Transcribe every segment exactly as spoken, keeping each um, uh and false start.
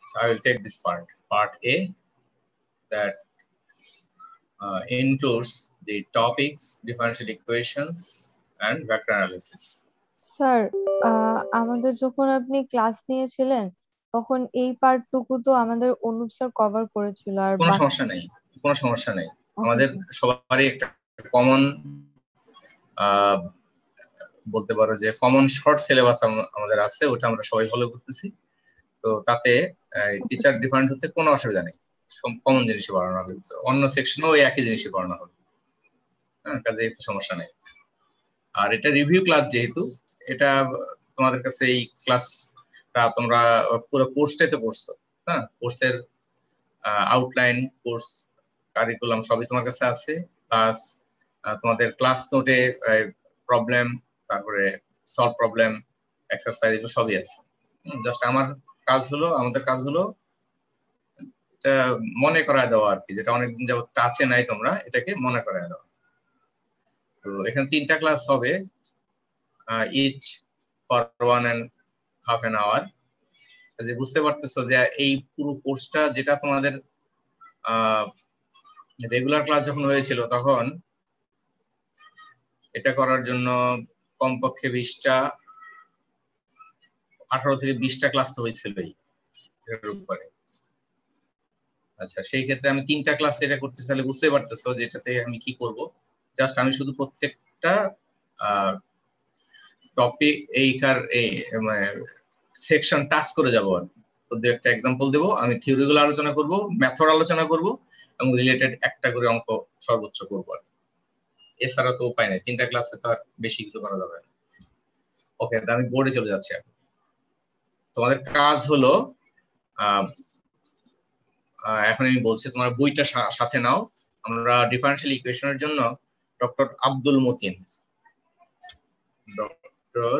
So I will take this part, part A, that uh, includes the topics, differential equations, and vector analysis. Sir আমাদের যখন আপনি class নিয়েছিলেন তখন এই পার্টটুকু তো আমাদের অনুপ স্যার কভার করেছিল। আর কোনো সমস্যা নেই, কোনো সমস্যা নেই, আমাদের সবারই একটা কমন বলতে পারো যে কমন শর্ট সিলেবাস আমাদের আছে, ওটা আমরা সবাই ফলো করতেছি। তো তাতে টিচার ডিফারেন্ট হতে কোনো অসুবিধা নেই, কমন জিনিসই পড়ানো হবে, অন্য সেকশনেও ওই একই জিনিসই পড়ানো হবে, হ্যাঁ, কাজে এতে সমস্যা নেই। আর এটা রিভিউ ক্লাস, যেহেতু এটা তোমাদের কাছে এই ক্লাসটা তোমরা পুরো কোর্সটাই তো করছো, হ্যাঁ, কোর্সের আউটলাইন, কোর্স কারিকুলাম সবই তোমার কাছে আছে, প্লাস তোমাদের ক্লাস নোটে প্রবলেম, তারপরে সলভ প্রবলেম, এক্সারসাইজ, এগুলো সবই আছে। জাস্ট আমার কাজ হলো, আমাদের কাজ হলো এটা মনে করায় দেওয়া আর কি, যেটা অনেকদিন যাবত টাচে নাই তোমরা, এটাকে মনে করায় দেওয়া। তো এখানে তিনটা ক্লাস হবে, each for one and half an hour. যে বুঝতে পারতেছো যে এই পুরো কোর্সটা যেটা তোমাদের রেগুলার ক্লাস যখন হয়েছিল তখন এটা করার জন্য কমপক্ষে বিশটা আঠারো থেকে বিশটা ক্লাস তো হয়েছিলই এর উপরে। আচ্ছা, সেই ক্ষেত্রে আমি তিনটা ক্লাস এটা করতে চাইলে বুঝতে পারতেছো যে এটাতে আমি কি করব। জাস্ট আমি শুধু প্রত্যেকটা টপিক এইকার সেকশন টাচ করে যাবো আর কি। দু একটা এক্সাম্পল দেবো, আমি থিওরিগুলো আলোচনা করব, মেথড আলোচনা করব, এবং রিলেটেড একটা করে অঙ্ক সর্বোচ্চ করবো আর এছাড়া তো উপায় নেই, তিনটা ক্লাসে তো আর বেশি কিছু করা যাবে না। ওকে, আমি বোর্ডে চলে যাচ্ছি এখন। তোমাদের কাজ হলো এখন আমি বলছি, তোমার বইটা সাথে নাও। আমরা ডিফারেনশিয়াল ইকুয়েশনের জন্য doctor Abdul Matin, doctor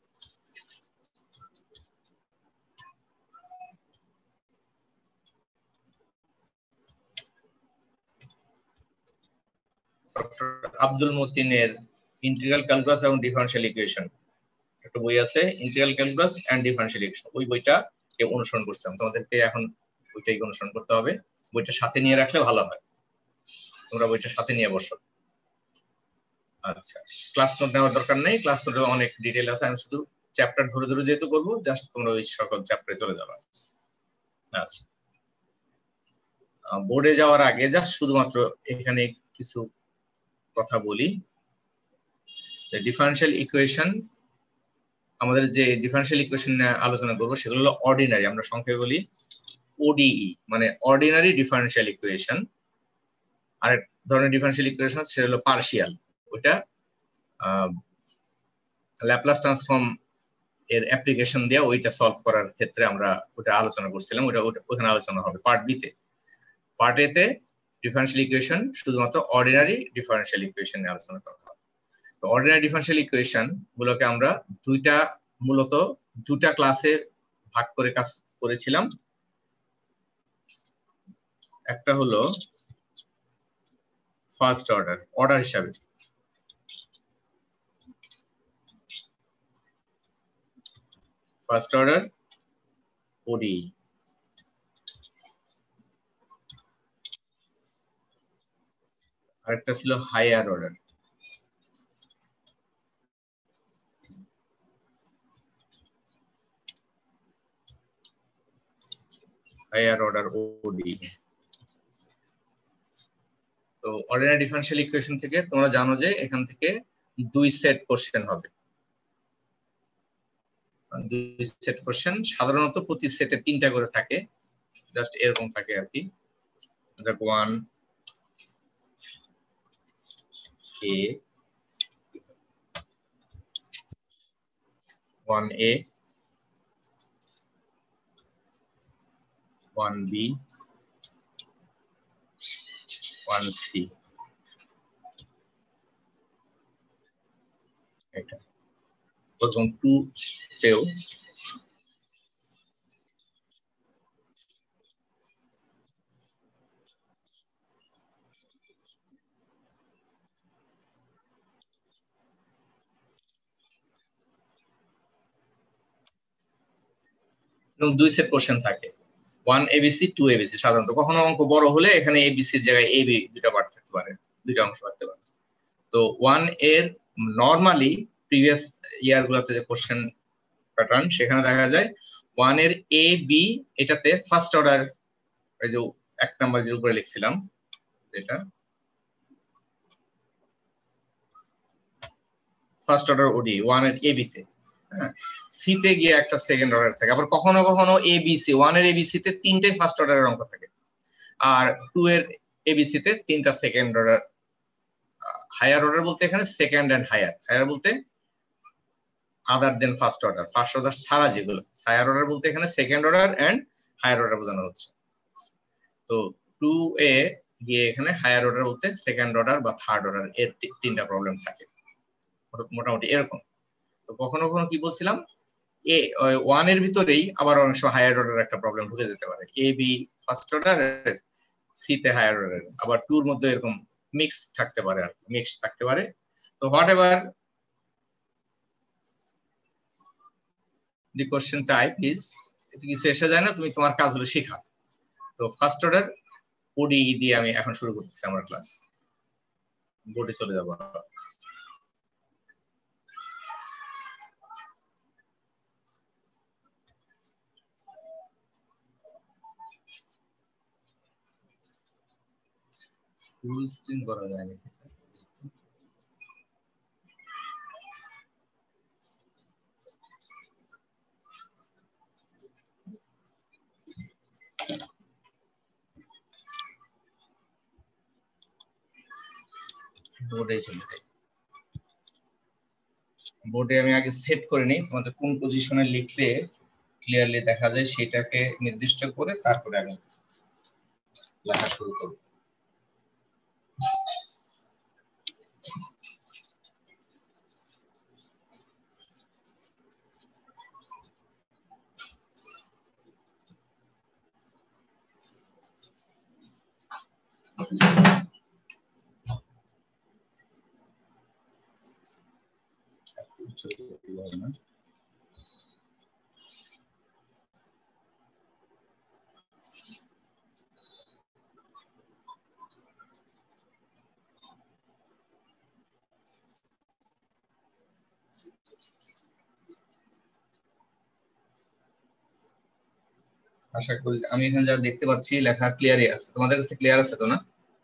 doctor Abdul মতিনের ইন্টিগ্রাল ক্যালকুলাস এবং ডিফারেনশিয়াল ইকুয়েশন একটা বই আছে, integral calculus and differential equation. ওই বইটা কে অনুসরণ করছিলাম, তোমাদেরকে এখন বইটাই অনুসরণ করতে হবে। বইটা সাথে নিয়ে রাখলে ভালো হয়, তোমরা বইটা সাথে নিয়ে বসো। আচ্ছা, ক্লাস নোট নেওয়ার দরকার নেই, ক্লাস নোটে অনেক ডিটেইল আছে, আমি শুধু চ্যাপ্টার ধরে ধরে যেহেতু করবো, জাস্ট তোমরা ওই সকল চ্যাপ্টারে চলে যাবে। আচ্ছা, বোর্ডে যাওয়ার আগে জাস্ট শুধুমাত্র এখানে কিছু কথা বলি। ডিফারেনশিয়াল ইকুয়েশন, আমাদের যে ডিফারেনশিয়াল ইকুয়েশন আলোচনা করবো সেগুলো হলো অর্ডিনারি, আমরা সংক্ষেপে বলি ওডিই, মানে অর্ডিনারি ডিফারেনশিয়াল ইকুয়েশন। আরেক ধরনের ডিফারেনশিয়াল ইকুয়েশন সেটা হলো পার্শিয়াল, ওইটা ল্যাপ্লাস ট্রান্সফর্ম এর অ্যাপ্লিকেশন দিয়ে ওইটা সলভ করার ক্ষেত্রে আমরা ওটা আলোচনা করছিলাম, ওটা ওখানে আলোচনা হবে পার্ট বি তে। পার্ট এ তে ডিফারেনশিয়াল ইকুয়েশন শুধুমাত্র অর্ডিনারি ডিফারেনশিয়াল ইকুয়েশন নিয়ে আলোচনা করা হবে। তো অর্ডিনারি ডিফারেনশিয়াল ইকুয়েশন গুলোকে আমরা দুইটা মূলত দুটা ক্লাসে ভাগ করে কাজ করেছিলাম। একটা হলো ফার্স্ট অর্ডার, অর্ডার হিসাবে, ফার্স্ট অর্ডার ওডি, আরেকটা ছিল হায়ার অর্ডার। হায়ার অর্ডার ওডি। তো অর্ডিনারি ডিফারেনশিয়াল ইকুয়েশন থেকে তোমরা জানো যে এখান থেকে দুই সেট কোশ্চেন হবে, দুই সেট কোশ্চেন, সাধারণত প্রতি সেটে তিনটা করে থাকে, জাস্ট এরকম থাকে আর কি। One A, one A, one B, one C, এটা প্রথম টু তেও দুই সেট কোশ্চেন থাকে। ওয়ান এবিসি টু এবিসি সাধারণত, কখনো অঙ্ক বড় হলে এখানে এবিসির জায়গায় এবি দুইটা পার্ট থাকতে পারে, দুইটা অংশ থাকতে পারে। তো ওয়ান এর নর্মালি প্রিভিয়াস ইয়ার গুলোতে যে কোশ্চেন প্যাটার্ন সেখানে দেখা যায় ওয়ান এর এ বি এটাতে ফার্স্ট অর্ডার, এই যে এক নাম্বার যে উপরে লিখছিলাম যেটা ফার্স্ট অর্ডার ওডি ওয়ান এর এ বি তে, হ্যাঁ সি তে গিয়ে একটা সেকেন্ড অর্ডার থাকে। আবার কখনো কখনো এ বি সি ওয়ান এর এবিসি তে তিনটাই ফার্স্ট অর্ডারের অঙ্ক থাকে, আর টু এর এবিসি তে তিনটা সেকেন্ড অর্ডার। হায়ার অর্ডার বলতে এখানে সেকেন্ড এন্ড হায়ার, হায়ার বলতে other than first order, first order ছাড়া যেগুলো। হায়ার অর্ডার বলতে এখানে second order and higher order বোঝানো হচ্ছে। তো টু এ গিয়ে এখানে হায়ার অর্ডার বলতে সেকেন্ড অর্ডার বা থার্ড অর্ডার, এর তিনটা প্রবলেম থাকে মোটামুটি এরকম। তো কখনো কখনো কি বলছিলাম, এ ওয়ান এর ভিতরেই আবার অনেক সময় হায়ার অর্ডার একটা প্রবলেম ঢুকে যেতে পারে, A B first order, C তে হায়ার অর্ডার, আবার টুর মধ্যে এরকম মিক্স থাকতে পারে, আর মিক্স থাকতে পারে। তো whatever the question type is, কিছু এসে যায় না, তুমি তোমার কাজ হলো শেখা। তো ফার্স্ট অর্ডার ওডিই দিয়ে আমি এখন শুরু করতেছি আমার ক্লাস। বোর্ডে চলে যাব। ফুল স্ক্রিন করা যায় না, বোর্ডে চলে যাই। বোর্ডে আমি আগে সেট করে নিই তোমাদের কোন পজিশনে লিখলে ক্লিয়ারলি দেখা যায়, সেটাকে নির্দিষ্ট করে তারপরে আমি লেখা শুরু করব। আশা করি আমি এখানে যা দেখতে পাচ্ছি লেখা ক্লিয়ারই আছে, তোমাদের কাছে ক্লিয়ার আছে তো না?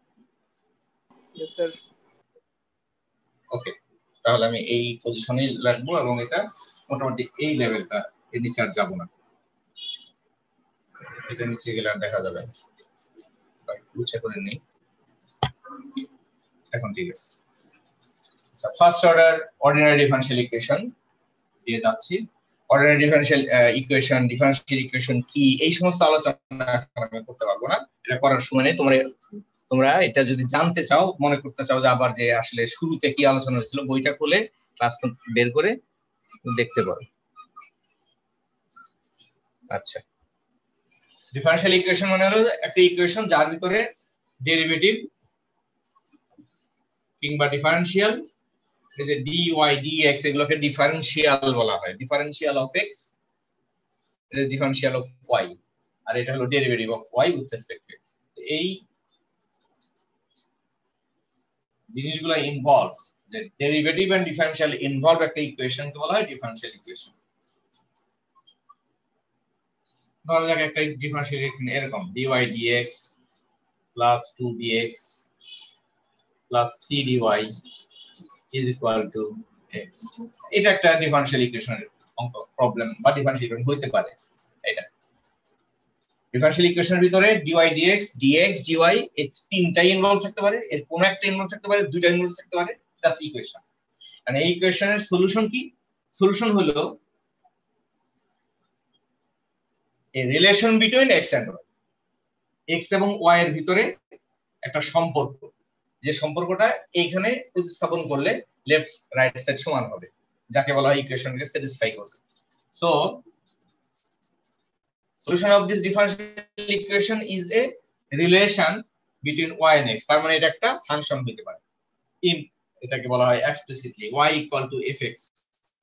Yes sir. ওকে, তাহলে আমি এই পজিশনে রাখবো এবং এটা মোটামুটি এই লেভেলটা, এর নিচে আর যাবো না, এটা নিচে গেলে আর দেখা যাবে না। উচ্চ করে নিই, এখন ঠিক আছে। First order ordinary differential equation দিয়ে যাচ্ছি। Ordinary differential equation, differential equation কি, এই সমস্ত আলোচনা আমি করতে পারবো না, এটা করার সময় নেই। তোমরা তোমরা এটা যদি জানতে চাও, মনে করতে চাও যে আবার যে আসলে শুরুতে কি আলোচনা হয়েছিল, বইটা খুলে ক্লাস বের করে দেখতে পারো। আচ্ছা, ডিফারেনশিয়াল ইকুয়েশন মানে হলো একটা ইকুয়েশন যার ভিতরে ডেরিভেটিভ কিংবা ডিফারেনশিয়াল, এই যে ডি ওয়াই ডি এক্স, এগুলোকে ডিফারেনশিয়াল বলা হয়। ডিফারেনশিয়াল অফ এক্স, এটা ডিফারেনশিয়াল অফ ওয়াই, আর এটা হলো derivative of Y with respect to X. এই জিনিসগুলো ইনভলভ, যে ডেরিভেটিভ এন্ড ডিফারেনশিয়াল ইনভলভ একটা ইকুয়েশনকে বলা হয় ডিফারেনশিয়াল ইকুয়েশন। ধরা যাক একটা ডিফারেনশিয়াল ইকুয়েশন এরকম, dy dx plus two dx plus three dy is equal to x। এটা একটা ডিফারেনশিয়াল ইকুয়েশনের অঙ্ক প্রবলেম বা ডিফারেনশিয়াল ইকুয়েশন হইতে পারে। এটা ডিফারেনশিয়াল ইকুয়েশনের ভিতরে dy dx dx dy এই তিনটাই ইনভলভ থাকতে পারে, এর কোন একটা ইনভলভ থাকতে পারে, দুইটা ইনভলভ থাকতে পারে, জাস্ট ইকুয়েশন। মানে এই ইকুয়েশনের সলিউশন কি? সলিউশন হলো a relation between x and y, x এবং y এর ভিতরে একটা সম্পর্ক, যে সম্পর্কটা এইখানে প্রতিস্থাপন করলে লেফট রাইট সাইড সমান হবে, যাকে বলা হয় ইকুয়েশনকে স্যাটিসফাই করবে। So solution of this differential equation is a relation between y and x। তার মানে এটা একটা ফাংশন হতে পারে, এটাকে বলা হয় explicitly y equal to fx।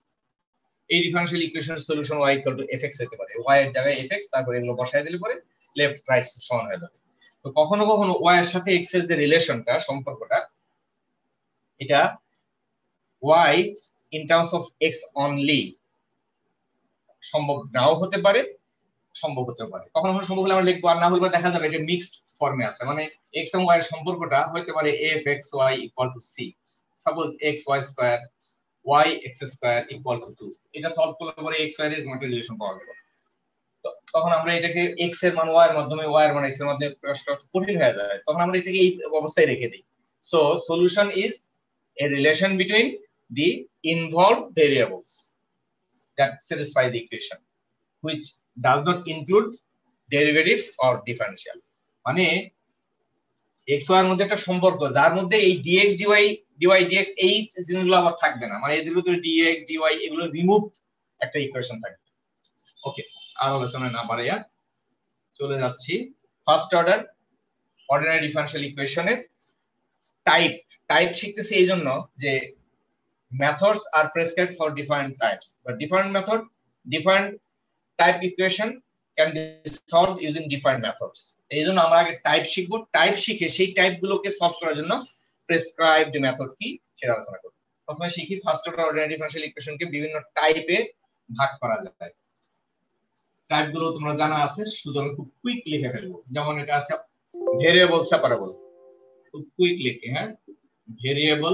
এই ডিফারেনশিয়াল ইকুয়েশনের solution y equal to fx হতে পারে, y এর জায়গায় fx, তারপরে এগুলো বসায় দিলে পরে লেফট রাইট সমান হয়ে যাবে। তো কখনো কখনো ওয়াই এর সাথে এক্স এর যে রিলেশনটা সম্পর্কটা এটা Y in terms of X only সম্ভব নাও হতে পারে, সম্ভব হতে পারে। কখনো কখনো সম্ভব হলে আমরা লিখবো, আর না হলে দেখা যাবে যে মিক্সড ফর্মে আছে, মানে এক্স এবং ওয়াই এর সম্পর্কটা হতে পারে F X Y equal to C. Suppose X Y square Y X square equal to two, এটা সলভ করলে পরে এক্স ওয়াই এর একটা রিলেশন পাওয়া যাবে। তখন আমরা এটাকে এক্স এর মান ওয়াই এর মাধ্যমে ওয়াই এর মান এক্স এর মাধ্যমে প্রকাশ করা কঠিন হয়ে যায়, তখন আমরা এটাকে এই অবস্থায় রেখে দিই। So solution is a relation between the involved variables that satisfy the equation which does not include derivatives or differential। মানে x y এর মধ্যে একটা সম্পর্ক যার মধ্যে এই dx dy dy dx এই জিনিসগুলো আবার থাকবে না, মানে এদের ভিতরে dx dy এগুলো রিমুভ একটা ইকুয়েশন থাকবে। ওকে, আর আলোচনা না বাড়াইয়া চলে যাচ্ছি ফার্স্ট অর্ডার অর্ডিনারি ডিফারেনশিয়াল ইকুয়েশনের টাইপ। টাইপ শিখতেছি এই জন্য যে methods are prescribed for different types, but different method different type equation can be solved using different methods। এই জন্য আমরা আগে টাইপ শিখব, টাইপ শিখে সেই টাইপ গুলোকে সলভ করার জন্য প্রেসক্রাইবড মেথড কি সেটা আলোচনা করব। প্রথমে শিখি ফার্স্ট অর্ডার অর্ডিনারি ডিফারেনশিয়াল ইকুয়েশনকে বিভিন্ন টাইপে ভাগ করা যায়। টাইপ গুলো তোমরা জানা আছে, শুধু আমি খুব কুইক লিখে ফেলবো। যেমন এটা আছে ভেরিয়েবল সেপারেবল, খুব কুইক লিখে, হ্যাঁ, ভেরিয়েবল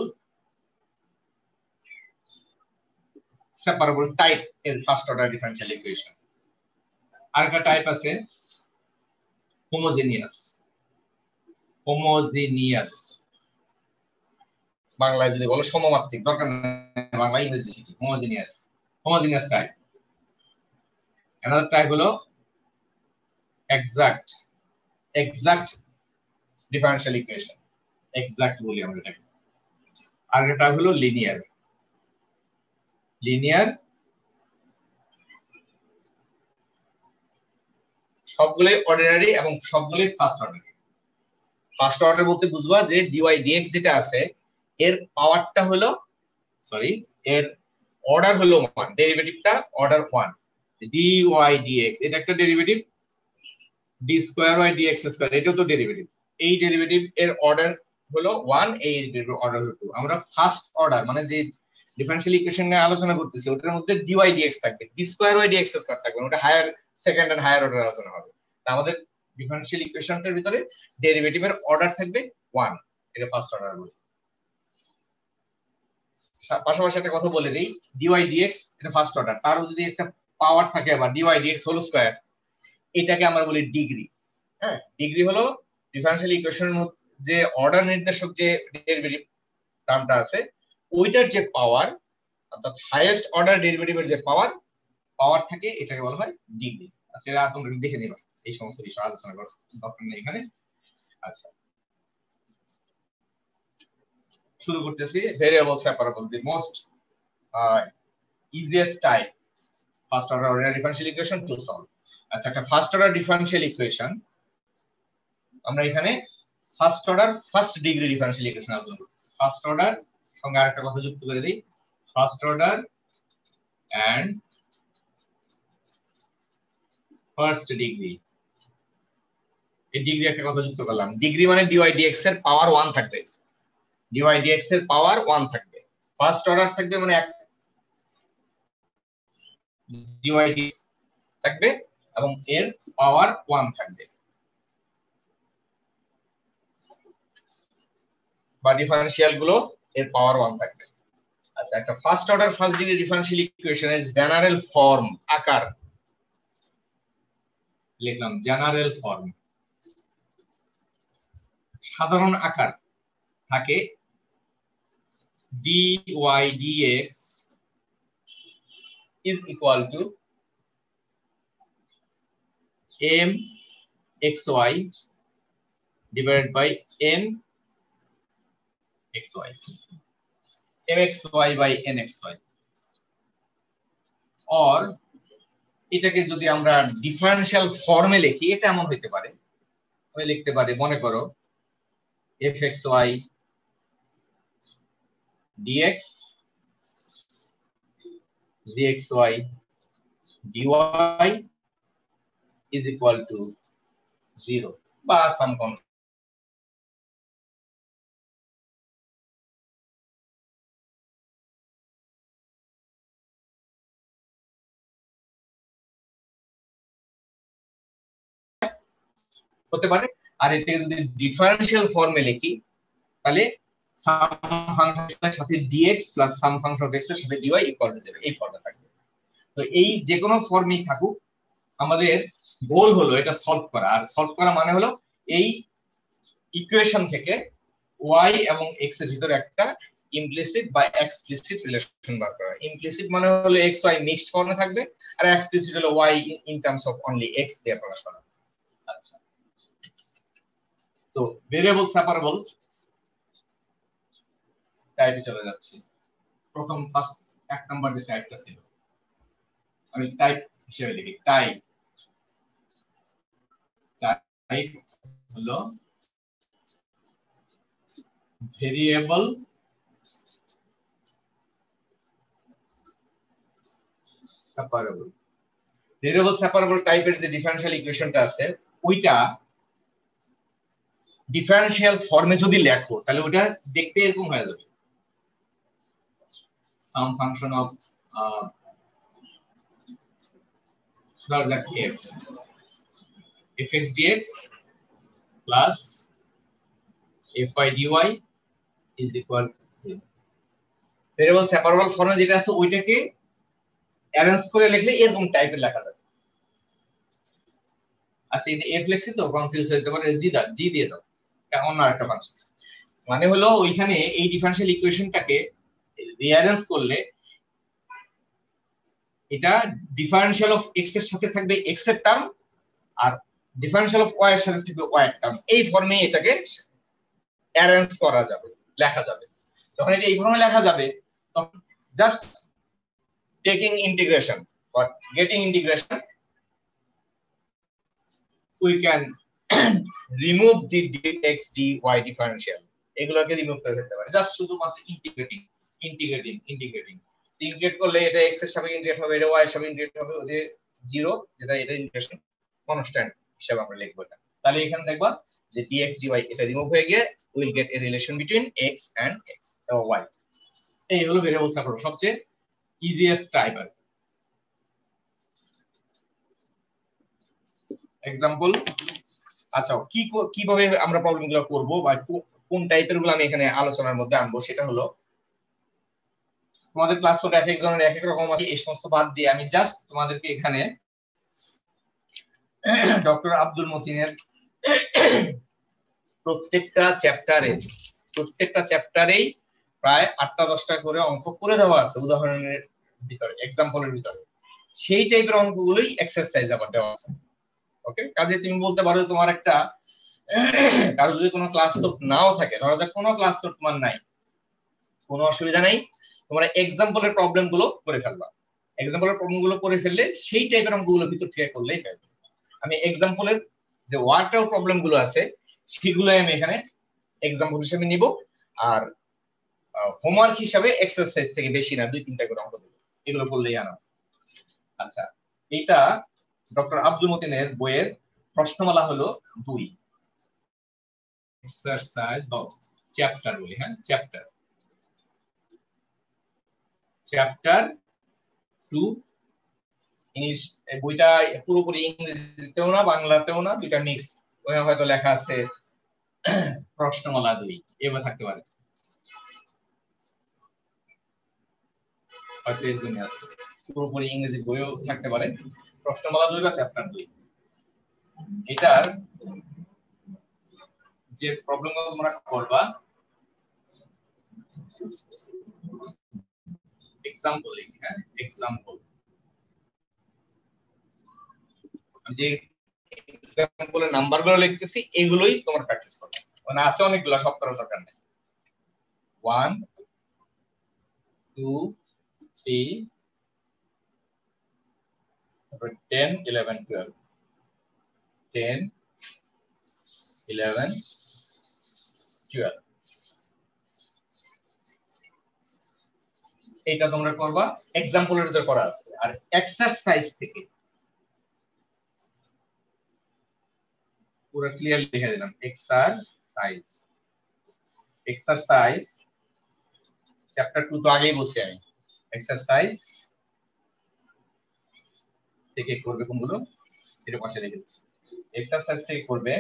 সেপারেবল টাইপ এর ফার্স্ট অর্ডার ডিফারেনশিয়াল ইকুয়েশন। আরেকটা টাইপ আছে হোমোজেনিয়াস। হোমোজেনিয়াস বাংলায় যদি বলো সমমাত্রিক, দরকার নেই বাংলা ইংরেজি শিখি। Homogeneous homogeneous type. another type হলো exact exact differential equation, exact বলি আমরা এটাকে। আরেকটা টাইপ হলো লিনিয়ার লিনিয়ার সবগুলোই অর্ডিনারি এবং সবগুলোই ফার্স্ট অর্ডার। ফার্স্ট অর্ডার বলতে বুঝবা যে ডিওয়াই ডিএক্স যেটা আছে এর পাওয়ারটা হলো সরি এর অর্ডার হলো ওয়ান, ডেরিভেটিভটা অর্ডার ওয়ান। ডিওয়াই ডিএক্স এটা একটা derivative, D square Y D X square এটাও তো ডেরিভেটিভ। এই ডেরিভেটিভ এর অর্ডার হলো ওয়ান, এই ডেরিভেটিভ অর্ডার হলো টু। আমরা ফার্স্ট অর্ডার মানে যে ডিফারেনশিয়াল ইকুয়েশন নিয়ে আলোচনা করতেছি ওটার মধ্যে ডিওয়াই ডিএক্স থাকবে, D square Y D X square থাকবে, ওটা higher second and higher order আলোচনা হবে। আমাদের ডিফারেনশিয়াল ইকুয়েশনটার ভিতরে ডেরিভেটিভের অর্ডার থাকবে ওয়ান, এটা ফার্স্ট অর্ডার বলি। পাশাপাশি একটা কথা বলে দেই, ডিওয়াই ডিএক্স এটা ফার্স্ট অর্ডার, তার যদি একটা পাওয়ার থাকে আবার ডিওয়াই ডিএক্স হোল স্কয়ার, এটাকে আমরা বলি ডিগ্রি। হ্যাঁ, ডিগ্রি হলো ডিফারেনশিয়াল ইকুয়েশনের যে অর্ডার নির্দেশক যে ডেরিভেটিভ টার্মটা আছে ওইটার যে পাওয়ার, অর্থাৎ হাইয়েস্ট অর্ডার ডেরিভেটিভের যে পাওয়ার পাওয়ার থাকে এটাকে বলা হয় ডিগ্রি। আচ্ছা, এটা তোমরা দেখে নিবা, এই সমস্ত বিষয় আলোচনা করার দরকার নেই এখানে। আচ্ছা, শুরু করতেছি। Variable separable, the most easiest type first order ordinary differential equation to solve. আচ্ছা, একটা ফার্স্ট অর্ডার ডিফারেনশিয়াল ইকুয়েশন আমরা এখানে first order first degree differential equation আলোচনা করব। ফার্স্ট অর্ডার সঙ্গে আরেকটা কথা যুক্ত করে দিই, first order and first degree. এই ডিগ্রি একটা কথা যুক্ত করলাম, ডিগ্রি মানে ডিওয়াই ডিএক্স এর পাওয়ার ওয়ান থাকবে, ডিওয়াই ডিএক্স এর পাওয়ার ওয়ান থাকবে। ফার্স্ট অর্ডার থাকবে মানে এক ডিওয়াই ডিএক্স থাকবে এবং এর পাওয়ার ওয়ান থাকবে, বা ডিফারেনশিয়াল গুলো এর পাওয়ার ওয়ান থাকবে। আচ্ছা, একটা first order first degree differential ইকুয়েশনের জেনারেল ফর্ম আকার লিখলাম, জেনারেল ফর্ম সাধারণ আকার থাকে dy dx is equal to m xy divided by n xy, mxy by nxy। or এটাকে যদি আমরা ডিফারেনশিয়াল ফর্মে লিখি এটা এমন হতে পারে, আমি লিখতে পারি মনে করো fxy dx gxy dy is equal to zero বা সাম কম হতে পারে। আর এটাকে যদি ডিফারেনশিয়াল ফর্মে লিখি তাহলে সাম ফাংশনের সাথে dx plus some function of x এর সাথে dy ইকুয়াল টু জিরো, এই ফর্মে থাকবে। তো এই যে কোনো ফর্মেই থাকুক আমাদের গোল হলো এটা সলভ করা। আর সলভ করা মানে হলো এই ইকুয়েশন থেকে y এবং x এর ভিতরে একটা ইমপ্লিসিট বা এক্সপ্লিসিট রিলেশন বার করা। ইমপ্লিসিট মানে হলো x y মিক্সড ফর্মে থাকবে, আর এক্সপ্লিসিট হলো y in terms of only x দিয়ে প্রকাশ করা। আচ্ছা, তো ভেরিয়েবল সেপারেবল টাইপে চলে যাচ্ছি। প্রথম ফার্স্ট এক নাম্বার যে টাইপটা ছিল আমি টাইপ হিসেবে লিখি। টাইপ টাইপ হলো ভেরিয়েবল সেপারেবল। ভেরিয়েবল সেপারেবল টাইপের যে ডিফারেনশিয়াল ইকুয়েশনটা আছে ওইটা ডিফারেনশিয়াল ফর্মে যদি লেখো তাহলে ওটা দেখতে এরকম হয়ে যাবে। সাম ফাংশন অফ ধর যাক f fx dx plus fy dy is equal to variable separable ফর্মে যেটা আছে ওইটাকে অ্যারেঞ্জ করে লিখলে এরকম টাইপের লেখা যাবে। আচ্ছা, এই f লিখছি তো কনফিউজ হতে পারে, জি দা জি দিয়ে দাও, এটা অন্য একটা ফাংশন। মানে হলো ওইখানে এই ডিফারেনশিয়াল ইকুয়েশনটাকে রিঅ্যারেঞ্জ করলে এটা ডিফারেনশিয়াল অফ x এর সাথে থাকবে x এর টার্ম, আর ডিফারেনশিয়াল অফ y এর সাথে থাকবে y এর টার্ম। এই ফর্মে এটাকে অ্যারেঞ্জ করা যাবে, লেখা যাবে। যখন এটা এই ফর্মে লেখা যাবে তখন just taking integration or getting integration we can remove the dx dy differential, এগুলোকে রিমুভ করে ফেলতে পারে জাস্ট শুধুমাত্র ইন্টিগ্রেটিং ইন্টিগ্রেটিং ইন্টিগ্রেটিং ইন্টিগ্রেট করলে এটা x এর সাথে ইন্টিগ্রেট হবে, এটা y এর সাথে ইন্টিগ্রেট হবে, ওই যে জিরো যেটা এটা ইন্টিগ্রেশন কনস্ট্যান্ট হিসাবে আমরা লিখব এটা। তাহলে এখানে দেখবা যে dx dy এটা রিমুভ হয়ে গিয়ে will get a relation between x and x or y। এই হলো ভেরিয়েবল সেপারেবল সবচেয়ে ইজিয়েস্ট টাইপ। আর এক্সাম্পল, আচ্ছা কি কিভাবে আমরা প্রবলেমগুলো করব বা কোন টাইপের গুলো আমি এখানে আলোচনার মধ্যে আনবো সেটা হলো তোমাদের ক্লাস নোট এক এক জনের এক এক রকম আছে, এই সমস্ত বাদ দিয়ে আমি জাস্ট তোমাদেরকে এখানে ডক্টর আব্দুল মতিনের প্রত্যেকটা চ্যাপ্টারে প্রত্যেকটা চ্যাপ্টারেই প্রায় আটটা দশটা করে অঙ্ক করে দেওয়া আছে উদাহরণের ভিতরে, এক্সাম্পলের ভিতরে। সেই টাইপের অঙ্কগুলোই এক্সারসাইজ আবার দেওয়া আছে। ওকে, কাজে তুমি বলতে পারো তোমার একটা কারো যদি কোনো ক্লাস নোট নাও থাকে, ধরো যে কোনো ক্লাস নোট তোমার নাই, কোনো অসুবিধা নাই, তোমরা এক্সাম্পলের প্রবলেম গুলো করে ফেলবা। এক্সাম্পলের প্রবলেম গুলো করে ফেললে সেই টাইপের অঙ্কগুলো ভিতর থেকে করলেই হবে। আমি এক্সাম্পলের যে ওয়ার্ক আউট প্রবলেম গুলো আছে সেগুলো আমি এখানে এক্সাম্পল হিসেবে নিব, আর হোমওয়ার্ক হিসাবে এক্সারসাইজ থেকে বেশি না, দুই তিনটা করে অঙ্ক দেব, এগুলো করলেই আনা। আচ্ছা, এইটা ডক্টর আব্দুল মতিনের বইয়ের প্রশ্নমালা হলো দুই, এক্সারসাইজ বা চ্যাপ্টার বলি, হ্যাঁ চ্যাপ্টার চ্যাপ্টার টু। ইংলিশ বইটা পুরোপুরি ইংরেজিতেও না বাংলাতেও না, দুইটা মিক্স, ওই হয়তো লেখা আছে প্রশ্নমালা দুই, এভাবে থাকতে পারে, হয়তো এর জন্য আছে পুরোপুরি ইংরেজি বইও থাকতে পারে। প্রশ্নমালা দুই বা চ্যাপ্টার দুই, এটার যে প্রবলেমগুলো তোমরা করবা এক্সাম্পল লিখি, হ্যাঁ এক্সাম্পল, যে এক্সাম্পলের নাম্বারগুলো লিখতেছি এগুলোই তোমার প্র্যাকটিস করবে, মানে আছে অনেকগুলো, সব করার দরকার নেই। One two three ten eleven twelve, ten eleven twelve, এইটা তোমরা করবা, এক্সাম্পলের ভিতর করা আছে। আর এক্সারসাইজ থেকে পুরো ক্লিয়ারলি লিখে দিলাম এক্সারসাইজ এক্সারসাইজ চ্যাপ্টার টু তো আগেই বলছি আমি এক্সারসাইজ থেকে করবে কোনগুলো এটা পাশে লিখে দিচ্ছি এক্সারসাইজ থেকে করবে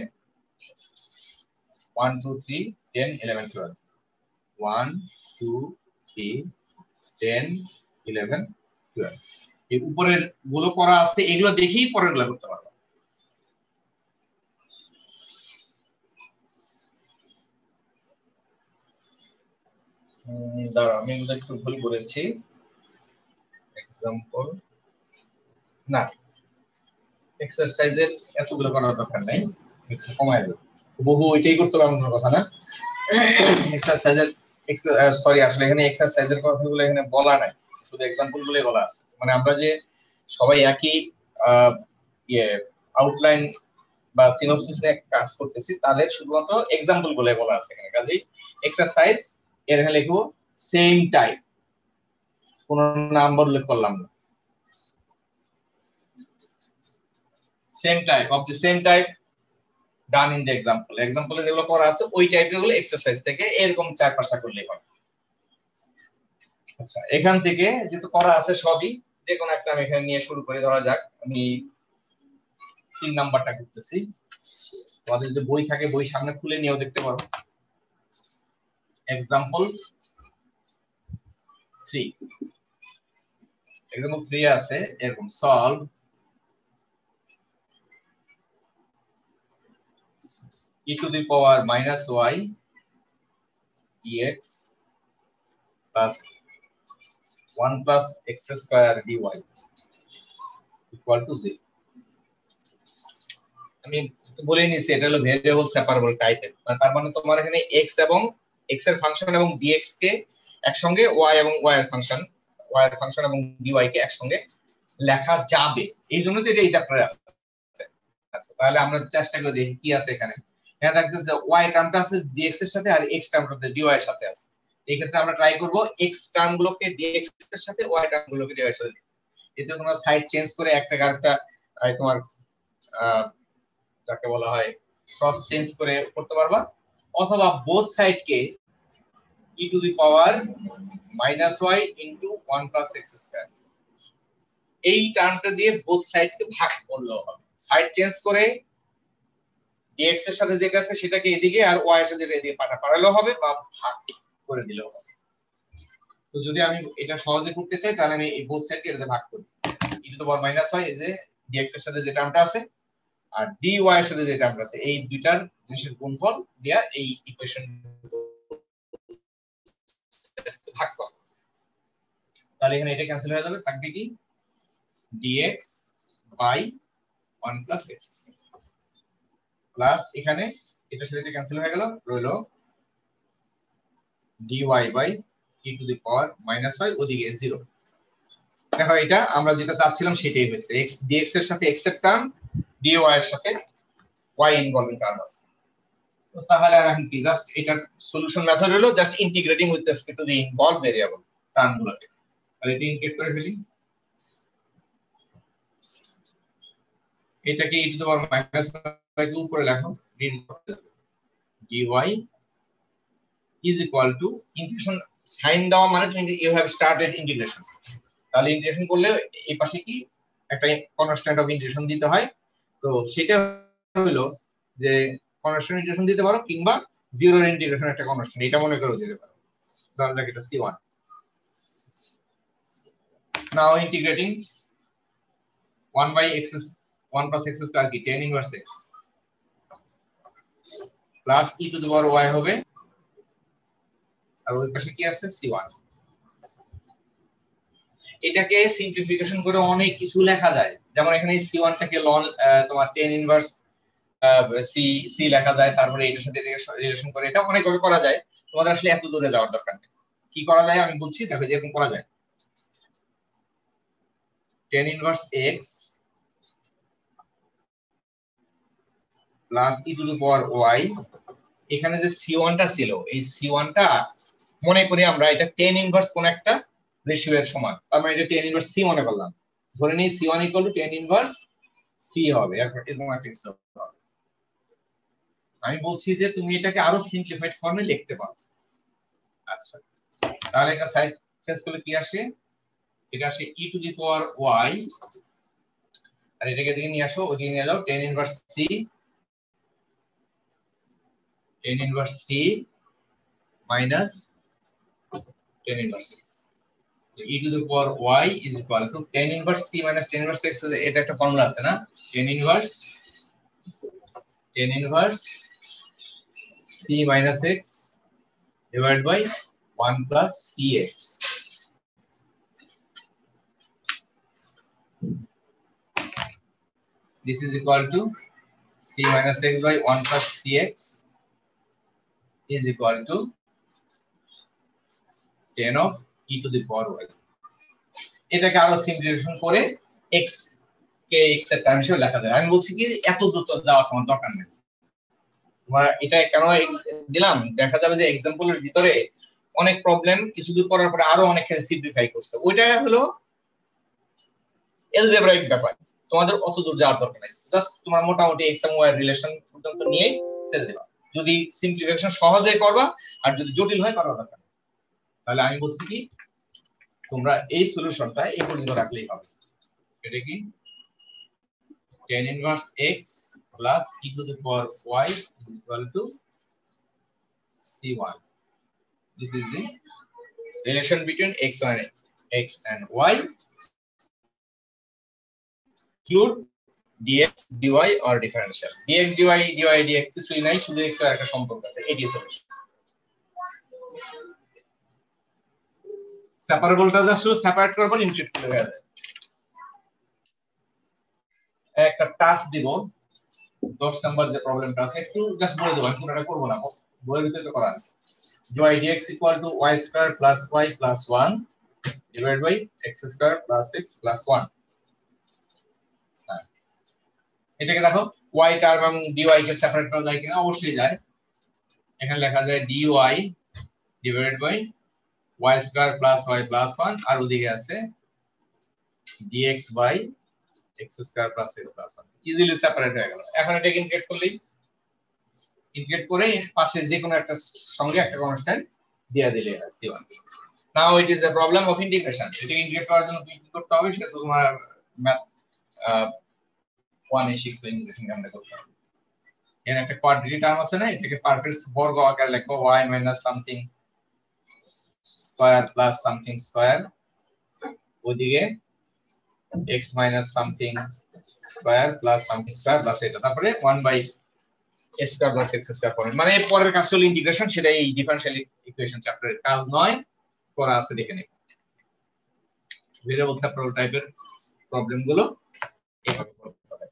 one two three ten eleven twelve one two three ten eleven twelve এই উপরের গুলো করা আছে এগুলো দেখেই পরের গুলো করতে পারবে দাঁড়াও আমি এগুলো একটু ভুল করেছি এক্সাম্পল না এক্সারসাইজের এতগুলো করার দরকার নাই একটু কমায় দেব বহু ওইটাই করতে হবে এমন কথা না এক্সারসাইজের সরি আসলে এখানে এক্সারসাইজের কথাগুলো এখানে বলা নাই শুধু এক্সাম্পল গুলোই বলা আছে মানে আমরা যে সবাই একই ইয়ে আউটলাইন বা সিনোপসিস নিয়ে কাজ করতেছি তাদের শুধুমাত্র এক্সাম্পল গুলোই বলা আছে এখানে কাজেই এক্সারসাইজ এর এখানে লিখবো সেম টাইপ কোন নাম্বার উল্লেখ করলাম না same type of the same type done in the example example এ যেগুলো করা আছে ওই টাইপের গুলো এক্সারসাইজ থেকে এরকম চার পাঁচটা করলেই হবে আচ্ছা এখান থেকে যেহেতু করা আছে সবই যে কোন একটা আমি এখানে নিয়ে শুরু করে ধরা যাক আমি তিন নাম্বারটা করতেছি তোমাদের যদি বই থাকে বই সামনে খুলে নিয়েও দেখতে পারো example three example three আছে এরকম solve e to the power minus y dx plus one plus x square dy equal to zero আমি বলে নিছি এটা হলো ভেরিয়েবল সেপারেবল টাইপের মানে তার মানে তোমার এখানে x এবং x এর ফাংশন এবং dx কে একসঙ্গে y এবং y এর ফাংশন y এর ফাংশন এবং dy কে একসঙ্গে লেখা যাবে এইজন্য তো এটা এই চ্যাপ্টারে আছে আচ্ছা তাহলে আমরা চেষ্টা করে দেখি কি আছে এখানে এখানে দেখতে যে y টার্মটা আছে dx এর সাথে আর x টার্মটা dy এর সাথে আছে এই ক্ষেত্রে আমরা ট্রাই করব x টার্মগুলোকে dx এর সাথে y টার্মগুলোকে dy এর সাথে এতে তোমরা সাইড চেঞ্জ করে একটা আরেকটা তোমার যাকে বলা হয় ক্রস চেঞ্জ করে করতে পারবা অথবা বোথ সাইড কে e to the power minus y into one plus x square এই টার্মটা দিয়ে বোথ সাইড কে ভাগ করলে হবে সাইড চেঞ্জ করে dx এর সাথে যেটা আছে সেটাকে এদিকে আর y এর সাথে এদিকে পাঠা পাঠালেও হবে বা ভাগ করে দিলেও হবে তো যদি আমি এটা সহজে করতে চাই তাহলে আমি এই বোথ সাইডকে এটাতে ভাগ করি e to the power minus y এই যে dx এর সাথে যে টার্মটা আছে আর dy এর সাথে যে টার্মটা আছে এই দুইটার জিনিসের গুণফল দেয়া এই ইকুয়েশন ভাগ করব তাহলে এখানে এটা ক্যান্সেল হয়ে যাবে থাকবে কি dx by one plus x plus এখানে এটার সাথে এটা ক্যান্সেল হয়ে গেল রইলো dy by e to the power minus y ওদিকে zero দেখো এটা আমরা যেটা চাচ্ছিলাম সেটাই হয়েছে x dx এর সাথে x এর টার্ম dy এর সাথে y ইনভলভিং টার্ম আছে তো তাহলে আর এখন কি জাস্ট এটার সলিউশন মেথড হলো just integrating with respect to the involve variable টার্মগুলোকে তাহলে এটা ইনক্লুড করে ফেলি এটাকে e to the power minus y কে উপরে লেখো dy is equal to integration sign দেওয়া মানে তুমি ইউ হ্যাভ স্টার্টেড ইন্টিগ্রেশন তাহলে ইন্টিগ্রেশন করলে এই পাশে কি একটা কনস্ট্যান্ট অফ ইন্টিগ্রেশন দিতে হয় তো সেটা হলো যে কনস্ট্যান্ট ইন্টিগ্রেশন দিতে পারো কিংবা জিরো এর ইন্টিগ্রেশন একটা কনস্ট্যান্ট এটা মনে করে দিতে পারো ধরা যাক এটা C one now integrating one by x one plus x square কি tan inverse x plus e to the power y হবে আর ওই পাশে কি আছে সি ওয়ান এটাকে সিম্পলিফিকেশন করে অনেক কিছু লেখা যায় যেমন এখানে সি ওয়ান টাকে লন তোমার tan ইনভার্স সি সি লেখা যায় তারপরে এটার সাথে রিলেশন করে এটা অনেক ভাবে করা যায় তোমাদের আসলে এত দূরে যাওয়ার দরকার নেই কি করা যায় আমি বলছি দেখো যেরকম করা যায় tan inverse x plus e to the power y এখানে যে সি ওয়ান টা ছিল এই সি ওয়ান টা মনে করি আমরা এটা tan ইনভার্স কোন একটা রেশিও এর সমান তার মানে এটা tan ইনভার্স c মনে করলাম ধরে নিই C one tan inverse c হবে এরকম একটা কিছু হবে আমি বলছি যে তুমি এটাকে আরো সিম্পলিফাইড ফর্মে লিখতে পারো। আচ্ছা, তাহলে এটা সাইড চেঞ্জ করলে কি আসে? এটা আসে e to the power y, আর এটাকে এদিকে নিয়ে আসো, ওদিকে নিয়ে যাও, tan inverse c, tan inverse c minus tan inverse x, e to the power y is equal to tan inverse c minus tan inverse x, এটা একটা ফর্মুলা আছে না, tan inverse tan inverse c minus x divided by one plus cx. This is equal to c minus x by one plus cx is equal to tan of e to the power y. এটাকে আরো simplification করে x কে x এর term হিসেবে লেখা যায়। আমি বলছি কি এত দ্রুত যাওয়ার কোনো দরকার নেই। তোমার এটা কেন দিলাম, দেখা যাবে যে एग्जांपलের ভিতরে অনেক প্রবলেম কিছু দূর করার পরে আরো অনেক ক্ষেত্রে সিম্পলিফাই করছে, ওইটা হলো এলজেব্রাইক ব্যাপার, তোমাদের অত দূর যাওয়ার দরকার নেই। জাস্ট তোমার মোটামুটি x এবং y এর রিলেশন পর্যন্ত নিয়ে ছেড়ে দিবা, যদি সিম্পলিফিকেশন সহজে করবা, আর যদি জটিল হয় করার দরকার নেই। তাহলে আমি বলছি কি তোমরা এই সলিউশনটা এই পর্যন্ত রাখলেই হবে। এটা কি tan inverse x plus e to the power y is equal to c one. This is the relation between x and x and y. Include dx dy or differential. dx dy dy dx কিছুই নাই, শুধু x এর একটা সম্পর্ক আছে, এটি solution. সেপারেবলটা just separate করব, ইন্টিগ্রেট করে হয়ে যাবে। একটা টাস্ক দিব, দশ নাম্বার যে প্রবলেমটা আছে একটু জাস্ট বলে দেব, আমি পুরোটা করব না, বইয়ের ভিতরে তো করা আছে। dy dx equal to y square plus y plus one divided by x square plus x plus one. এটাকে দেখো y টার্ম এবং dy কে সেপারেট করা যায় কিনা, অবশ্যই যায়। এখানে লেখা যায় dy divided by y square plus y plus one, আর ওদিকে আছে dx by x square plus x plus one, easily separate হয়ে গেল। এখন এটাকে ইন্টিগ্রেট করলেই, ইন্টিগ্রেট করে পাশে যে কোনো একটা সঙ্গে একটা কনস্ট্যান্ট দিয়ে দিলে হয় c one. Now it is the problem of integration. এটাকে ইন্টিগ্রেট করার জন্য কি করতে হবে সেটা তোমার ম্যাথ one এ শিখছো, ইন্টিগ্রেশন কেমনে করতে হবে। এর একটা কোয়াড্রেটিক টার্ম আছে না, এটাকে পারফেক্ট বর্গ আকারে লিখবো, y minus something square plus something square, ওদিকে x minus something square plus something square plus এটা, তারপরে one by x square plus x square পড়েন। মানে পরের কাজ হলো ইন্টিগ্রেশন, সেটা এই ডিফারেনশিয়াল ইকুয়েশন চ্যাপ্টারের কাজ নয়, করা আছে দেখে নিন। ভেরিয়েবল সেপারেবল টাইপের প্রবলেম গুলো এইভাবে করতে হবে।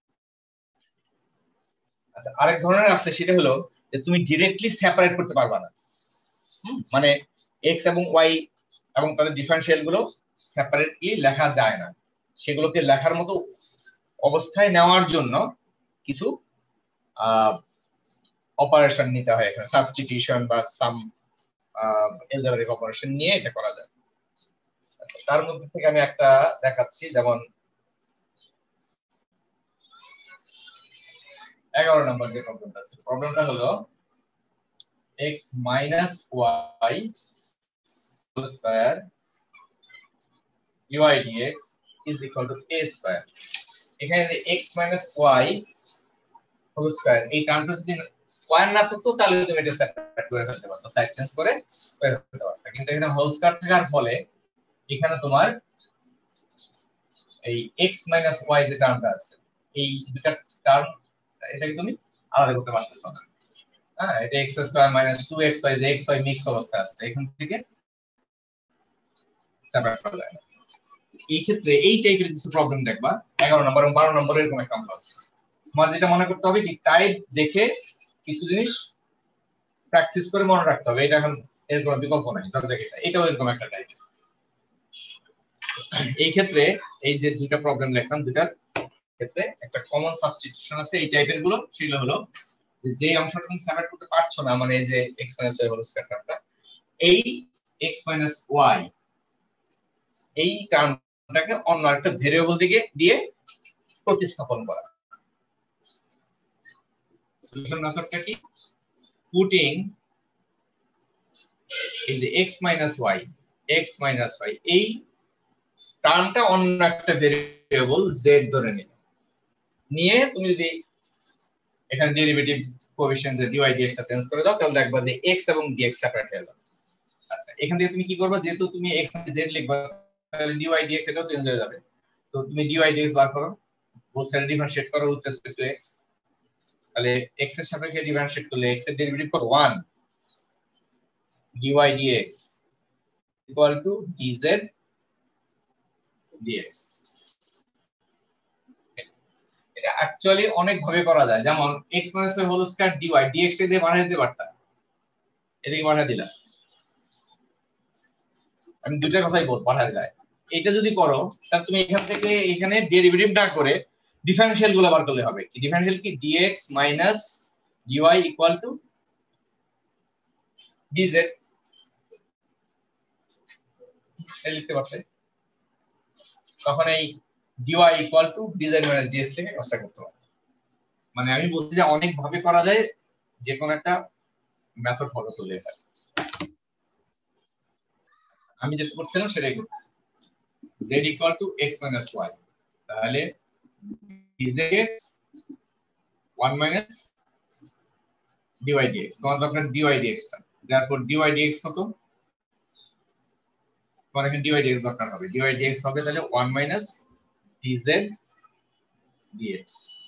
আচ্ছা, আরেক ধরনের আছে, সেটা হলো যে তুমি ডাইরেক্টলি সেপারেট করতে পারবা না, মানে x এবং y এবং তাদের ডিফারেনশিয়াল গুলো সেপারেটলি লেখা যায় না, সেগুলোকে লেখার মতো অবস্থায় নেওয়ার জন্য কিছু অপারেশন নিতে হয়, এখানে সাবস্টিটিউশন বা সাম এলজেব্রিক অপারেশন নিয়ে এটা করা যায়। তার মধ্যে থেকে আমি একটা দেখাচ্ছি, যেমন এগারো নম্বর যে প্রবলেমটা আছে, প্রবলেমটা হলো x minus y whole square dy dx is equal to a square. এখানে যে x minus y whole square এই টার্মটা যদি স্কয়ার না থাকতো তাহলে তুমি এটা সেপারেট করে ফেলতে পারতো, সাইড চেঞ্জ করে করে ফেলতে পারতো, কিন্তু এখানে হোল স্কয়ার থাকার ফলে এখানে তোমার এই x minus y যে টার্মটা আছে, এই দুটো টার্ম এটাকে তুমি আলাদা করতে পারতেছো না। হ্যাঁ, এটা x square minus two x y, যে x y মিক্স অবস্থা আছে, এখান থেকে সেপারেট করা যায় না। এই ক্ষেত্রে এই টাইপের কিছু প্রবলেম দেখবা এগারো নম্বর এবং বারো নম্বরের এরকম একটা অঙ্ক আছে। তোমার যেটা মনে করতে হবে কি, টাইপ দেখে কিছু জিনিস প্র্যাকটিস করে মনে রাখতে হবে, এটা এখন এর কোনো বিকল্প নাই। তবে দেখে এটাও এরকম একটা টাইপ। এই ক্ষেত্রে এই যে দুটো প্রবলেম লিখলাম, দুটার ক্ষেত্রে একটা কমন সাবস্টিটিউশন আছে এই টাইপের গুলো, সেগুলো হলো যে অংশটা তুমি সেপারেট করতে পারছো না, মানে এই যে x - y হোল স্কয়ার টার্মটা, এই x - y এই টার্মটাকে অন্য একটা ভেরিয়েবল দিকে দিয়ে প্রতিস্থাপন করা। সলিউশন মেথডটা কি putting in the x minus y x minus y এই টার্মটা অন্য একটা ভেরিয়েবল z ধরে নিয়ে নিয়ে তুমি যদি এখানে ডেরিভেটিভ কোএফিশিয়েন্ট যে dy dx টা চেঞ্জ করে দাও তাহলে দেখবা যে x এবং dx সেপারেট হয়ে যাবে। আচ্ছা এখান থেকে তুমি কি করবে যেহেতু তুমি x z লিখবা তাহলে dy dx এটাও চেঞ্জ হয়ে যাবে। তো তুমি dy dx বার করো বোথ সাইড ডিফারেন্সিয়েট করো উইথ রেসপেক্ট টু x তাহলে x এর সাপেক্ষে ডিফারেন্সিয়েট করলে x এর ডেরিভেটিভ কত one dy dx equal to dz dx। এটা অ্যাকচুয়ালি অনেক ভাবে করা যায় যেমন x minus y whole square dy dx টা দিয়ে বানিয়ে দিতে পারতা এদিকে বানিয়ে দিলাম আমি দুইটার কথাই বল বানিয়ে দিলাই। এটা যদি করো তাহলে তুমি এখান থেকে এখানে ডেরিভেটিভ না করে ডিফারেনশিয়াল গুলো বার করলে হবে কি ডিফারেনশিয়াল কি dx minus dy equal to dz এটা লিখতে পারবে তখন এই dy equal to dz minus dx থেকে কাজটা করতে হবে। মানে আমি বলতে যে অনেক ভাবে করা যায় যে কোন একটা মেথড ফলো করলে হয়। আমি যেটা করছিলাম সেটাই করছি z equal to x minus y তাহলে dz one minus dy dx তোমার দরকার dy dx টা therefore dy dx কত তোমার এখানে dy dx দরকার হবে dy dx হবে তাহলে one minus dz dx।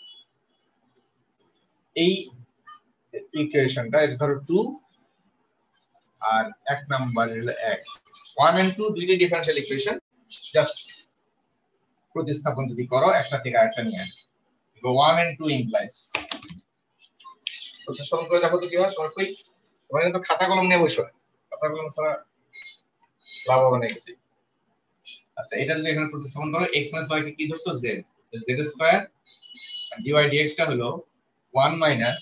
এই ইকুয়েশনটা এর ধরো two আর এক নাম্বার হলো এক one and two দুইটি ডিফারেনশিয়াল ইকুয়েশন জাস্ট প্রতিস্থাপন যদি করো একটা থেকে আরেকটা নিয়ে আসবে one and two implies প্রতিস্থাপন করে দেখো তো কি হয় তোমার কই তোমরা কিন্তু খাতা কলম নিয়ে বসো খাতা কলম ছাড়া লাভ হবে না কিছু। আচ্ছা এটা যদি এখানে প্রতিস্থাপন করো x minus y কে কি ধরছো z z স্কয়ার আর dy dx টা হলো one minus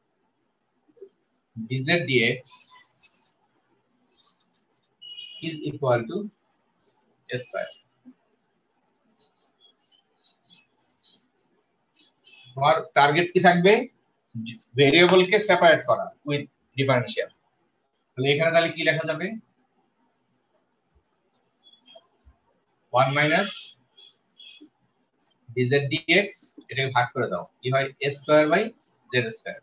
dz dx is equal to a square। তোমার টার্গেট কি থাকবে ভেরিয়েবল কে সেপারেট করা উইথ ডিফারেনশিয়াল তাহলে এখানে তাহলে কি লেখা যাবে one minus dz dx এটাকে ভাগ করে দাও কি হয় a square by z square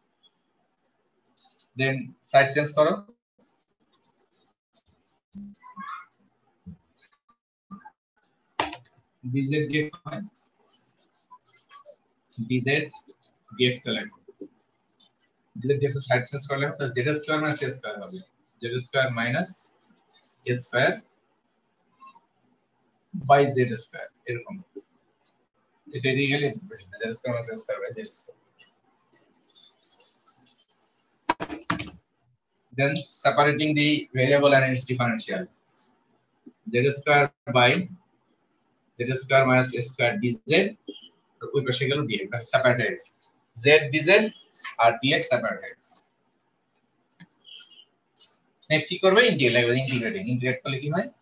then side change করো dz dx dz dx টা লাগবে dz dx এর সাইড চেঞ্জ করলে তো z square minus a square হবে z square minus a square by z square এরকম এটা দিয়ে গেলে z square minus a square by z square. then separating the variable and its differential z square by z square minus a square dz ওই পাশে গেল dx সেপারেট হয়ে গেছে z dz আর dx সেপারেট হয়ে গেছে। নেক্সট কি করবে ইন্টিগ্রেট লাগবে ইন্টিগ্রেটিং ইন্টিগ্রেট করলে কি হয়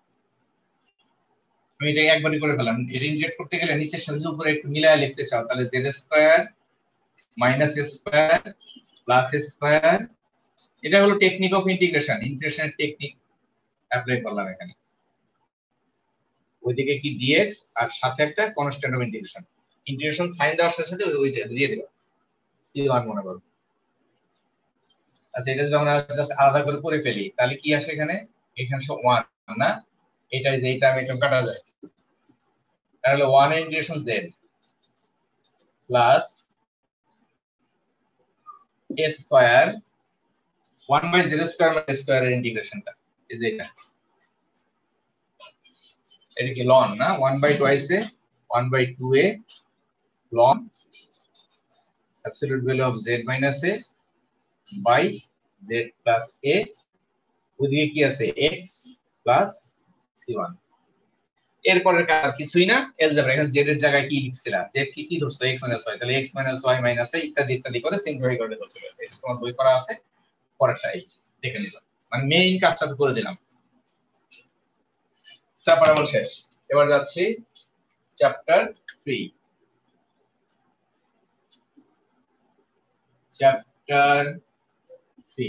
আমি এটা একবারই করে ফেললাম এটা ইন্টিগ্রেট করতে গেলে নিচের সাথে উপরে একটু মিলায় লিখতে চাও তাহলে z square minus a square plus a square এটা হলো টেকনিক অফ ইন্টিগ্রেশন ইন্টিগ্রেশনের টেকনিক অ্যাপ্লাই করলাম এখানে ওইদিকে কি dx আর সাথে একটা constant of integration integration sign দেওয়ার সাথে সাথে ওইটা দিয়ে দেব সি ওয়ান মনে করো। আচ্ছা এটা যদি আমরা জাস্ট আলাদা করে করে ফেলি তাহলে কি আসে এখানে এখানে সব one না এটা যে এটা আমি এটা কাটা যায় তাহলে one integration z plus a square one by z square minus square এর ইন্টিগ্রেশনটা এই যে এটা এটা কি ln না one by twice a one by two a ln absolute value of z minus a by z plus a ওদিকে কি আছে x plus c one এরপরের কাজ কিছুই না এলজেব্রা এখানে z এর জায়গায় কি লিখছিলা z কি কি ধরছো x minus y তাহলে x minus y minus a ইত্যাদি ইত্যাদি করে সিম্পলিফাই করে ধরছো এটা তোমার বই করা আছে পরেরটাই দেখে নিবা মানে মেইন কাজটা তো করে দিলাম সেপারেবল শেষ। এবার যাচ্ছি chapter three chapter three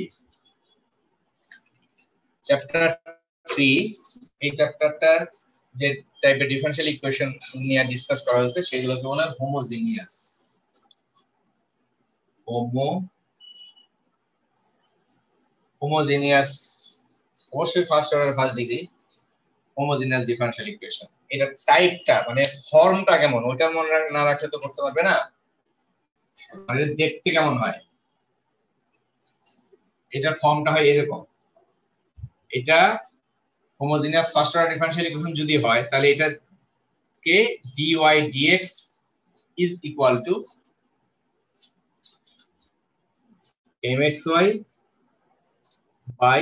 chapter three এই চ্যাপ্টারটার যে টাইপের ডিফারেনশিয়াল ইকুয়েশন নিয়ে ডিসকাস করা হয়েছে সেগুলোকে বলা হয় হোমোজিনিয়াস হোমো হোমোজিনিয়াস অবশ্যই first order first degree homogeneous differential equation. এটা টাইপটা মানে ফর্মটা কেমন ওইটা মনে না রাখলে তো করতে পারবে না। মানে দেখতে কেমন হয়, এটার ফর্মটা হয় এরকম। এটা homogeneous first order differential equation যদি হয় তাহলে এটা কে dy dx is equal to mxy by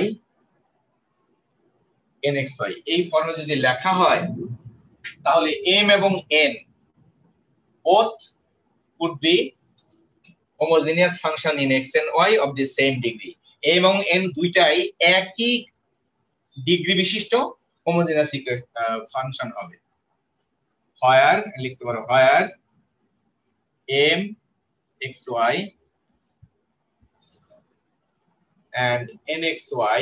nxy। এই ফর্মে যদি লেখা হয় তাহলে m এবং n both would be homogeneous function in x and y of the same degree। m এবং n দুইটাই একই ডিগ্রি বিশিষ্ট হোমোজেনাস ফাংশন হবে। where লিখতে পারো where m xy and nxy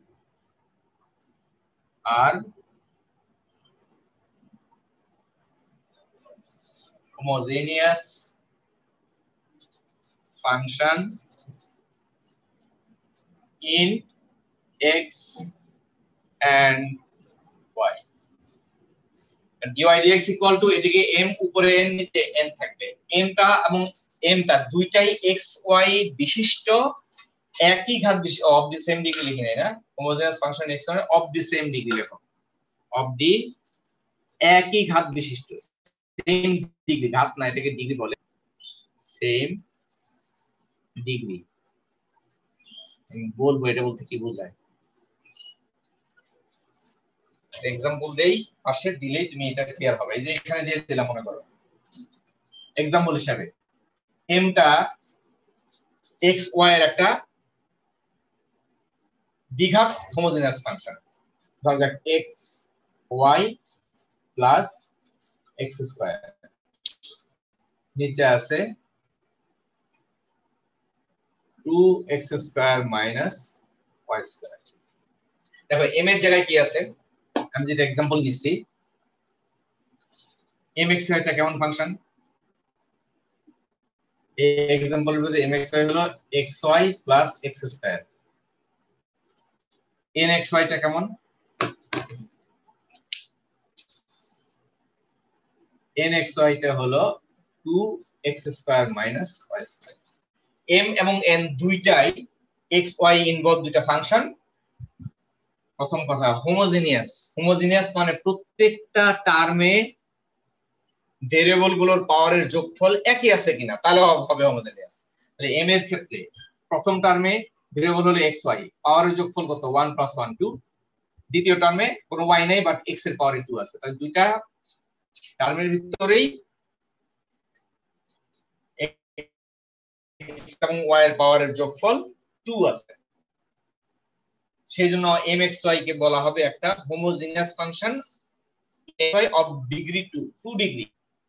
are homogeneous function in x and y and dy dx equal to এদিকে m উপরে n নিচে n থাকবে। m টা এবং n টা দুইটাই x y বিশিষ্ট একই ঘাত বিশিষ্ট অফ দি সেম ডিগ্রি লিখে নেই না, হোমোজেনাস ফাংশন x মানে অফ দি সেম ডিগ্রি লেখো, অফ দি একই ঘাত বিশিষ্ট সেম ডিগ্রি, ঘাত না এটাকে ডিগ্রি বলে, সেম ডিগ্রি। আমি বলবো এটা বলতে কি বোঝায়, এক্সাম্পল দেই পাশে দিলেই তুমি এটা ক্লিয়ার হবে। এই যে এখানে দিয়ে দিলাম মনে করো এক্সাম্পল হিসাবে m টা x y এর একটা দ্বিঘাত হোমোজেনাস ফাংশন, ধরা যাক x y plus x square, নিচে আছে two x square minus y square. দেখো m এর জায়গায় কি আছে, আমি যেটা एग्जांपल নিছি mx এটা কেমন ফাংশন, এই एग्जांपल এর মধ্যে mx হলো xy plus x square, nxy টা কেমন, nxy টা হলো two x square minus y square. m এবং n দুইটাই xy ইনভলভ দুইটা ফাংশন। প্রথম কথা হোমোজেনিয়াস, হোমোজেনিয়াস মানে প্রত্যেকটা টার্মে ভেরিয়েবল গুলোর পাওয়ারের যোগফল একই আছে কিনা তাহলে হবে হোমোজেনিয়াস। তাহলে m এর ক্ষেত্রে প্রথম টার্মে ভেরিয়েবল হলো xy, পাওয়ারের যোগফল কত ওয়ান প্লাস ওয়ান টু, দ্বিতীয় টার্মে কোনো y নাই বাট x এর পাওয়ারে টু আছে, তাহলে দুইটা টার্মের ভিতরেই x এবং y এর পাওয়ারের যোগফল টু আছে, সেইজন্য mxy কে বলা হবে একটা homogeneous function of degree two, two degree.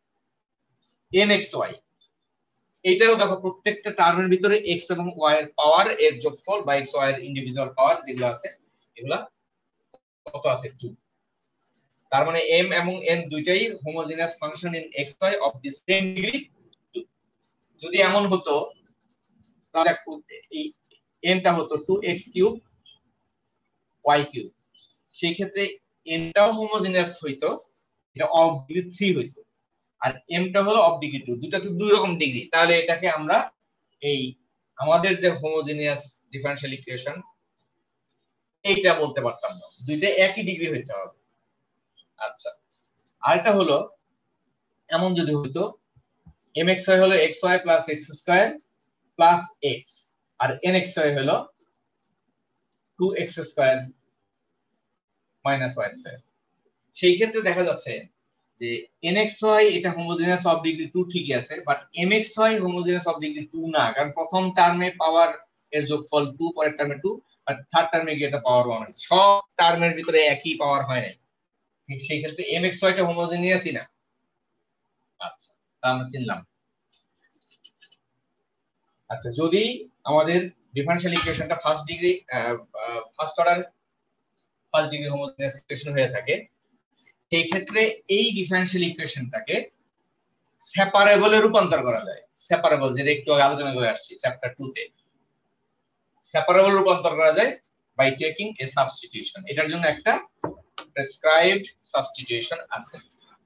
nxy এইটারও দেখো প্রত্যেকটা টার্মের ভিতরে x এবং y এর পাওয়ার এর যোগফল বা x y এর ইন্ডিভিজুয়াল পাওয়ার যেগুলো আছে এগুলা কত আছে টু। তার মানে m এবং n দুইটাই homogeneous function in xy of the same degree two. যদি এমন হতো তাহলে এই n টা হতো two x cube y cube, সেই ক্ষেত্রে n টাও হোমোজেনিয়াস হইতো, এটা অফ ডিগ্রি থ্রি হইতো, আর m টা হলো অফ ডিগ্রি টু, দুটো তো দুই রকম ডিগ্রি, তাহলে এটাকে আমরা এই আমাদের যে হোমোজেনিয়াস ডিফারেনশিয়াল ইকুয়েশন এইটা বলতে পারতাম না, দুইটা একই ডিগ্রি হইতে হবে। আচ্ছা আরেকটা হলো এমন যদি হইতো mxy হলো xy plus x square plus x আর nxy হলো two x square minus y square, সেই ক্ষেত্রে দেখা যাচ্ছে যে nxy এটা হোমোজেনিয়াস অফ ডিগ্রি টু ঠিকই আছে, but mxy homogeneous of degree two না, কারণ প্রথম টার্মে পাওয়ার এর যোগফল টু, পরের টার্মে টু, আর থার্ড টার্মে গিয়ে এটা পাওয়ার ওয়ান হয়েছে, সব টার্মের ভিতরে একই পাওয়ার হয় নাই, সেই ক্ষেত্রে mxy টা হোমোজেনিয়াসই না। আচ্ছা তা আমরা চিনলাম। আচ্ছা, যদি আমাদের ডিফারেনশিয়াল ইকুয়েশনটা first degree first order first degree homogeneous equation হয়ে থাকে, সেই ক্ষেত্রে এই ডিফারেনশিয়াল ইকুয়েশনটাকে সেপারেবলে রূপান্তর করা যায়। সেপারেবল, যেটা একটু আগে আলোচনা করে আসছি চ্যাপ্টার টু তে, সেপারেবল রূপান্তর করা যায় বাই টেকিং এ সাবস্টিটিউশন। এটার জন্য একটা প্রেসক্রাইবড সাবস্টিটিউশন আছে।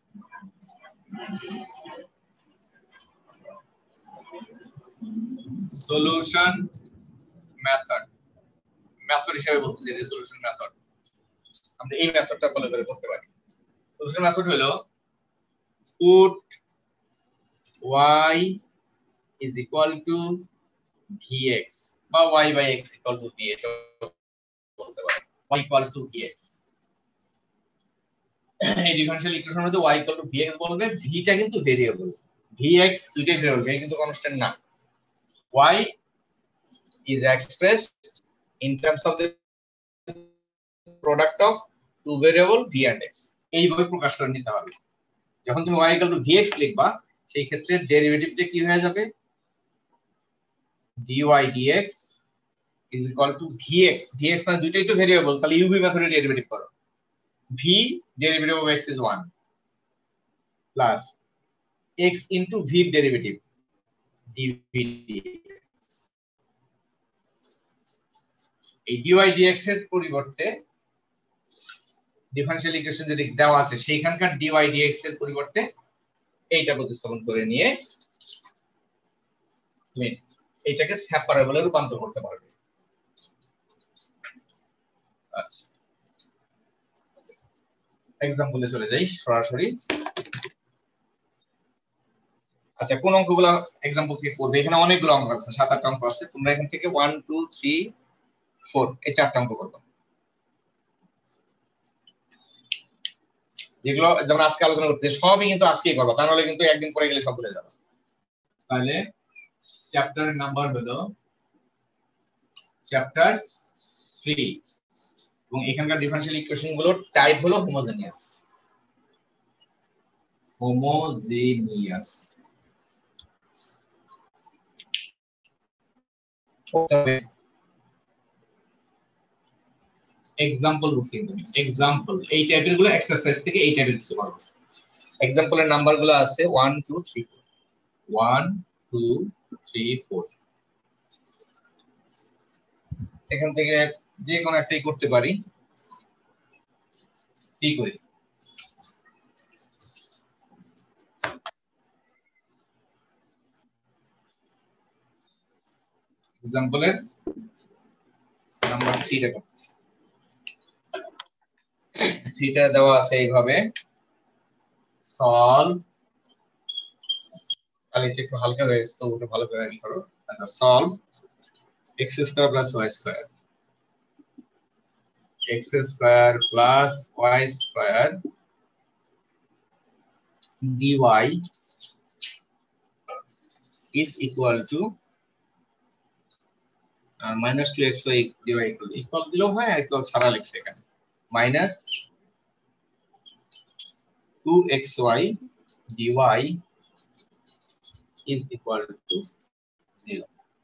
সলিউশন মেথড, মেথড হিসেবে বলতেছি যে সলিউশন মেথড, আমরা এই মেথডটা ফলো করে করতে পারি। সলিউশন মেথড হলো put y is equal to vx বা y by x equal to v, এটা বলতে পারি y equal to vx। এই ডিফারেনশিয়াল ইকুয়েশনের মধ্যে y equal to vx বলবে, v টা কিন্তু ভেরিয়েবল, vx দুইটাই ভেরিয়েবল, v কিন্তু কনস্ট্যান্ট না। y is expressed in terms of the product of two variable v and x, এইভাবে প্রকাশ করে নিতে হবে। যখন তুমি y equal to vx লিখবা, সেই ক্ষেত্রে ডেরিভেটিভটা কি হয়ে যাবে, dy dx is equal to vx, vx মানে দুইটাই তো ভেরিয়েবল, তাহলে uv মেথডে ডেরিভেটিভ করো, v derivative of x is one plus x into v derivative dv dx। এই dy dx এর পরিবর্তে ডিফারেনশিয়াল ইকুয়েশন যদি দেওয়া আছে, সেইখানকার dy dx এর পরিবর্তে এইটা প্রতিস্থাপন করে নিয়ে এইটাকে সেপারেবলে রূপান্তর করতে পারবে। আচ্ছা, এক্সাম্পলে চলে যাই সরাসরি। আচ্ছা, কোন অঙ্কগুলো এক্সাম্পল থেকে করবে? এখানে অনেকগুলো অঙ্ক আছে, সাত আট অঙ্ক আছে। তোমরা এখান থেকে ওয়ান টু থ্রি ফোর এই চারটা অঙ্ক করবে, যেগুলো যেমন আজকে আলোচনা করতে, সবই কিন্তু আজকেই করবা, তা নাহলে কিন্তু একদিন পরে গেলে সব ভুলে যাবে। তাহলে চ্যাপ্টারের নাম্বার হলো চ্যাপ্টার থ্রি, এবং এখানকার ডিফারেনশিয়াল ইকুয়েশন গুলোর টাইপ হলো হোমোজেনিয়াস। হোমোজেনিয়াস এক্সাম্পল বুঝছি তুমি, এক্সাম্পল এই টাইপের গুলো এক্সারসাইজ থেকে এই টাইপের কিছু করবে। এক্সাম্পলের নাম্বার গুলো আছে one two three four, one two three four. এখান থেকে যে কোনো একটাই করতে পারি, কি করি? এক্সাম্পলের নাম্বার থ্রিটা করতেছি। থ্রিটা দেওয়া আছে এইভাবে, সলভ, তাহলে একটু হালকা হয়ে গেছে তো ওটা ভালো করে ই করো। আচ্ছা, solve x square plus y square, x square plus y square dy is equal to minus two x y dy equal equal দিলেও হয়, equal ছাড়া লিখছে এখানে, minus two x y dy is equal to zero।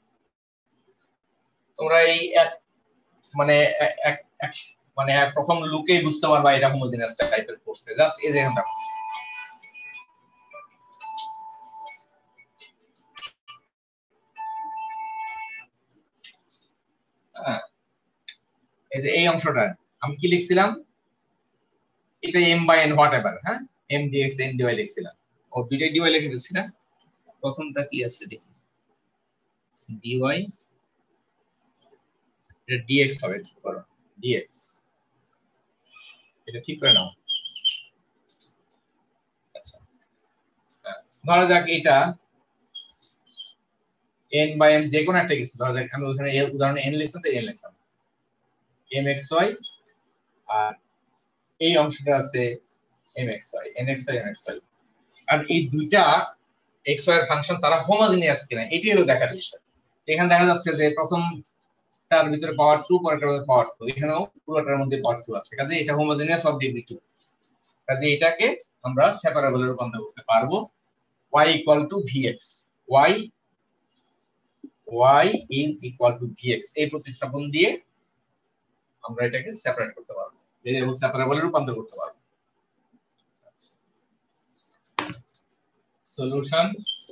তোমরা এই এক মানে এক মানে প্রথম লুকেই বুঝতে পারবা এটা হোমোজেনিয়াস টাইপের করছে। জাস্ট এই দেখেন দেখো, হ্যাঁ, এই যে এই অংশটা আমি কি লিখছিলাম, এটা m by n whatever, হ্যাঁ, m dx n dy লিখছিলাম, ও দুইটাই dy লিখে দিচ্ছি না। প্রথমটা কি আছে দেখি, dy, এটা dx হবে, ঠিক করো dx, এটা ঠিক করে নাও। আচ্ছা, ধরা যাক এটা n বাই n যে কোনো একটা কিছু, ধরা যাক আমি ওখানে উদাহরণে n লিখছি তো n লিখলাম, mxy, আর এই অংশটা আছে mxy, nxy mxy, আর এই দুইটা xy এর ফাংশন তারা হোমোজেনিয়াস কিনা এটি হলো দেখার বিষয়। এখানে দেখা যাচ্ছে যে প্রথম তার ভিতরে পাওয়ার টু, পরেরটার মধ্যে পাওয়ার টু, এখানেও পুরোটার মধ্যে পাওয়ার টু আছে, কাজে এটা হোমোজেনিয়াস অফ ডিগ্রি টু। কাজে এটাকে আমরা সেপারেবলে রূপান্তর করতে পারবো, y equal to vx, y y is equal to vx এই প্রতিস্থাপন দিয়ে আমরা এটাকে সেপারেট করতে পারবো, ভেরিয়েবল সেপারেবলে রূপান্তর করতে পারবো। সলিউশন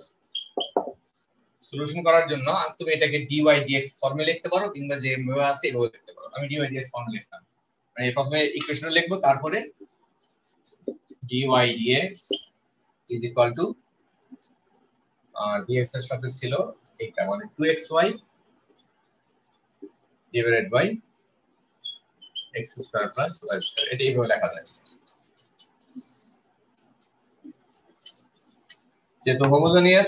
সলিউশন করার জন্য তুমি এটাকে dy dx ফর্মে লিখতে পারো, কিংবা যে ভাবে আছে এভাবে লিখতে পারো। আমি dy dx ফর্মে লিখলাম, মানে প্রথমে ইকুয়েশন লিখবো, তারপরে dy dx is equal to R dx এর সাথে ছিল এটা, মানে two x y divided by x square plus y square, এটা এইভাবে লেখা যায়। যেহেতু হোমোজেনিয়াস,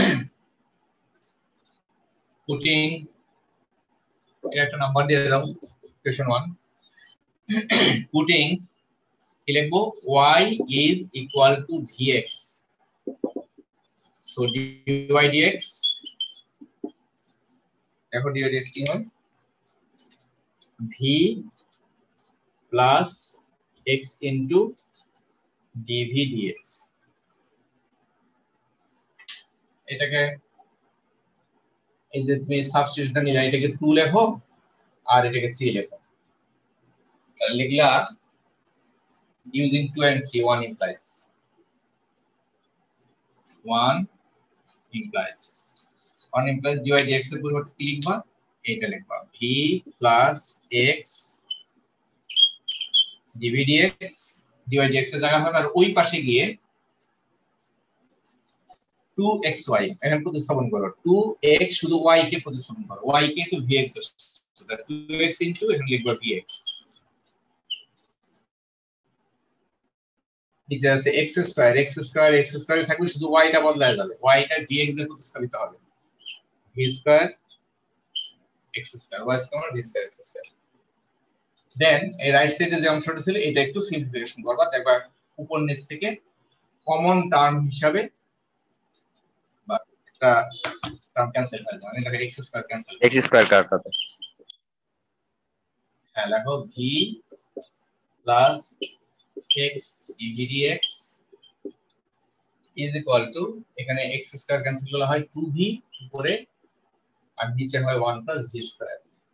পুটিং এর একটা নাম্বার দিয়ে দাও, ইকুয়েশন ওয়ান। পুটিং কি লিখবো, y is equal to vx, so dy dx, দেখো dy dx কি হয়, v plus x into dv dx। এটাকে এই যে তুমি সাবস্টিটিউশনটা নিলে, এটাকে টু লেখো আর এটাকে থ্রি লেখো, তাহলে লিখলা using two and three, one implies one implies one implies dy dx এর পরিবর্তে কি লিখবা, এটা লিখবা v plus x dv dx, dy dx এর জায়গা হবে, আর ওই পাশে গিয়ে টু এক্স ওয়াই এখানে প্রতিস্থাপন করো, টু এক্স শুধু y কে প্রতিস্থাপন করো, y কে তো vx, so that two x into এখানে লিখবা vx, নিচে আছে x square, x square x square থাকবে, শুধু y টা বদলায় যাবে, y টা dx দিয়ে প্রতিস্থাপিত হবে, v square x square y square v square x square. Then এই রাইট সাইডে যে অংশটা ছিল এটা একটু সিম্পলিফিকেশন করবা, দেখবা উপর নিচ থেকে কমন টার্ম হিসাবে বা একটা টার্ম ক্যান্সেল হয়ে যাবে, মানে এটা x square cancel, x square কার সাথে, হ্যাঁ লেখো v plus x dv dx is equal to, এখানে x স্কয়ার ক্যান্সেল করলে হয় টু v উপরে, আর নিচে হয় ওয়ান plus v স্কয়ার।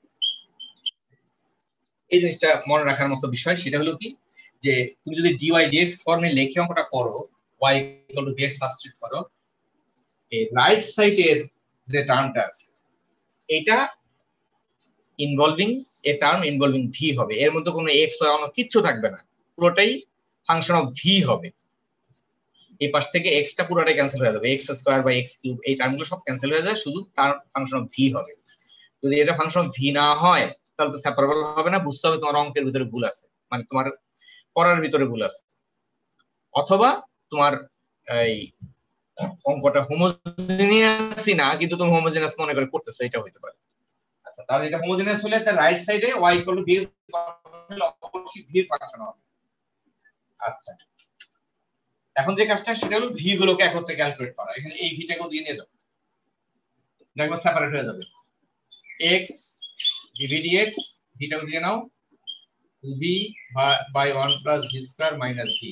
এই জিনিসটা মনে রাখার মতো বিষয়, সেটা হলো কি, যে তুমি যদি dy dx ফর্মে লিখে অঙ্কটা করো, y equal to vx substitute করো, এই রাইট সাইডের যে টার্মটা আছে এটা involving a term involving v হবে, এর মধ্যে কোনো x y অন্য কিছু থাকবে না, পুরোটাই ফাংশন অফ v হবে। এই পাশ থেকে x টা পুরোটাই ক্যান্সেল হয়ে যাবে, x square by x cube এই টার্মগুলো সব ক্যান্সেল হয়ে যায়, শুধু টার্ম ফাংশন অফ v হবে। যদি এটা ফাংশন অফ v না হয় তাহলে তো সেপারেবল হবে না, বুঝতে হবে তোমার অঙ্কের ভিতরে ভুল আছে, মানে তোমার পড়ার ভিতরে ভুল আছে, অথবা তোমার এই অঙ্কটা হোমোজেনিয়াসই না, কিন্তু তুমি হোমোজেনিয়াস মনে করে করতেছো, এটা হতে পারে। আচ্ছা, তাহলে এটা হোমোজেনিয়াস হলে তার রাইট সাইডে y ইকুয়াল টু v অবশ্যই v এর ফাংশন হবে। আচ্ছা, এখন যে কাজটা সেটা হলো v গুলোকে একত্রে ক্যালকুলেট করা, এখানে এই v টাকেও দিয়ে নিয়ে যাও, দেখো সেপারেট হয়ে যাবে, x dv dx v টাকে দিয়ে নাও, two v by one plus v square minus v,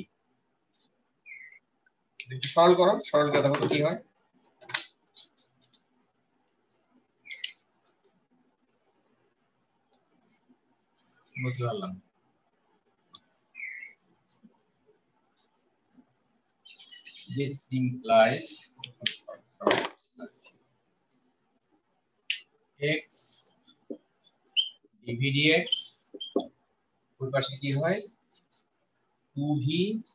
একটু সরল করো, সরল করে দেখো কি হয়। বুঝতে পারলাম, this implies x dv dx ওই পাশে কি হয়, two v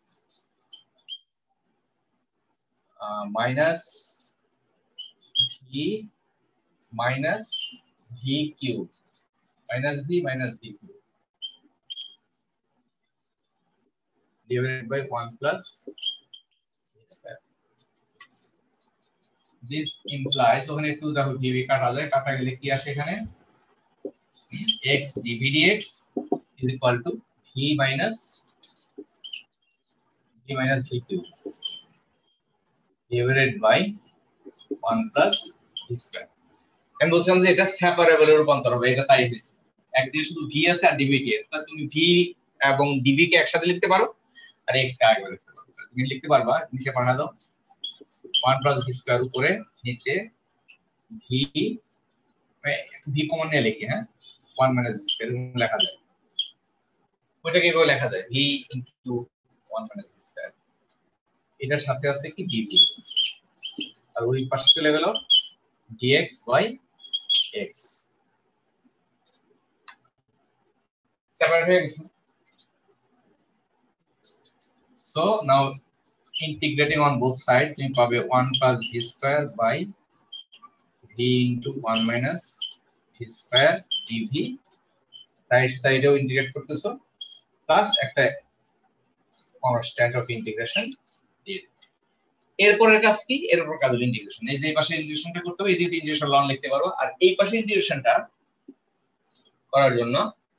minus v minus v cube minus v minus v cube divided by one plus v square. This implies, ওখানে টু দেখো v কাটা যায়, কাটা গেলে কি আসে এখানে, x dv dx is equal to v minus v minus v cube divided by one plus v square. আমি বলছিলাম যে এটা সেপারেবল রূপান্তর হবে, এটা তাই হয়েছে, একদিকে শুধু v আছে আর dv dx, তাহলে তুমি v এবং dv কে একসাথে লিখতে পারো আর x কে আগে লিখতে পারো, তুমি লিখতে পারবা, নিচে পাঠা দাও ওয়ান প্লাস v স্কয়ার উপরে, নিচে v ভি কমন নিয়ে লিখি, হ্যাঁ ওয়ান মাইনাস ভি স্কয়ার লেখা যায়। ওইটা কিভাবে লেখা যায়? V into one minus v square, এটার সাথে আছে কি ডিভি, আর ওই পাশে চলে গেল ডিএক্স বাই এক্স, সেপারেট হয়ে গেছে। So now integrating on both sides তুমি পাবে one plus v square by v into one minus v square dv, right সাইডেও ইন্টিগ্রেট করতেছো প্লাস একটা কনস্ট্যান্ট অফ ইন্টিগ্রেশন দিয়ে। এরপরের কাজ কি? এরপর কাজ হলো ইন্টিগ্রেশন। এই যে এই পাশে ইন্টিগ্রেশনটা করতে হবে, এই দিকে ইন্টিগ্রেশন লন লিখতে পারবো, আর এই পাশে ইন্টিগ্রেশনটা করার জন্য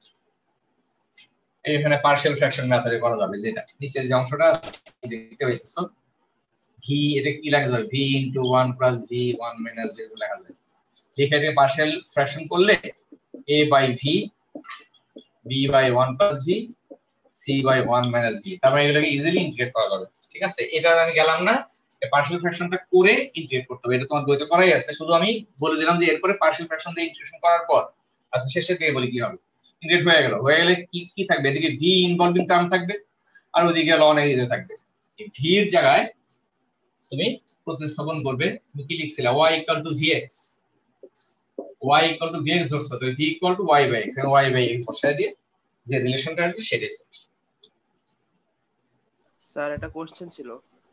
এখানে পার্শিয়াল ফ্র্যাকশন মেথডে করা যাবে, যেটা নিচের যে অংশটা দেখতে পাইতেছো ভি, এটা কি লেখা যাবে? V into one plus v one minus v লেখা যায়। এখানে পার্শিয়াল ফ্র্যাকশন করলে a by v, b by one plus v, c by one minus v, তার মানে এগুলোকে ইজিলি ইন্টিগ্রেট করা যাবে। ঠিক আছে, এটা আমি গেলাম না, পার্শিয়াল ফ্র্যাকশনটা করে ইন্টিগ্রেট করতে হবে, এটা তোমার বইতে করাই আছে, শুধু আমি বলে দিলাম যে এরপরে পার্শিয়াল ফ্র্যাকশন দিয়ে ইন্টিগ্রেশন করার পর আচ্ছা শেষে দিয়ে বলি কি হবে। ইন্টিগ্রেট হয়ে গেল, হয়ে গেলে কি কি থাকবে? এদিকে ভি ইনভলভিং টার্ম থাকবে আর ওদিকে লন এ থাকবে। এই ভি এর জায়গায় তুমি প্রতিস্থাপন করবে, তুমি কি লিখছিলা? y equal to vx, y equal to vx ধরছো, তো v equal to y by x, এর y বাই x বসায় দিয়ে যে রিলেশনটা আসবে সেটাই। স্যার একটা কোশ্চেন ছিল।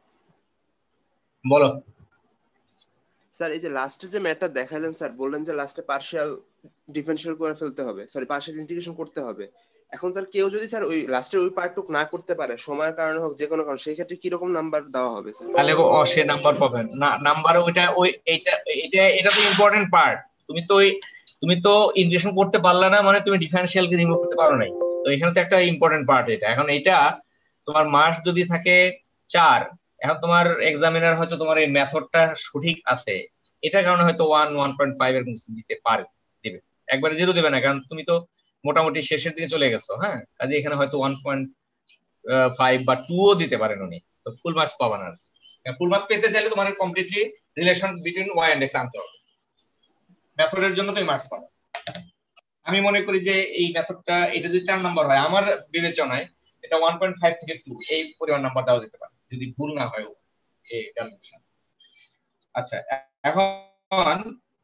বলো। স্যার এই যে লাস্টে যে ম্যাথটা দেখালেন স্যার, বললেন যে লাস্টে পার্শিয়াল ডিফারেনশিয়াল করে ফেলতে হবে, সরি পার্শিয়াল ইন্টিগ্রেশন করতে হবে। এখন স্যার কেউ যদি স্যার ওই লাস্টের ওই পার্টটুক না করতে পারে, সময়ের কারণে হোক যে কোনো কারণে, সেই ক্ষেত্রে কি রকম নাম্বার দেওয়া হবে স্যার? তাহলে ও সে নাম্বার পাবেন না, নাম্বার ওইটা ওই এইটা এটা এটা তো ইম্পর্টেন্ট পার্ট। তুমি তো ওই তুমি তো ইন্টিগ্রেশন করতে পারলে না মানে তুমি ডিফারেনশিয়ালকে রিমুভ করতে পারো নাই, তো এখানে তো একটা ইম্পর্টেন্ট পার্ট এটা। এখন এইটা তোমার মার্কস যদি থাকে চার, এখন তোমার এক্সামিনার হয়তো তোমার এই মেথডটা সঠিক আছে, এটার কারণে হয়তো ওয়ান ওয়ান পয়েন্ট ফাইভ এর মতো দিতে পারে, দিবে, একবারে জিরো দেবে না, কারণ তুমি তো মোটামুটি শেষের দিকে চলে গেছো। হ্যাঁ, কাজে এখানে হয়তো ওয়ান পয়েন্ট ফাইভ বা টু ও দিতে পারেন উনি, তো ফুল মার্কস পাবা না। ফুল মার্কস পেতে চাইলে তোমার completely relation between y and x আনতে হবে, মেথডের জন্য তুমি মার্কস পাবে। আমি মনে করি যে এই মেথডটা এটা যদি চার নাম্বার হয়, আমার বিবেচনায় এটা ওয়ান পয়েন্ট ফাইভ থেকে টু এই পরিমাণ নাম্বার দেওয়া যেতে পারে যদি ভুল না হয় এই ক্যালকুলেশন। আচ্ছা, এখন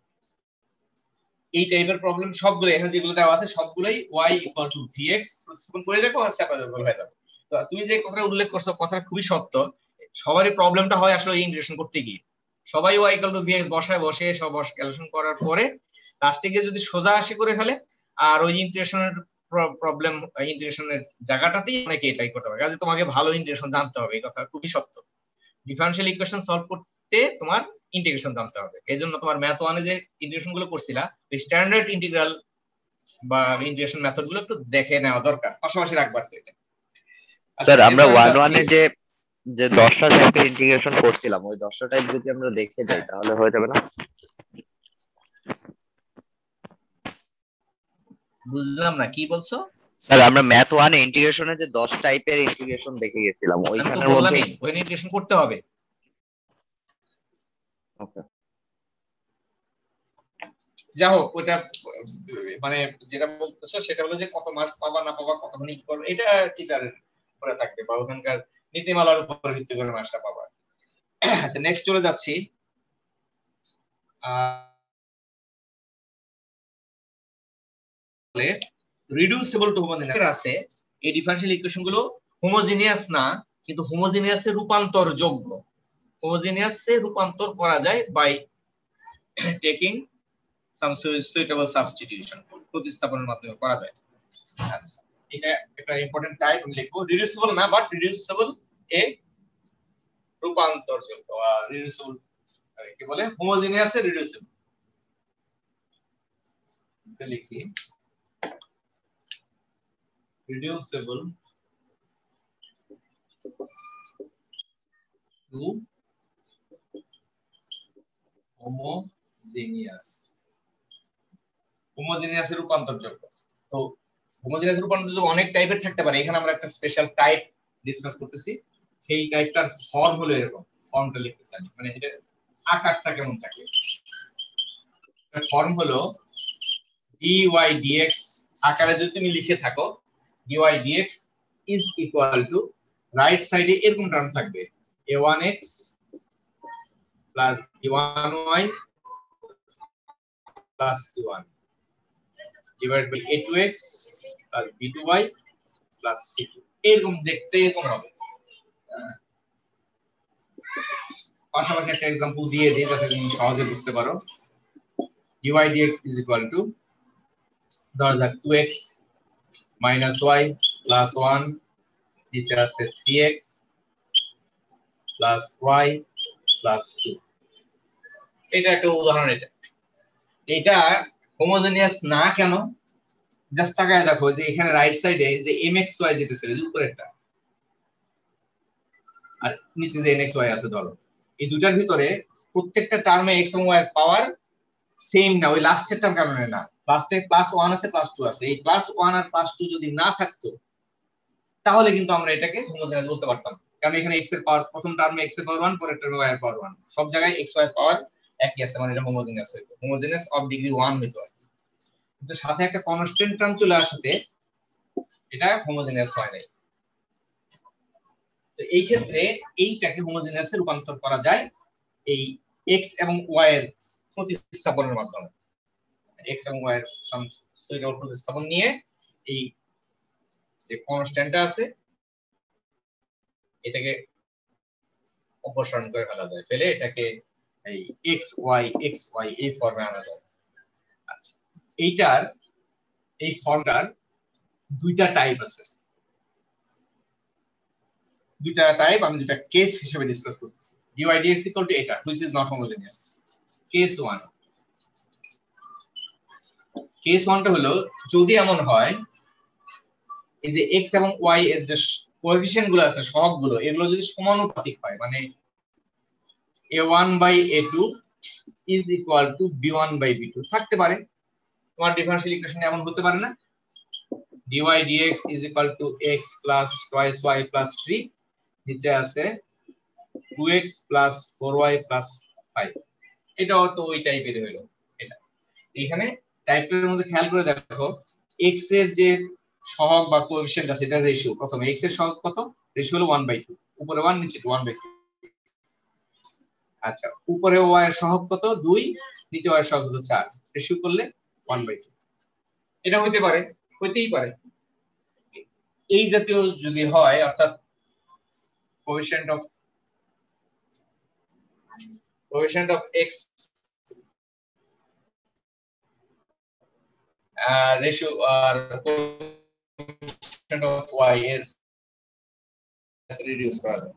এই টাইপের প্রবলেম সবগুলো এখানে যেগুলো দেওয়া আছে সবগুলোই y ইকুয়াল টু vx প্রতিস্থাপন করে দেখো সেপারেবল হয়ে যাবে। তো তুমি যে কথাটা উল্লেখ করছো কথাটা খুবই সত্য, সবারই প্রবলেমটা হয় আসলে ইন্টিগ্রেশন করতে গিয়ে। সবাই y ইকুয়াল টু vx বসায়, বসে সব ক্যালকুলেশন করার পরে লাস্টে গিয়ে যদি সোজা আসি করে ফেলে, আর ওই ইন্টিগ্রেশনের প্রবলেম ইন্টিগ্রেশনের জায়গাটাতেই অনেকে এটাই করতে পারে। কাজে তোমাকে ভালো ইন্টিগ্রেশন জানতে হবে, এই কথা খুবই সত্য। ডিফারেনশিয়াল ইকুয়েশন সলভ করতে তোমার ইন্টিগ্রেশন জানতে হবে, এজন্য তোমার ম্যাথ ওয়ানে যে ইন্টিগ্রেশন গুলো করছিলা স্ট্যান্ডার্ড ইন্টিগ্রাল বা ইন্টিগ্রেশন মেথড গুলো একটু দেখে নেওয়া দরকার, পাশাপাশি রাখবার তো এটা। স্যার আমরা ওয়ান ওয়ানে যে যে দশটা টাইপের ইন্টিগ্রেশন করছিলাম, ওই দশটা টাইপ যদি আমরা দেখে যাই তাহলে হয়ে যাবে না? বুঝলাম না কি বলছো স্যার। আমরা ম্যাথ ওয়ানে ইন্টিগ্রেশনের যে দশ টাইপের ইন্টিগ্রেশন দেখে গেছিলাম, ওইখানের মধ্যে ওই ইন্টিগ্রেশন করতে হবে। ওকে, যা হোক, ওটা মানে যেটা বলতেছো সেটা হলো যে কত মার্কস পাবা না পাবা, কতখানি কি করবে, এটা টিচারের উপরে থাকবে বা ওখানকার নীতিমালার উপর ভিত্তি করে মার্কসটা পাবা। আচ্ছা, নেক্সট চলে যাচ্ছি। রিডিউসিবল টু হোমোজেনিয়াস আছে, এই ডিফারেনশিয়াল ইকুয়েশন গুলো হোমোজেনিয়াস না, কিন্তু হোমোজেনিয়াসে রূপান্তর যোগ্য। হোমোজেনিয়াসে রূপান্তর করা যায় by taking some suitable substitution, প্রতিস্থাপনের মাধ্যমে করা যায়। আচ্ছা, এটা একটা ইম্পর্টেন্ট টাইপ আমি লিখবো, রিডিউসিবল না বাট রিডিউসিবল এ রূপান্তরযোগ্য, রিডিউসিবল কি বলে, হোমোজেনিয়াস এ রিডিউসিবল। এটা লিখি রিডিউসিবল টু হোমোজেনিয়াস, হোমোজেনিয়াস এর রূপান্তরযোগ্য। তো হোমোজেনিয়াস রূপান্তরযোগ্য অনেক টাইপের থাকতে পারে, এখানে আমরা একটা স্পেশাল টাইপ ডিসকাস করতেছি। সেই টাইপটার ফর্ম হলো এরকম, ফর্মটা লিখতেছি আমি, মানে এটা আকারটা কেমন থাকে। ফর্ম হলো dy dx আকারে যদি তুমি লিখে থাকো dy dx is equal to right সাইডে এরকম টার্ম থাকবে a one x plus b one y plus c one divided by a two x plus b two y plus c two এরকম দেখতে এরকম হবে। পাশাপাশি একটা एग्जांपल দিয়ে দেই যাতে তুমি সহজে বুঝতে পারো। dy dx is equal to ধরা যাক two x minus y plus one নিচে আছে three x plus y plus two। এটা একটা উদাহরণ। এটা এটা হোমোজেনিয়াস না কেন জাস্ট তাকায় দেখো যে এখানে রাইট সাইডে যে mxy যেটা ছিল উপরেরটা আর নিচে যে nxy আছে ধরো এই দুটার ভিতরে প্রত্যেকটা টার্মে x এবং y এর পাওয়ার সেম না, ওই লাস্টের টার্ম কারণে না। লাস্টে প্লাস ওয়ান আছে প্লাস টু আছে, এই প্লাস ওয়ান আর প্লাস টু যদি না থাকতো তাহলে কিন্তু আমরা এটাকে হোমোজেনিয়াস বলতে পারতাম, কারণ এখানে x এর পাওয়ার প্রথম টার্মে x এর পাওয়ার ওয়ান, পরের টার্মে y এর পাওয়ার ওয়ান, সব জায়গায় x y এর পাওয়ার একই আছে, মানে এটা হোমোজেনিয়াস হইতো, হোমোজেনিয়াস অফ ডিগ্রি ওয়ান হইতো। কিন্তু সাথে একটা কনস্ট্যান্ট টার্ম চলে আসাতে এটা হোমোজেনিয়াস হয় নাই। তো এই ক্ষেত্রে এইটাকে হোমোজেনিয়াসে রূপান্তর করা যায় এই x এবং y এর প্রতিস্থাপনের মাধ্যমে। x এবং y এর সুইটেবল প্রতিস্থাপন নিয়ে এই যে কনস্ট্যান্টটা আছে এটাকে অপসারণ করে ফেলা যায়, ফেলে এটাকে এই xy xy এই ফর্মে আনা যায়। আচ্ছা, এইটার এই ফর্মটার দুইটা টাইপ আছে, দুইটা টাইপ আমি দুইটা কেস হিসেবে ডিসকাস করতেছি। dy dx equal to এটা which is not homogeneous, case one. Case ওয়ানটা হলো যদি এমন হয় এই যে x এবং y এর যে কোএফিসিয়েন্ট গুলো আছে সহগ গুলো এগুলো যদি সমানুপাতিক হয়, মানে a one by a two is equal to b one by b two থাকতে পারে। তোমার ডিফারেনশিয়াল ইকুয়েশন এমন হতে পারে না dy dx is equal to x plus twice y plus three, নিচে আছে two x plus four y plus five, এটাও তো ওই টাইপের হলো। এটা এখানে টাইপের মধ্যে খেয়াল করে দেখো x এর যে সহগ বা কোএফিসিয়েন্ট আছে এটা রেশিও, প্রথমে x এর সহগ কত, রেশিও হলো one by two, উপরে one নিচে two, one by two। আচ্ছা, উপরে y এর সহগ কত দুই, নিচে y এর সহগ হলো চার, রেশিও করলে one by two। এটা হতে পারে, হইতেই পারে। এই জাতীয় যদি হয় অর্থাৎ coefficient of coefficient of x ratio আর কোএফিসিয়েন্ট অফ y এর রিডিউস করা যায়।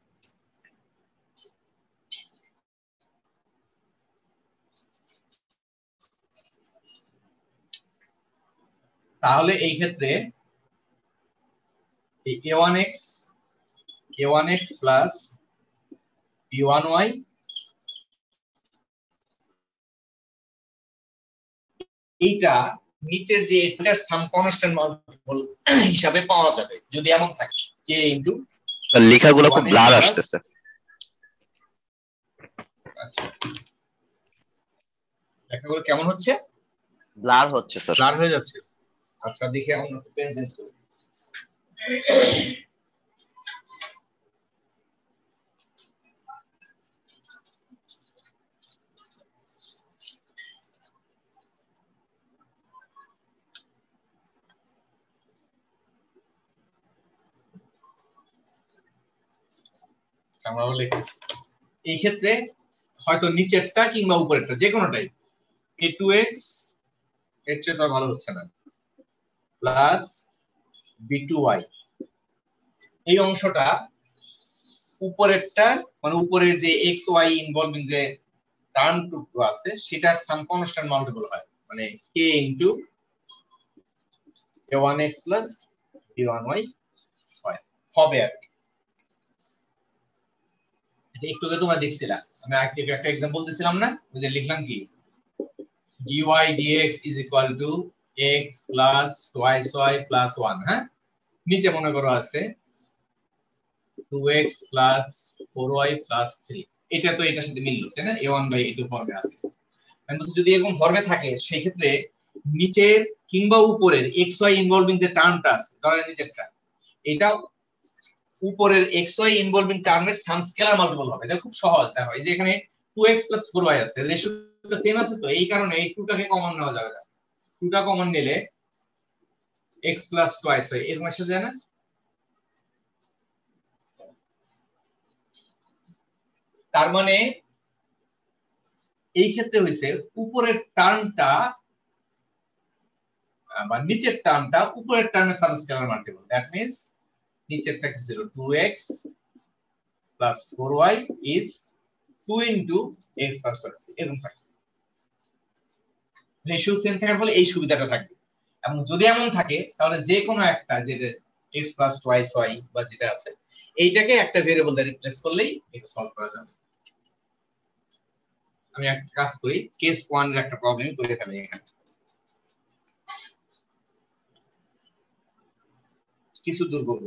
তাহলে এই ক্ষেত্রে এই a one x a one x plus b one y এইটা নিচের যে এটার সাম কনস্ট্যান্ট মাল্টিপল হিসাবে পাওয়া যাবে যদি এমন থাকে k ইনটু লেখাগুলো খুব ব্লার আসতেছে। আচ্ছা, লেখাগুলো কেমন হচ্ছে? ব্লার হচ্ছে স্যার, ব্লার হয়ে যাচ্ছে। আচ্ছা, দেখি আমরা পেন চেঞ্জ করি। আমরা লিখতেছি এই ক্ষেত্রে হয়তো নিচেরটা কিংবা উপরেরটা যে কোনোটাই a two x এর চেয়ে ভালো হচ্ছে না প্লাস b two y, এই অংশটা উপরেরটা মানে উপরের যে x y ইনভলভিং যে টার্ম টুকরো আছে সেটার সাম কনস্ট্যান্ট মাল্টিপল হয়, মানে k into a one x plus b one y হয় হবে আর কি। একটু আগে তোমরা দেখছিলা আমি একটা एग्जांपल দিছিলাম না, ওই যে লিখলাম কি dy dx is equal to x plus twice y plus one। হ্যাঁ, নিচে মনে করো আছে two x plus four y plus three, এটা তো এটার সাথে মিললো তাই না, a one by a two ফর্মে আছে। আমি বলছি যদি এরকম ফর্মে থাকে সেই ক্ষেত্রে নিচের কিংবা উপরের এক্স ওয়াই ইনভলভিং যে টার্মটা আছে, ধরেন নিচেরটা, এটা উপরের এক্স ওয়াই ইনভলভিং টার্মের সাম স্কেলার মাল্টিপল হবে। এটা খুব সহজ। দেখো এই যে এখানে two x plus four y আছে, রেশিওটা সেম আছে, তো এই কারণে এই টু টাকে কমন নেওয়া যাবে না। টু টা কমন নিলে x প্লাস টুয়াইস হয়, এরকম আসা যায় না? তার মানে এই ক্ষেত্রে হইছে উপরের টার্মটা বা নিচের টার্মটা উপরের টার্মের সাবস্কেলার মাল্টিপল। দ্যাট মিন্স নিচেরটা কি ছিল two x plus four y is two into x plus twice, এরকম থাকে। রেশিও সেম থাকার ফলে এই সুবিধাটা থাকবে। এবং যদি এমন থাকে তাহলে যে কোনো একটা, যেটা x প্লাস টুয়াইস ওয়াই বা যেটা আছে, এইটাকে একটা ভেরিয়েবল দিয়ে রিপ্লেস করলেই এটা সলভ করা যাবে। আমি একটা কাজ করি, কেস ওয়ান এর একটা প্রবলেম করে ফেলি এখানে। কিছু দূর করব।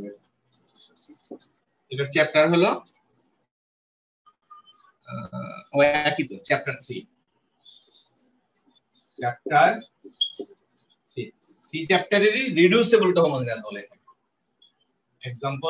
এটার চ্যাপ্টার হলো ও একই তো, chapter three. Chapter three three চ্যাপ্টারেরই রিডিউসিবল টু হোমোজেনিয়াস বলে। এক্সাম্পল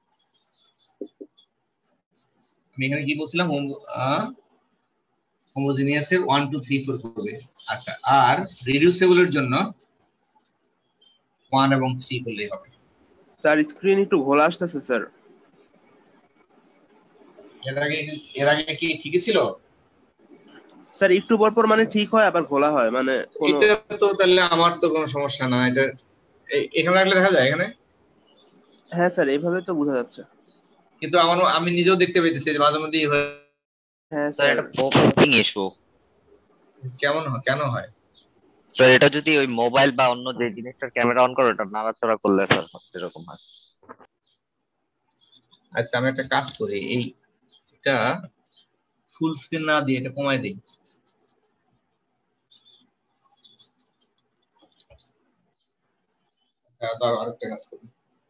আমি এখানে কি বলছিলাম, হোমোজেনিয়াস এর ওয়ান টু থ্রি ফোর করবে। আচ্ছা, আর রিডিউসিবল এর জন্য ওয়ান এবং থ্রি করলেই হবে। স্যার স্ক্রিন একটু ঘোলা আসতেছে স্যার। এর আগে এর আগে কি ঠিকই ছিল? স্যার একটু পর পর মানে ঠিক হয় আবার ঘোলা হয়, মানে কোনো এটা তো তাহলে আমার তো কোনো সমস্যা না। এটা এখানে রাখলে দেখা যায় এখানে। হ্যাঁ স্যার এইভাবে তো বোঝা যাচ্ছে, কিন্তু আমার আমি নিজেও দেখতে পেয়েছি যে মাঝে মধ্যেই হয়। হ্যাঁ স্যার স্যার। এটা পপিং ইস্যু। কেমন হয়, কেন হয়? স্যার এটা যদি ওই মোবাইল বা অন্য যে জিনিসটার ক্যামেরা অন করে ওটা নাড়াচাড়া করলে স্যার এরকম হয়। আচ্ছা, আমি একটা কাজ করি, এই এটা ফুল স্ক্রিন না দিয়ে এটা কমাই দিই। আচ্ছা, আরেকটা কাজ করি।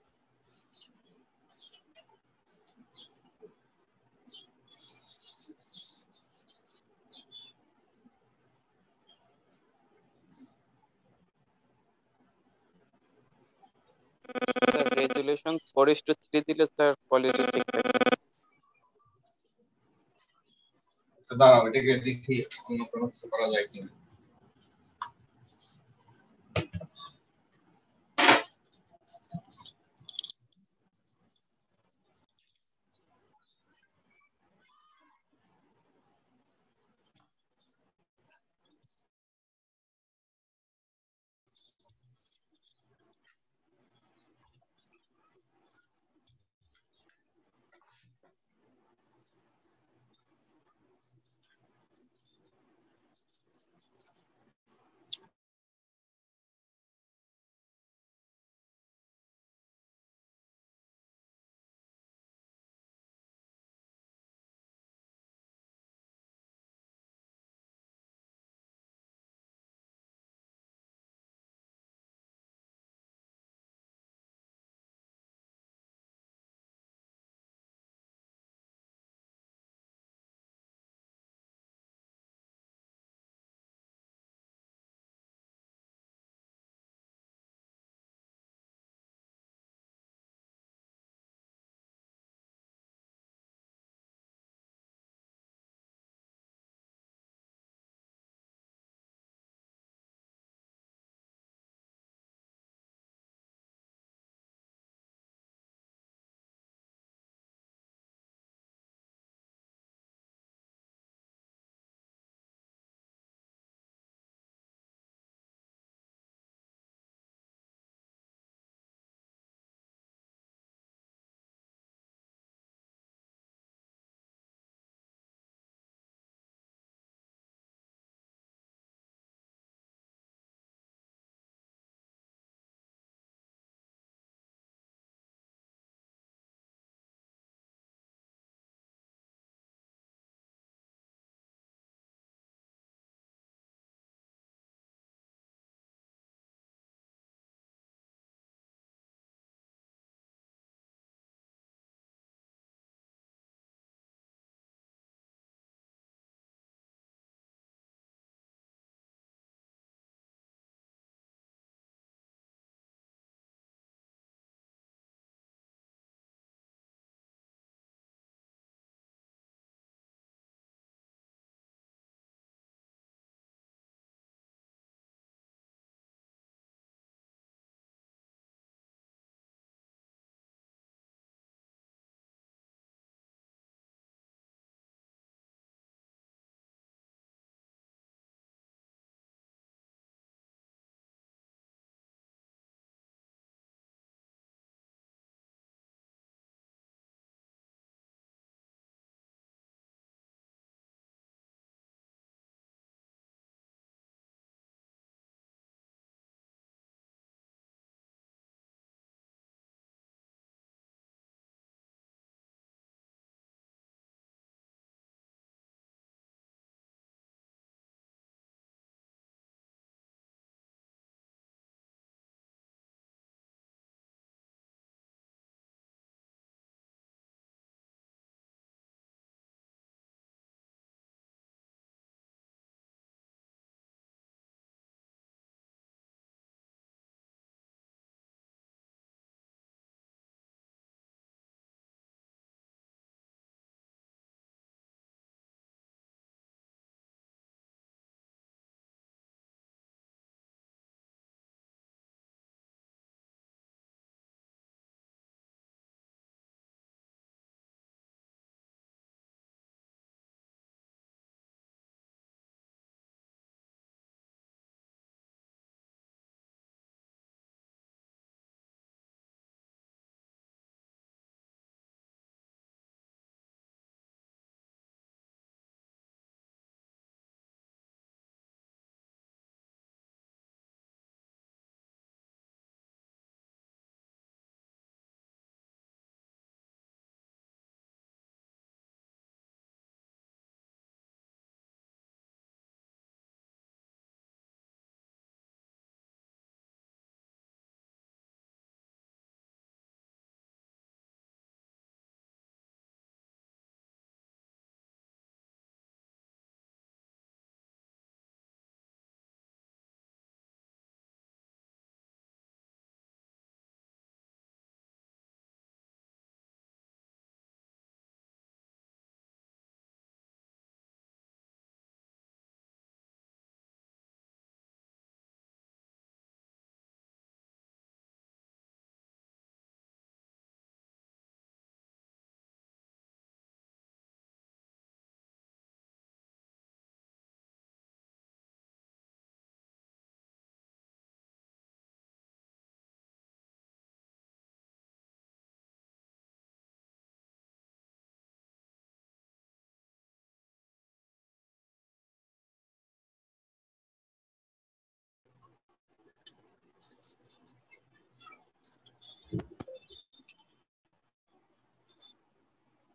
Sir resolution four is to three দিলে স্যার কোয়ালিটি ঠিক থাকে। দাঁড়াও, এটাকে দেখি অন্য কোনো কিছু করা যায় কিনা।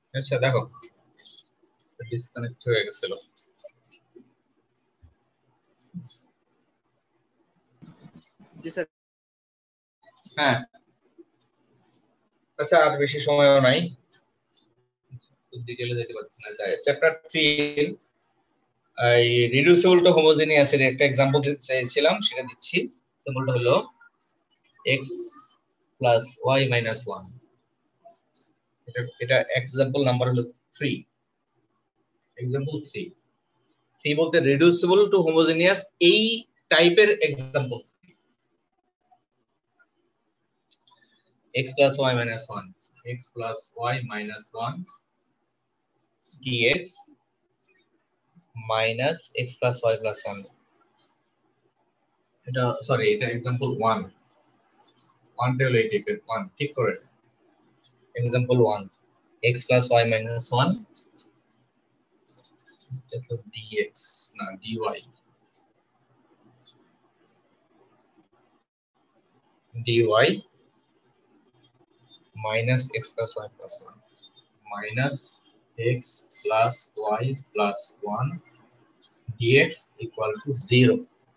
আচ্ছা দেখো ডিসকানেক্ট হয়ে গেছিল। জি স্যার। হ্যাঁ আচ্ছা আর বেশি সময়ও নাই, ডিটেইলে যেতে পারছি না। চ্যাপ্টার তিন এই রিডিউসিবল টু হোমোজেনিয়াস এর একটা एग्जांपल দিতে চাইছিলাম, সেটা দিচ্ছি। সিম্বলটা হলো x plus y minus one. এটা এটা एग्जांपल নাম্বার হলো থ্রি। एग्जांपल থ্রি থ্রি বলতে রিডিউসিবল টু হোমোজেনিয়াস এই টাইপের example. x plus y minus one, x plus y minus one dx minus x plus y plus one. এটা sorry এটা example one one তে হলো এই টাইপের one, ঠিক করে example one x plus y minus one এটা dx না dy dy minus x plus y plus one minus x plus y plus one dx equal to zero.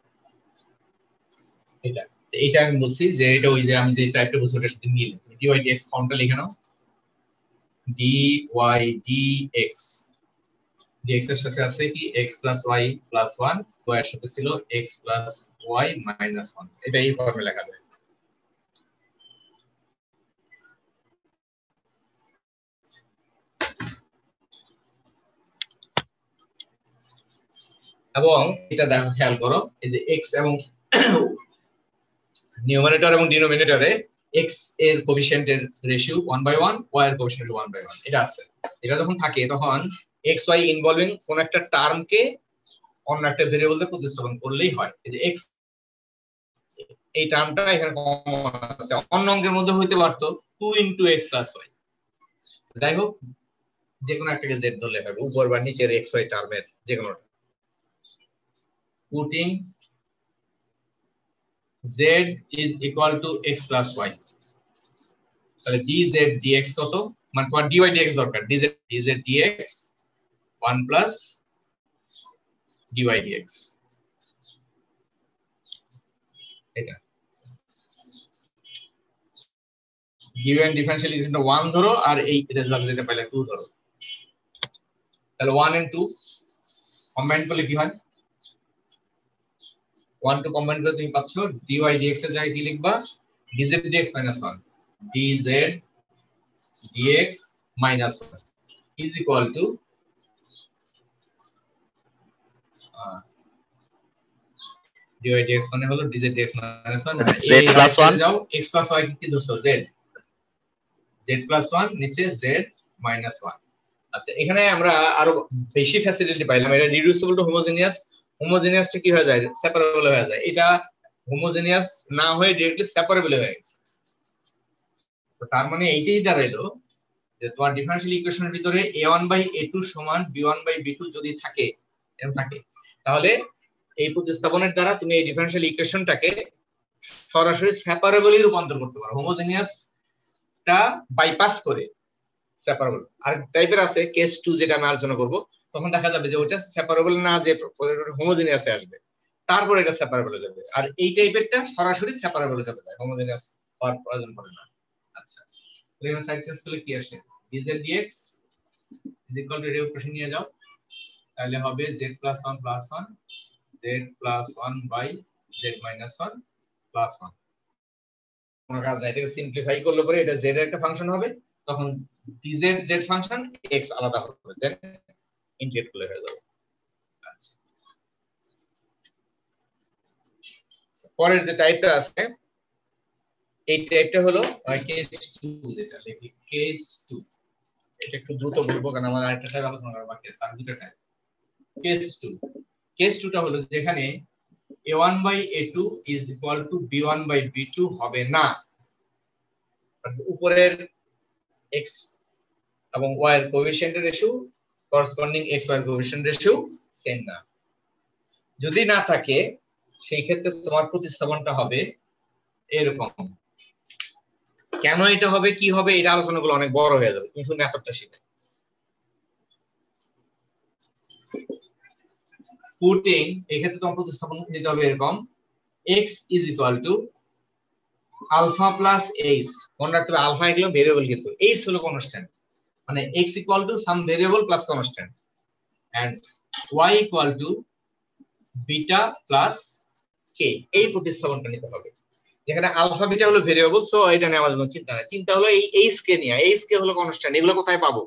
এটা এটা আমি বলছি যে এটা ওই যে আমি যে টাইপটা বলছি ওটার সাথে মিল। dy dx ফর্মটা লিখে নাও, dy dx dx এর সাথে আছে কি x plus y plus one, y এর সাথে ছিল x plus y minus one। এটা এই ফর্মে লেখা যায়। এবং এটা দেখো খেয়াল করো এই যে x এবং নিউমারেটর এবং ডিনোমিনেটরে x এর কোএফিসিয়েন্টের ratio one by one, y এর কোএফিসিয়েন্ট one by one। এটা আছে। এটা যখন থাকে তখন x y ইনভলভিং কোন একটা টার্মকে অন্য একটা ভেরিয়েবলে প্রতিস্থাপন করলেই হয়। এই যে x এই টার্মটা এখানে কমন আছে, অন্য অঙ্কের মধ্যে হইতে পারতো two into x plus y। যাই হোক যে কোনো একটাকে z ধরলে হবে, উপর বা নিচের x y টার্মের যে কোনোটা। Putting z is equal to x plus y, তাহলে dz dx কত, মানে তোমার dy dx দরকার, dz dz dx one plus dy dx। এটা given differential equation one ধরো আর এই রেজাল্ট যেটা পাইলে two ধরো, তাহলে one and two কম্বাইন করলে কি হয়, one two কম্বাইন করে তুমি পাচ্ছ dy dx এর জায়গায় কি লিখবা, dz dx minus one, dz dx minus one is equal to uh, dy dx মানে হলো dz dx minus one, z plus one যাও x plus y কি ধরছো z, z plus one নিচে z minus one। আচ্ছা এখানে আমরা আরো বেশি ফ্যাসিলিটি পাইলাম, এটা রিডিউসিবল টু হোমোজেনিয়াস। হোমোজেনিয়াসটা কি হয়ে যায়, সেপারেবল হয়ে যায়। এটা হোমোজেনিয়াস না হয়ে ডাইরেক্টলি সেপারেবল হয়ে গেছে। তো তার মানে এইটাই দাঁড়াইলো যে তোমার ডিফারেনশিয়াল ইকুয়েশনের ভিতরে a one by a two সমান b one by b two যদি থাকে এরকম থাকে, তাহলে এই প্রতিস্থাপনের দ্বারা তুমি এই ডিফারেনশিয়াল ইকুয়েশনটাকে সরাসরি সেপারেবলি রূপান্তর করতে পারো, হোমোজেনিয়াসটা বাইপাস করে সেপারেবল। আর টাইপের আছে কেস টু যেটা আমি আলোচনা করব, তখন দেখা যাবে যে ওটা সেপারেবল না, যে হোমোজেনিয়াসে আসবে তারপর এটা সেপারেবল হয়ে যাবে। আর এই টাইপেরটা সরাসরি সেপারেবল হয়ে যাবে, হোমোজেনিয়াস হওয়ার প্রয়োজন পড়ে না। আচ্ছা এখানে সাইড চেঞ্জ করলে কি আসে, dz dx is equal to এটা উপরে নিয়ে যাও, তাহলে হবে z plus one plus one, z plus one by z minus one plus one। কোনো কাজ নাই, এটাকে সিম্পলিফাই করলে পরে এটা z এর একটা ফাংশন হবে, তখন dz z ফাংশন x আলাদা হবে, দেন ইন্টিগ্রেট করলে হয়ে যাবে। আচ্ছা পরের যে টাইপটা আছে এই টাইপটা হলো কেস টু, যেটা লিখি কেস টু। এটা একটু দ্রুত বলবো কারণ আমার আরেকটা টাইপ আলোচনা করা বাকি আছে, আর দুটো টাইপ। কেস টু কেস টুটা হলো যেখানে a one by a two is equal to b one by b two হবে না, উপরের x এবং y এর কোএফিসিয়েন্টের রেশিও করসপন্ডিং x y এর কোএফিসিয়েন্ট রেশিও সেম না। যদি না থাকে সেই ক্ষেত্রে তোমার প্রতিস্থাপনটা হবে এরকম। কেন এটা হবে কি হবে এটা আলোচনাগুলো অনেক বড় হয়ে যাবে, তুমি শুনে এতটা শিখে। পুটিং এক্ষেত্রে তোমার প্রতিস্থাপন নিতে হবে এরকম x is equal to alpha plus h, মনে রাখতে হবে আলফা এগুলো ভেরিয়েবল, কিন্তু h হলো কনস্ট্যান্ট, মানে x equal to some variable plus constant and y equal to beta plus k, এই প্রতিস্থাপনটা নিতে হবে, যেখানে আলফা বিটা হলো ভেরিয়েবল, সো এটা নিয়ে আমাদের কোনো চিন্তা নাই, চিন্তা হলো এই h কে নিয়ে, h কে হলো কনস্ট্যান্ট, এগুলো কোথায় পাবো,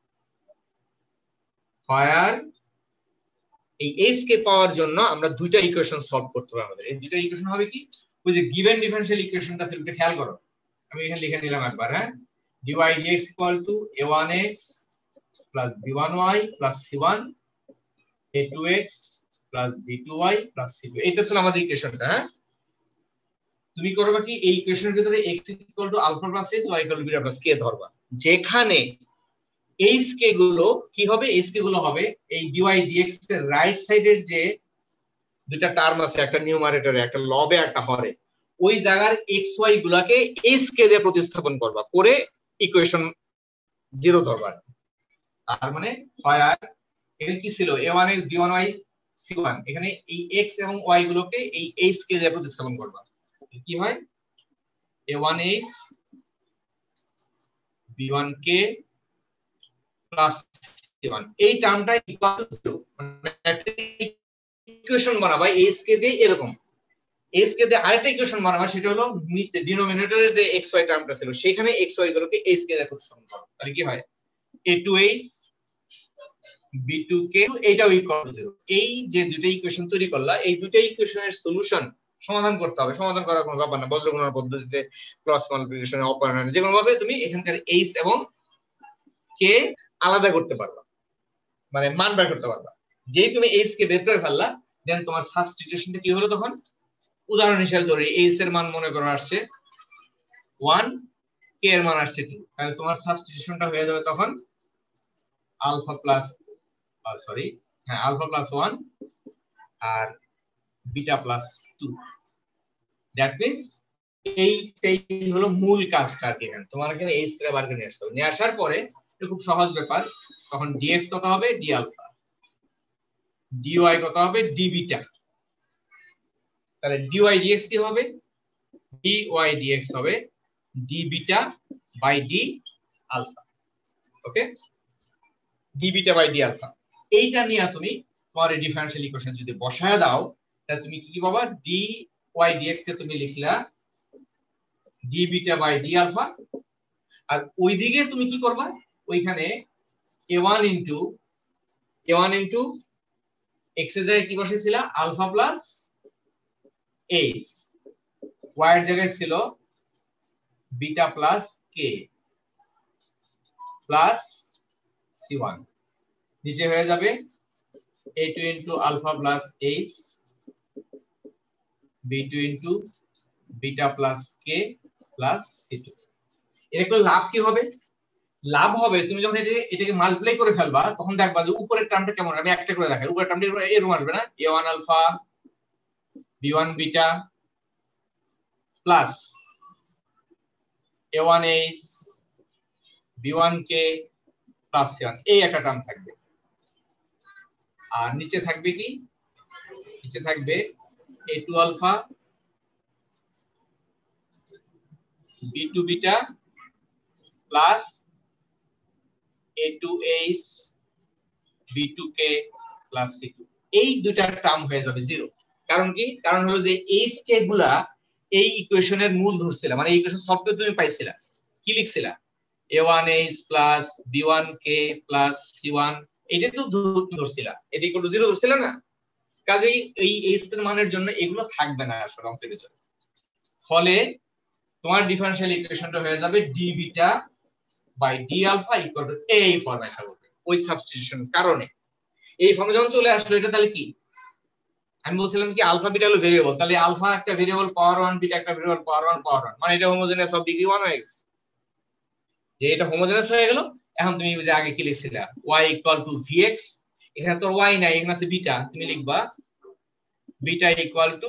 ফায়ার এই h কে পাওয়ার জন্য আমরা দুইটা ইকুয়েশন সলভ করতে হবে আমাদের, এই দুইটা ইকুয়েশন হবে কি, ওই যে গিভেন ডিফারেনশিয়াল ইকুয়েশনটা সেটা খেয়াল করো, আমি এখানে লিখে নিলাম একবার, হ্যাঁ, dy dx equal to a one x plus b one y plus c one, a two x plus b two y plus c two, এটা ছিল আমাদের ইকুয়েশনটা, হ্যাঁ, তুমি করবে কি এই ইকুয়েশনের ভিতরে x equal to alpha plus h, y equal to beta plus k ধরবা, যেখানে h k গুলো কি হবে, h k গুলো হবে এই dy dx এর রাইট সাইডের যে দুটো টার্ম আছে, একটা নিউমারেটরে একটা লবে একটা হরে, ওই জায়গার x y গুলাকে h k দিয়ে প্রতিস্থাপন করবা, করে ইকুয়েশন জিরো ধরবা, তার মানে হয় আর এখানে কি ছিল a one x b one y c one, এখানে এই x এবং y গুলোকে এই h k দিয়ে প্রতিস্থাপন করবা, কি হয় a one h b one k plus c one, এই টার্মটা ইকুয়াল টু জিরো, মানে একটা ইকুয়েশন বানাবা h k দিয়ে এরকম, h k দিয়ে আরেকটা ইকুয়েশন বানাবা, সেটা হলো নিচে ডিনোমিনেটরে যে xy টার্মটা ছিল সেখানে xy গুলোকে h k দিয়ে প্রতিস্থাপন করো, তাহলে কি হয় a two h b two k, এইটাও ইকুয়াল টু জিরো, এই যে দুটো ইকুয়েশন তৈরি করলা, এই দুটো ইকুয়েশনের সলিউশন সমাধান করতে হবে, সমাধান করার কোনো ব্যাপার না, বজ্রগুণন পদ্ধতিতে, ক্রস মাল্টিপ্লিকেশন, অপারেটর, যে কোনো ভাবে তুমি এখানকার h এবং k আলাদা করতে পারবা, মানে মান বের করতে পারবা, যেই তুমি h কে বের করে ফেললা, দেন তোমার সাবস্টিটিউশনটা কি হলো, তখন উদাহরণ হিসেবে ধরি h এর মান মনে করো আসছে one, k এর মান আসছে two, তাহলে তোমার সাবস্টিটিউশনটা হয়ে যাবে তখন আলফা প্লাস সরি হ্যাঁ আলফা প্লাস ওয়ান আর beta plus two, that means এইটাই হলো মূল কাজটা আর কি, এখানে তোমার এখানে h কে বার করে নিয়ে আসতে হবে, নিয়ে আসার পরে এটা খুব সহজ ব্যাপার, তখন dx কত হবে d আলফা, dy কত হবে d বিটা, তাহলে dy dx কি হবে, dy dx হবে d beta by d alpha, okay, d beta by d alpha, এইটা নিয়ে তুমি তোমার ডিফারেনশিয়াল ইকুয়েশন যদি বসায় দাও, তাহলে তুমি কি পাবা, dy dx কে তুমি লিখলা d beta by d alpha, আর ওইদিকে তুমি কি করবা, ওইখানে a one into a one into x এর জায়গায় কি বসাইছিলা আলফা প্লাস h, y এর জায়গায় ছিল beta plus k plus c one, নিচে হয়ে যাবে a two into alpha plus h, b two into beta plus k plus c two, এর একটা লাভ কি হবে, লাভ হবে তুমি যখন এটাকে মাল্টিপ্লাই করে ফেলবা, তখন দেখবা যে উপরের টার্মটা কেমন, আমি একটা করে দেখাই, উপরের টার্মটা এরকম আসবে না, a one alpha b one beta plus a one h b one k plus c one, এই একটা টার্ম থাকবে, আর নিচে থাকবে কি, নিচে থাকবে a two alpha b two beta plus a two h b two k plus c two, এই দুইটা টার্ম হয়ে যাবে জিরো, কারণ কি, কারণ হলো যে h k গুলা এই ইকুয়েশনের মূল ধরছিল, মানে এই ইকুয়েশন সবটা তুমি পাইছিলা, কি লিখছিলা a one h plus b one k plus c one, এটা তো ধরছিলা, এটা ইকুয়াল টু জিরো ধরছিলা না, কাজেই এই h এর মানের জন্য এগুলো থাকবে না আসলে অঙ্কের ভিতরে, ফলে তোমার ডিফারেনশিয়াল ইকুয়েশনটা হয়ে যাবে d beta by d alpha equal to এই ফর্মে আসবে, ওই সাবস্টিটিউশন কারণে এই ফর্মে যখন চলে আসলো, এটা তাহলে কি, আমি বলছিলাম কি আলফা বিটা হলো ভেরিয়েবল, তাহলে আলফা একটা ভেরিয়েবল পাওয়ার ওয়ান, বিটা একটা variable power one power one, মানে এটা হোমোজেনাস অফ ডিগ্রি ওয়ান হয়ে গেছে, যে এটা হোমোজেনাস হয়ে গেল, এখন তুমি যে আগে কি লিখছিলা y ইকুয়াল টু vx, এখানে তো y নাই, এখানে আছে বিটা, তুমি লিখবা beta equal to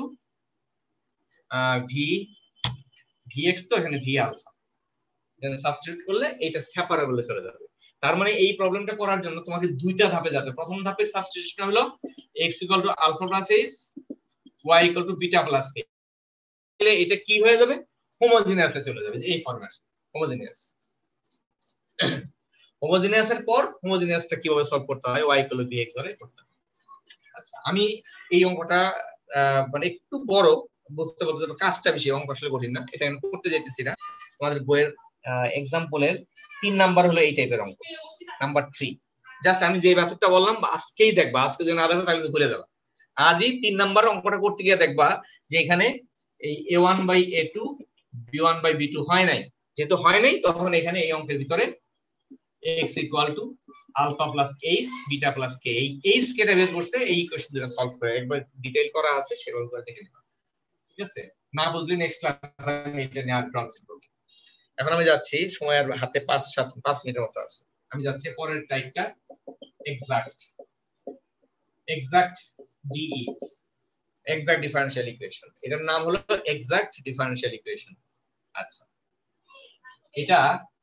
v vx, তো এখানে v আলফা, দেন সাবস্টিটিউট করলে এটা সেপারেবলে চলে যাবে, তার মানে এই প্রবলেমটা করার জন্য তোমাকে দুইটা ধাপে যেতে হবে। প্রথম ধাপের সাবস্টিটিউশন হলো x equal to alpha plus h, y equal to beta plus k. তাহলে এটা কি হয়ে যাবে? হোমোজিনিয়াসে চলে যাবে, এই ফরম্যাট হোমোজিনিয়াস। হোমোজিনিয়াসের পর হোমোজিনিয়াসটা কিভাবে সলভ করতে হয়, y ইকুয়াল টু bx ধরে করতে হয়। আচ্ছা, আমি এই অঙ্কটা মানে একটু বড় বুঝতে বলতে কাজটা বেশি, অঙ্ক আসলে কঠিন না, এটা আমি করতে যাইতেছি না। আমাদের বইয়ের এক্সাম্পলের তিন নাম্বার হলো এই টাইপের অঙ্ক, নাম্বার থ্রি। জাস্ট আমি যে মেথডটা বললাম আজকেই দেখবা, আজকে যদি না দেখো তাহলে ভুলে যাবা। আজই তিন নাম্বার অঙ্কটা করতে গিয়ে দেখবা যে এখানে এই a one by a two b one by b two হয় নাই। যেহেতু হয় নাই তখন এখানে এই অঙ্কের ভিতরে x equal to alpha plus h beta plus k, এই এইচ কেটে বের করছে, এই ইকুয়েশন দুটো সলভ করে একবার ডিটেইল করা আছে, সেগুলো করে দেখে নিবা। ঠিক আছে, না বুঝলে নেক্সট ক্লাসে আমি এটা নিয়ে আর ট্রান্সলেট করব। এখন আমি যাচ্ছি, সময় আর হাতে পাঁচ সাত পাঁচ মিনিটের মতো আছে, আমি যাচ্ছি পরের টাইপটা, exact exact DE, exact differential equation. এটার নাম হলো এক্সাক্ট ডিফারেনশিয়াল ইকুয়েশন। আচ্ছা, এটা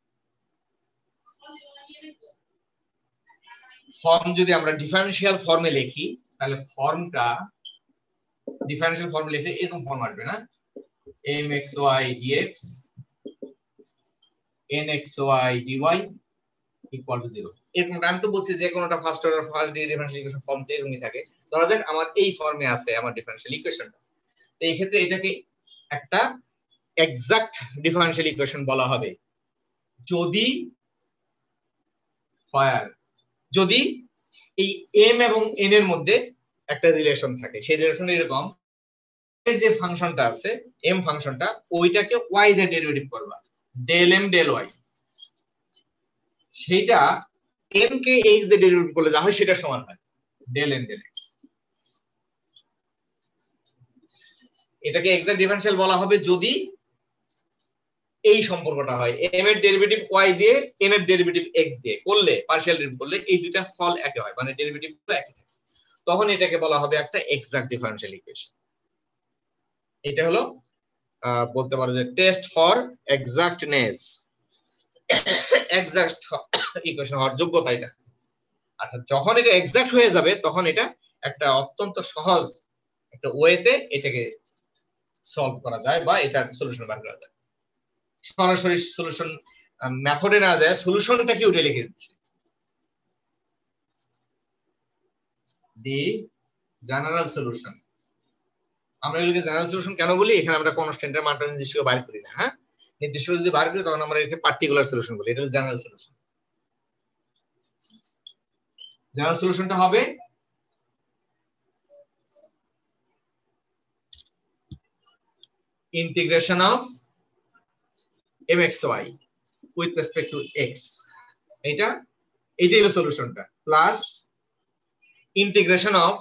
ফর্ম যদি আমরা ডিফারেনশিয়াল ফর্মে লিখি তাহলে ফর্মটা ডিফারেনশিয়াল ফর্মে লিখলে এরকম ফর্ম আসবে না, mxy dx nxy dy equal to zero. এরকম আমি তো বলছি যে কোনোটা first order first degree differential equation form তো এরকমই থাকে। ধরা যাক আমার এই ফর্মে আছে আমার ডিফারেনশিয়াল ইকুয়েশনটা, তো এই ক্ষেত্রে এটাকে একটা এক্সাক্ট ডিফারেনশিয়াল ইকুয়েশন বলা হবে যদি ফায়ার যদি এই m এবং n এর মধ্যে একটা রিলেশন থাকে। সেই রিলেশন এরকম, এর যে ফাংশনটা আছে m ফাংশনটা, ওইটাকে y দিয়ে ডেরিভেটিভ করবা, ডেল m ডেল y, সেটা m কে x দিয়ে ডেরিভেটিভ করলে যা হয় সেটা সমান হয় ডেল n ডেল x। এটাকে এক্সাক্ট ডিফারেনশিয়াল বলা হবে যদি এই সম্পর্কটা হয়, m এর ডেরিভেটিভ y দিয়ে n এর ডেরিভেটিভ x দিয়ে করলে, পার্শিয়াল ডেরিভেটিভ করলে এই দুইটা ফল একই হয়, মানে ডেরিভেটিভ গুলো একই থাকে, তখন এটাকে বলা হবে একটা এক্সাক্ট ডিফারেনশিয়াল ইকুয়েশন। এটা হলো বলতে পারো যে test for exactness, exact equation হওয়ার যোগ্যতা এটা। আর যখন এটা এক্সাক্ট হয়ে যাবে তখন এটা একটা অত্যন্ত সহজ একটা ওয়েতে এটাকে সলভ করা যায় বা এটা সলিউশন বের করা যায়। সরাসরি সলিউশন মেথডে না যায়, সলিউশনটা কি ওটা লিখে দিচ্ছি, দি জেনারেল সলিউশন। আমরা এগুলোকে জেনারেল সলিউশন কেন বলি, এখানে আমরা কনস্ট্যান্টের মানটা নির্দিষ্ট করে বাইর করি না, হ্যাঁ, নির্দিষ্ট যদি বাইর করি তখন আমরা এটাকে পার্টিকুলার সলিউশন বলি, এটা হলো জেনারেল সলিউশন। জেনারেল সলিউশনটা হবে integration of mxy with respect to x, এটা এটাই হলো সলিউশনটা, প্লাস ইন্টিগ্রেশন অফ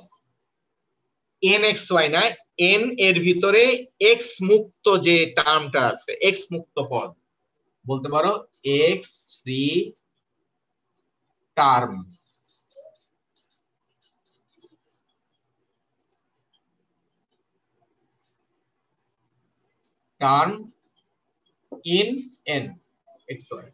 nxy না, n এর ভিতরে x মুক্ত যে টার্মটা আছে, x মুক্ত পদ বলতে পারো, x free term, term in n xy,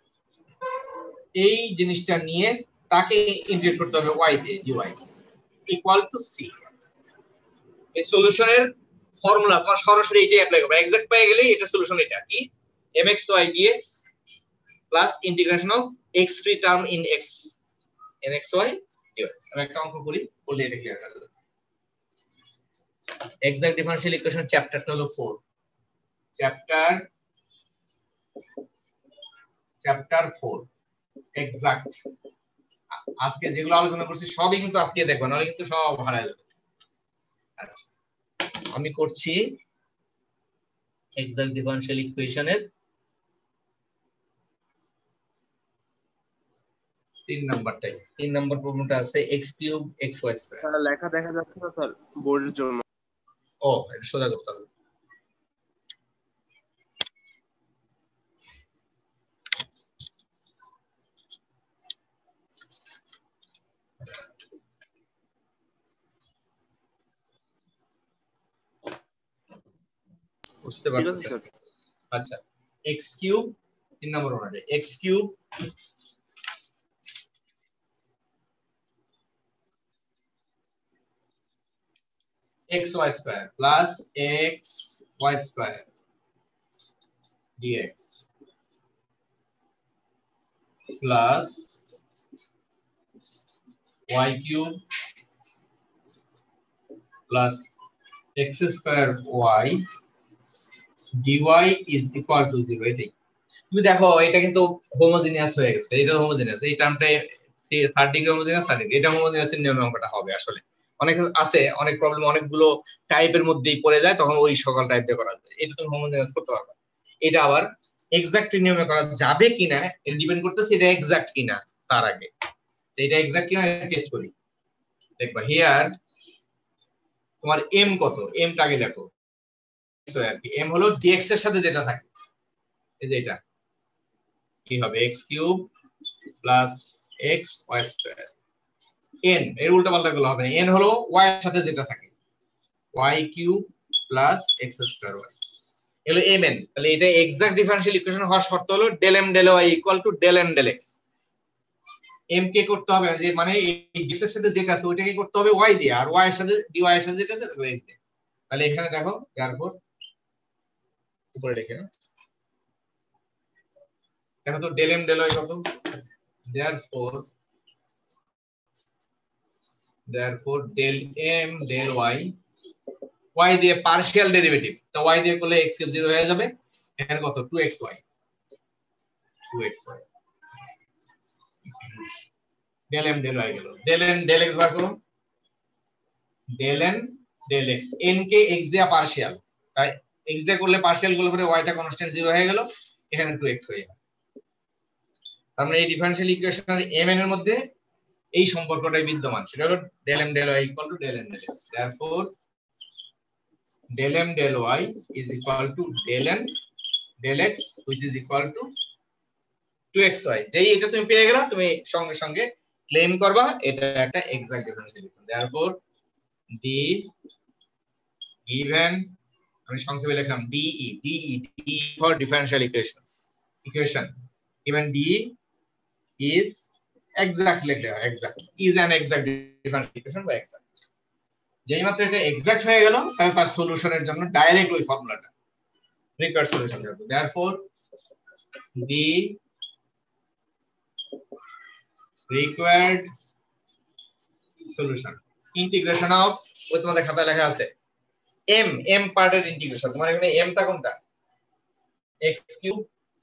এই জিনিসটা নিয়ে তাকে ইন্টিগ্রেট করতে হবে y দিয়ে, dy ইকুয়াল টু c। এই সলিউশনের ফর্মুলা তোমার সরাসরি এটাই অ্যাপ্লাই করবে, এক্সাক্ট পেয়ে গেলেই এটা সলিউশন, এটা কি mxy dx plus integration of x free term in x nxy dy। আমি একটা অঙ্ক করি, বলি এটা ক্লিয়ার হয়ে যাবে। এক্সাক্ট ডিফারেনশিয়াল ইকুয়েশন চ্যাপ্টারটা হলো four, chapter chapter four exact. আজকে যেগুলো আলোচনা করছি সবই কিন্তু আজকে দেখবেন, নাহলে কিন্তু সব হারায় যাবে। আচ্ছা, আমি করছি এক্সাক্ট ডিফারেনশিয়াল ইকুয়েশনের তিন নাম্বারটাই, তিন নাম্বার প্রবলেমটা আছে x cube xy square. Sir লেখা দেখা যাচ্ছে না স্যার বোর্ডের জন্য। ও, এটা সোজা করতে হবে। বুঝতে পারছেন? আচ্ছা, x কিউব তিন নম্বর ওনারে x cube xy square plus xy square dx plus y cube plus x square y dy is equal to zero। এটাই তুমি দেখো এটা কিন্তু হোমোজেনিয়াস হয়ে গেছে, এটা হোমোজেনিয়াস, এই টার্মটা third degree homogeneous, third degree এটা হোমোজেনিয়াসের নিয়মে অঙ্কটা হবে। আসলে অনেক আছে, অনেক প্রবলেম অনেকগুলো টাইপের মধ্যেই পড়ে যায়, তখন ওই সকল টাইপ দিয়ে করা যায়। এটা তুমি হোমোজেনিয়াস করতে পারবে। এটা আবার এক্সাক্ট নিয়মে করা যাবে কিনা এটা ডিপেন্ড করতেছে এটা এক্সাক্ট কিনা তার আগে। তো এটা এক্সাক্ট কিনা টেস্ট করি। দেখবা হিয়ার তোমার m কত, m টা আগে দেখো। m হলো dx এর সাথে যেটা থাকে, এই যে এটা কি হবে x cube plus x y square. n এর উল্টা পাল্টা গুলো হবে না, n হলো y এর সাথে যেটা থাকে, y cube plus x square y এলো mn। তাহলে এটা এক্সাক্ট ডিফারেনশিয়াল ইকুয়েশন হওয়ার শর্ত হলো del m del y equal to del n del x। m কে করতে হবে যে মানে এই x এর সাথে যেটা আছে ওইটাকে করতে হবে y দিয়ে, আর y এর সাথে dy এর সাথে যেটা আছে x দিয়ে। তাহলে এখানে দেখো therefore উপরে লিখে নাও, দেখো তো del m del y কত, therefore therefore del m del y, y দিয়ে পার্শিয়াল ডেরিভেটিভ, তো y দিয়ে করলে x কিউব জিরো হয়ে যাবে, এখানে কত two x y, two x y del m del y গেল, del n del x বার করো, del n del x, n কে x দিয়ে পার্শিয়াল, তাই x দিয়ে করলে পার্শিয়াল গুলো করে y টা কনস্ট্যান্ট জিরো হয়ে গেল, এখানে টু এক্স হয়ে গেল। তার মানে এই ডিফারেনশিয়াল ইকুয়েশনের mn এর মধ্যে এই সম্পর্কটাই বিদ্যমান, সেটা হলো del m del y equal to del n del x। therefore del m del y is equal to del n del x which is equal to two x y. যেই এটা তুমি পেয়ে গেলা, তুমি সঙ্গে সঙ্গে ক্লেম করবা এটা একটা exact differential equation. therefore d given, আমি সংক্ষেপে লিখলাম de de de for differential equations equation given d is exact, লিখলে exact is an exact differential equation বা exact। যেই মাত্র এটা এক্সাক্ট হয়ে গেল তাহলে তার সলিউশনের জন্য ডাইরেক্ট ওই ফর্মুলাটা রিকোয়ার্ড সলিউশন দেব। therefore the required solution integration of, ওই তোমাদের খাতায় লেখা আছে m m পার্টের ইন্টিগ্রেশন, তোমার এখানে m টা কোনটা x cube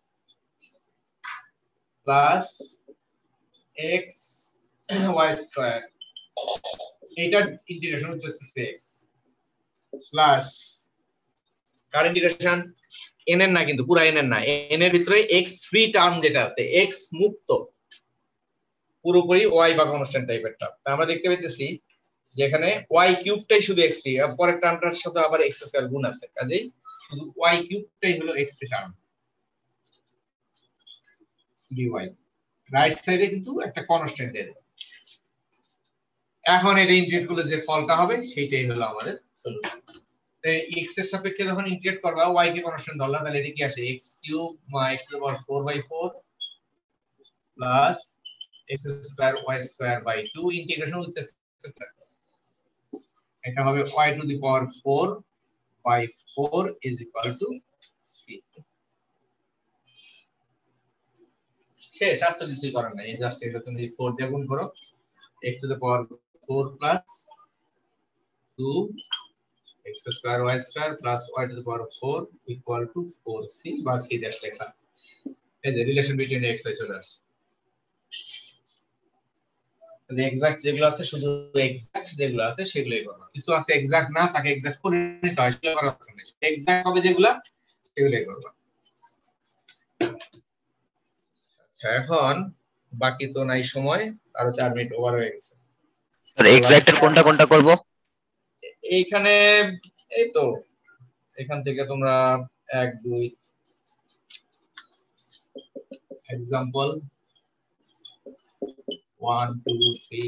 plus x y square, এইটার integration with respect to x plus কার ইন্টিগ্রেশন n এর না, কিন্তু পুরো n এর না, n এর ভিতরে x ফ্রি টার্ম যেটা আছে, x মুক্ত পুরোপুরি y বা কনস্ট্যান্ট টাইপের টার্ম। আমরা দেখতে পেতেছি যে এখানে y কিউবটাই শুধু x ফ্রি, আর পরের টার্মটার সাথে আবার x স্কয়ার গুণ আছে, কাজেই শুধু y কিউবটাই হলো x free term dy। Right সাইডে কিন্তু একটা কনস্ট্যান্ট দেবে, এখন এটা ইন্টিগ্রেট করলে যে ফলটা হবে সেটাই হলো আমাদের সলিউশন। x এর সাপেক্ষে যখন ইন্টিগ্রেট করবা y কে কনস্ট্যান্ট ধরলা, তাহলে এটা কি আসে x কিউব মা x to the power four by four plus x square y square by two integration with এটা হবে y to the power four by four is equal to c। শেষ, আর তো কিছুই করার নাই, জাস্ট এটা তুমি ফোর দিয়ে গুণ করো, x to the power four plus two x square y square plus y to the power four equal to four c বা c ড্যাশ লেখা। এই যে রিলেশন বিটুইন x y চলে আসছে। যে এক্সাক্ট যেগুলো আছে, শুধু এক্সাক্ট যেগুলো আছে সেগুলোই করবা, কিছু আছে এক্সাক্ট না তাকে এক্সাক্ট করে নিতে হয়, সেগুলো করার দরকার নেই, এক্সাক্ট হবে যেগুলো সেগুলোই করবা। আচ্ছা, এখন বাকি তো নাই সময়, আরো চার মিনিট ওভার হয়ে গেছে। স্যার এক্সাক্টের কোনটা কোনটা করব? এইখানে এই তো এখান থেকে তোমরা এক দুই example one two three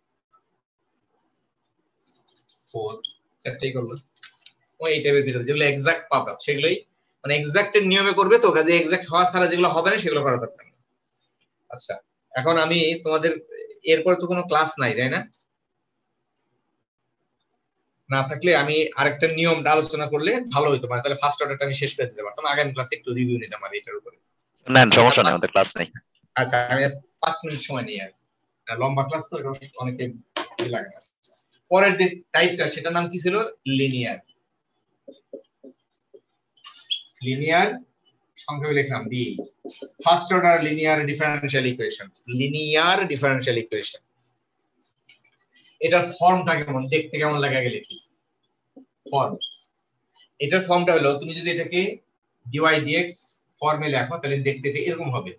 four চারটেই করবো, ওই এই টাইপের ভিতরে যেগুলো এক্সাক্ট পাবা সেগুলোই, মানে এক্সাক্টের নিয়মে করবে, তো কাজে এক্সাক্ট হওয়া ছাড়া যেগুলো হবে না সেগুলো করা দরকার নেই। আচ্ছা, এখন আমি তোমাদের এরপর তো কোনো ক্লাস নাই, তাই না? না থাকলে আমি আরেকটা নিয়মটা আলোচনা করলে ভালো হতো, মানে তাহলে ফার্স্ট অর্ডারটা আমি শেষ করে দিতে পারতাম, আগামী ক্লাসে একটু রিভিউ নিতাম আর এটার উপরে। না সমস্যা নেই, আমাদের ক্লাস নেই। আচ্ছা আমি পাঁচ মিনিট সময় নিয়ে আর লম্বা ক্লাস তো এটা অনেকে লাগে না। পরের যে টাইপটা সেটার নাম কি ছিল? লিনিয়ার। লিনিয়ার সংক্ষেপে লিখলাম D. First order linear differential equation. Linear differential equation এটার ফর্মটা কেমন, দেখতে কেমন লাগে আগে লিখি। ফর্ম, এটার ফর্মটা হলো তুমি যদি এটাকে ডিওয়াই ডিএক্স ফর্মে লেখো তাহলে দেখতে এটা এরকম হবে।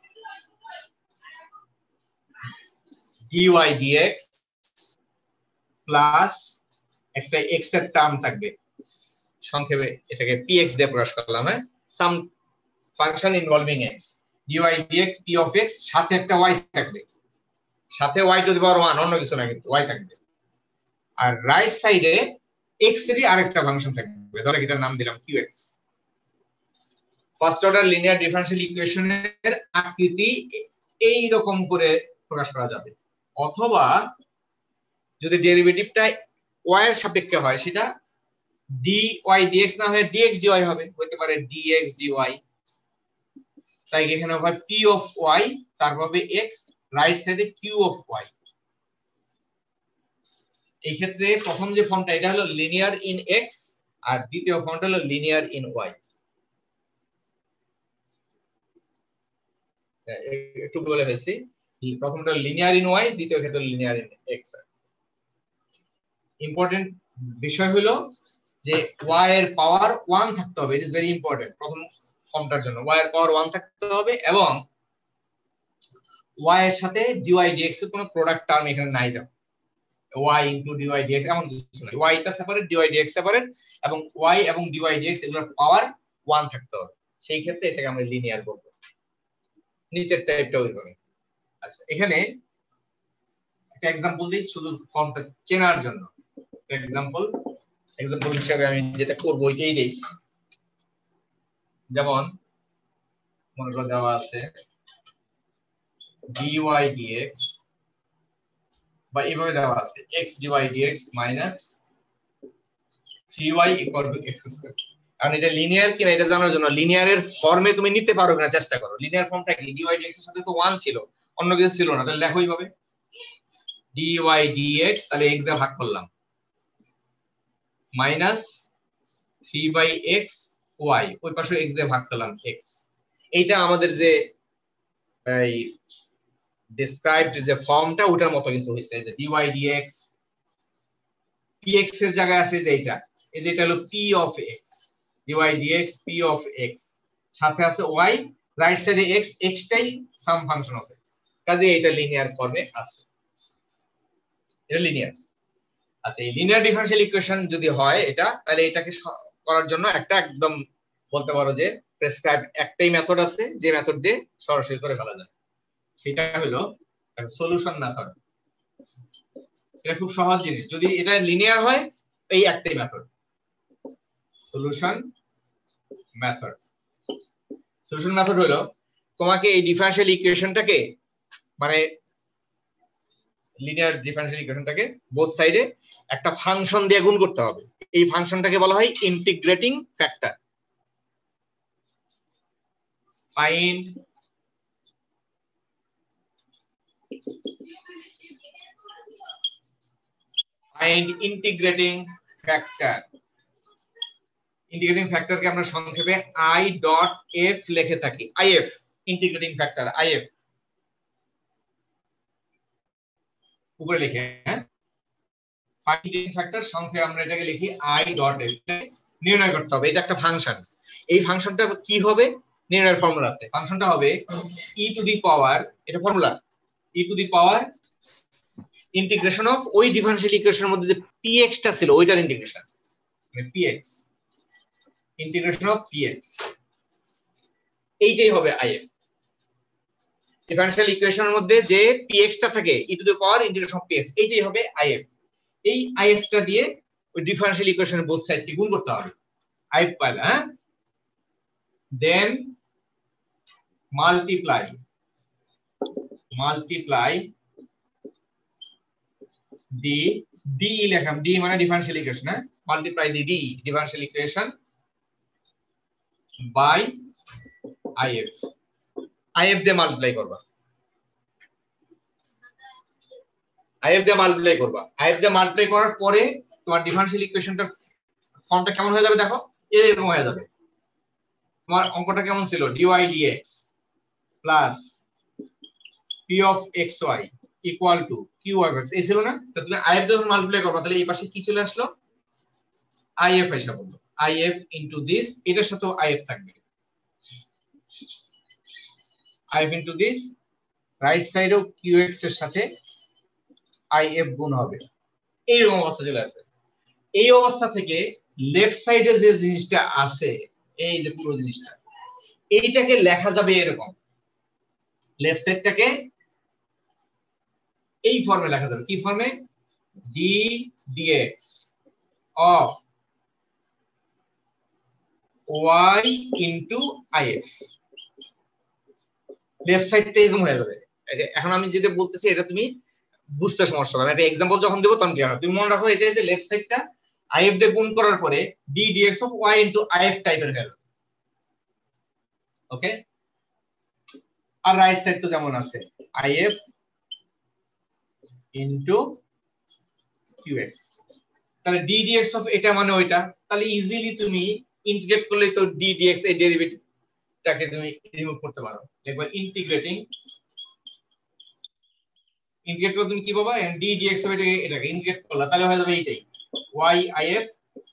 ডিওয়াই ডিএক্স প্লাস একটা এক্স এর টার্ম থাকবে, সংক্ষেপে এটাকে পিএক্স দিয়ে প্রকাশ করলাম। হ্যাঁ, some function involving x, dy dx p of x, সাথে একটা ওয়াই থাকবে, সাথে y to the power one, অন্য কিছু না কিন্তু ওয়াই থাকবে। আর রাইট সাইডে এক্স এরই আরেকটা ফাংশন থাকবে, ধরো এটার নাম দিলাম qx. First order linear differential ইকুয়েশনের আকৃতি এই রকম করে প্রকাশ করা যাবে, অথবা যদি ডেরিভেটিভটা ওয়াই এর সাপেক্ষে হয় সেটা ডি ওয়াই ডিএক্স না হয়ে ডিএক্স ডিওয়াই হবে, হতে পারে ডিএক্স ডিওয়াই। তাই এখানে হবে পি অফ ওয়াই, তারপর হবে এক্স, রাইট সাইডে কিউ অফ ওয়াই। এই ক্ষেত্রে প্রথম যে ফর্মটা এটা হলো লিনিয়ার ইন এক্স, আর দ্বিতীয় ফর্মটা হলো লিনিয়ার ইন ওয়াই। একটু বলে ফেলছি, প্রথমটা লিনিয়ার ইন ওয়াই, দ্বিতীয় ক্ষেত্রে লিনিয়ার ইন এক্স। ইম্পর্টেন্ট বিষয় হলো যে ওয়াই এর পাওয়ার ওয়ান থাকতে হবে, ইট ইজ ভেরি ইম্পর্টেন্ট। প্রথম ফর্মটার জন্য ওয়াই এর পাওয়ার ওয়ান থাকতে হবে, এবং ওয়াই এর সাথে ডিওয়াই ডিএক্স এর কোনো প্রোডাক্ট টার্ম এখানে নাই, দাও y ইনটু dy dx এমন কিছু নাই, y টা সেপারেট, dy dx সেপারেট, এবং y এবং dy dx এগুলোর পাওয়ার ওয়ান থাকতে হবে। সেই ক্ষেত্রে এটাকে আমরা লিনিয়ার বলবো। নিচের টাইপটা ওইভাবে। আচ্ছা, এখানে একটা एग्जांपल দিই শুধু ফর্মটা চেনার জন্য। एग्जांपल एग्जांपल হিসেবে আমি যেটা করব ওইটাই দেই। যেমন মনে করো দেওয়া আছে dy dx, বা এইভাবে দেওয়া আছে x dy dx minus three y equal to x square। কারণ এটা লিনিয়ার কিনা এটা জানার জন্য লিনিয়ারের ফর্মে তুমি নিতে পারো কিনা চেষ্টা করো। লিনিয়ার ফর্মটা কি? dy dx এর সাথে তো ওয়ান ছিল, অন্য কিছু ছিল না, তাহলে লেখো এইভাবে dy dx, তাহলে x দিয়ে ভাগ করলাম, minus three by x y, ওই পাশে x দিয়ে ভাগ করলাম x। এইটা আমাদের যে এই described যে ফর্মটা ওটার মতো কিন্তু হইছে, যে dy dx px এর জায়গায় আছে যে এটা, এই যে এটা হলো p of x, dy dx p of x, সাথে আছে y, রাইট সাইডে x, x টাই সাম ফাংশন অফ x, কাজে এটা লিনিয়ার ফর্মে আছে, এটা লিনিয়ার। আচ্ছা, এই লিনিয়ার ডিফারেনশিয়াল ইকুয়েশন যদি হয় এটা, তাহলে এটাকে করার জন্য একটা একদম বলতে পারো যে প্রেসক্রাইবড একটাই মেথড আছে, যে মেথড দিয়ে সরাসরি করে ফেলা যায়, সেটা হলো সলিউশন মেথড। এটা খুব সহজ জিনিস, যদি এটা লিনিয়ার হয় এই একটাই method, solution method. Solution method হলো তোমাকে এই ডিফারেনশিয়াল ইকুয়েশনটাকে, মানে লিনিয়ার ডিফারেনশিয়াল ইকুয়েশনটাকে বোথ সাইডে একটা ফাংশন দিয়ে গুণ করতে হবে। এই ফাংশনটাকে বলা হয় integrating factor. Find find integrating factor. Integrating ফ্যাক্টরকে আমরা সংক্ষেপে আই ডট এফ লিখে থাকি, আইএফ, ইন্টিগ্রেটিং ফ্যাক্টর আইএফ উপরে লিখে, হ্যাঁ, ফাইন্ড ইন্টিগ্রেটিং ফ্যাক্টর সংক্ষেপে আমরা এটাকে লিখি আই ডট এফ। নির্ণয় করতে হবে, এটা একটা ফাংশন। এই ফাংশনটা কি হবে? নির্ণয়ের ফর্মুলা আছে, ফাংশনটা হবে ই টু দি পাওয়ার, এটা formula, e to the power integration of ওই ডিফারেনশিয়াল ইকুয়েশনের মধ্যে যে px টা ছিল ওইটার ইন্টিগ্রেশন, মানে px, ইন্টিগ্রেশন অফ px, এইটাই হবে আইএফ। ডিফারেনশিয়াল ইকুয়েশনের মধ্যে যে px টা থাকে, e to the power integration of px, এইটাই হবে আইএফ। এই আইএফ টা দিয়ে ওই ডিফারেনশিয়াল ইকুয়েশনের বোথ সাইডকে গুণ করতে হবে, আইএফ পাইলা, হ্যাঁ, then multiply multiply the D লিখলাম, ডি মানে ডিফারেনশিয়াল ইকুয়েশন, হ্যাঁ, multiply the D differential equation by IF, IF দিয়ে মাল্টিপ্লাই করবা, আইএফ দিয়ে মাল্টিপ্লাই করবা, আইএফ দিয়ে মাল্টিপ্লাই করার পরে তোমার ডিফারেনশিয়াল ইকুয়েশনটার ফর্মটা কেমন হয়ে যাবে দেখো, এরকম হয়ে যাবে। তোমার অঙ্কটা কেমন ছিল, dy dx plus P of x Y equal to Q of x, এই ছিল না? তো তুমি আইএফ যখন মাল্টিপ্লাই করবা তাহলে এই পাশে কি চলে আসলো, আইএফ এসে বললো, আইএফ ইনটু দিস, এটার সাথেও আইএফ থাকবে, আইএফ ইনটু দিস, রাইট সাইডেও কিউ এক্স এর সাথে আইএফ গুণ হবে, এইরকম অবস্থা চলে আসবে। এই অবস্থা থেকে লেফট সাইডে যে জিনিসটা আছে, এই যে পুরো জিনিসটা, এইটাকে লেখা যাবে এরকম, লেফট সাইডটাকে এই ফর্মে লেখা যাবে, কি ফর্মে, D dx of y into IF, left সাইডটা এরকম হয়ে যাবে। এখন আমি যেটা বলতেছি এটা তুমি বুঝতে সমস্যা হবে, একটা एग्जांपल যখন দেব তখন কি হবে, তুমি মনে রাখো এটা যে লেফট সাইডটা আইএফ দিয়ে গুণ করার পরে D dx of y into IF টাইপের হয়ে যাবে, ওকে। আর রাইট সাইড তো যেমন আছে, আইএফ ইনটু কিউএক্স, তাহলে ডি ডিএক্স অফ এটা মানে ওইটা, তাহলে ইজিলি তুমি ইন্টিগ্রেট করলে তো ডি ডিএক্স এই ডেরিভেটিভটাকে তুমি রিমুভ করতে পারো, লিখবা ইন্টিগ্রেটিং, ইন্টিগ্রেট করে তুমি কি পাবা, ডি ডিএক্স অফ এটাকে এটাকে ইন্টিগ্রেট করলে তাহলে হয়ে যাবে এইটাই, y IF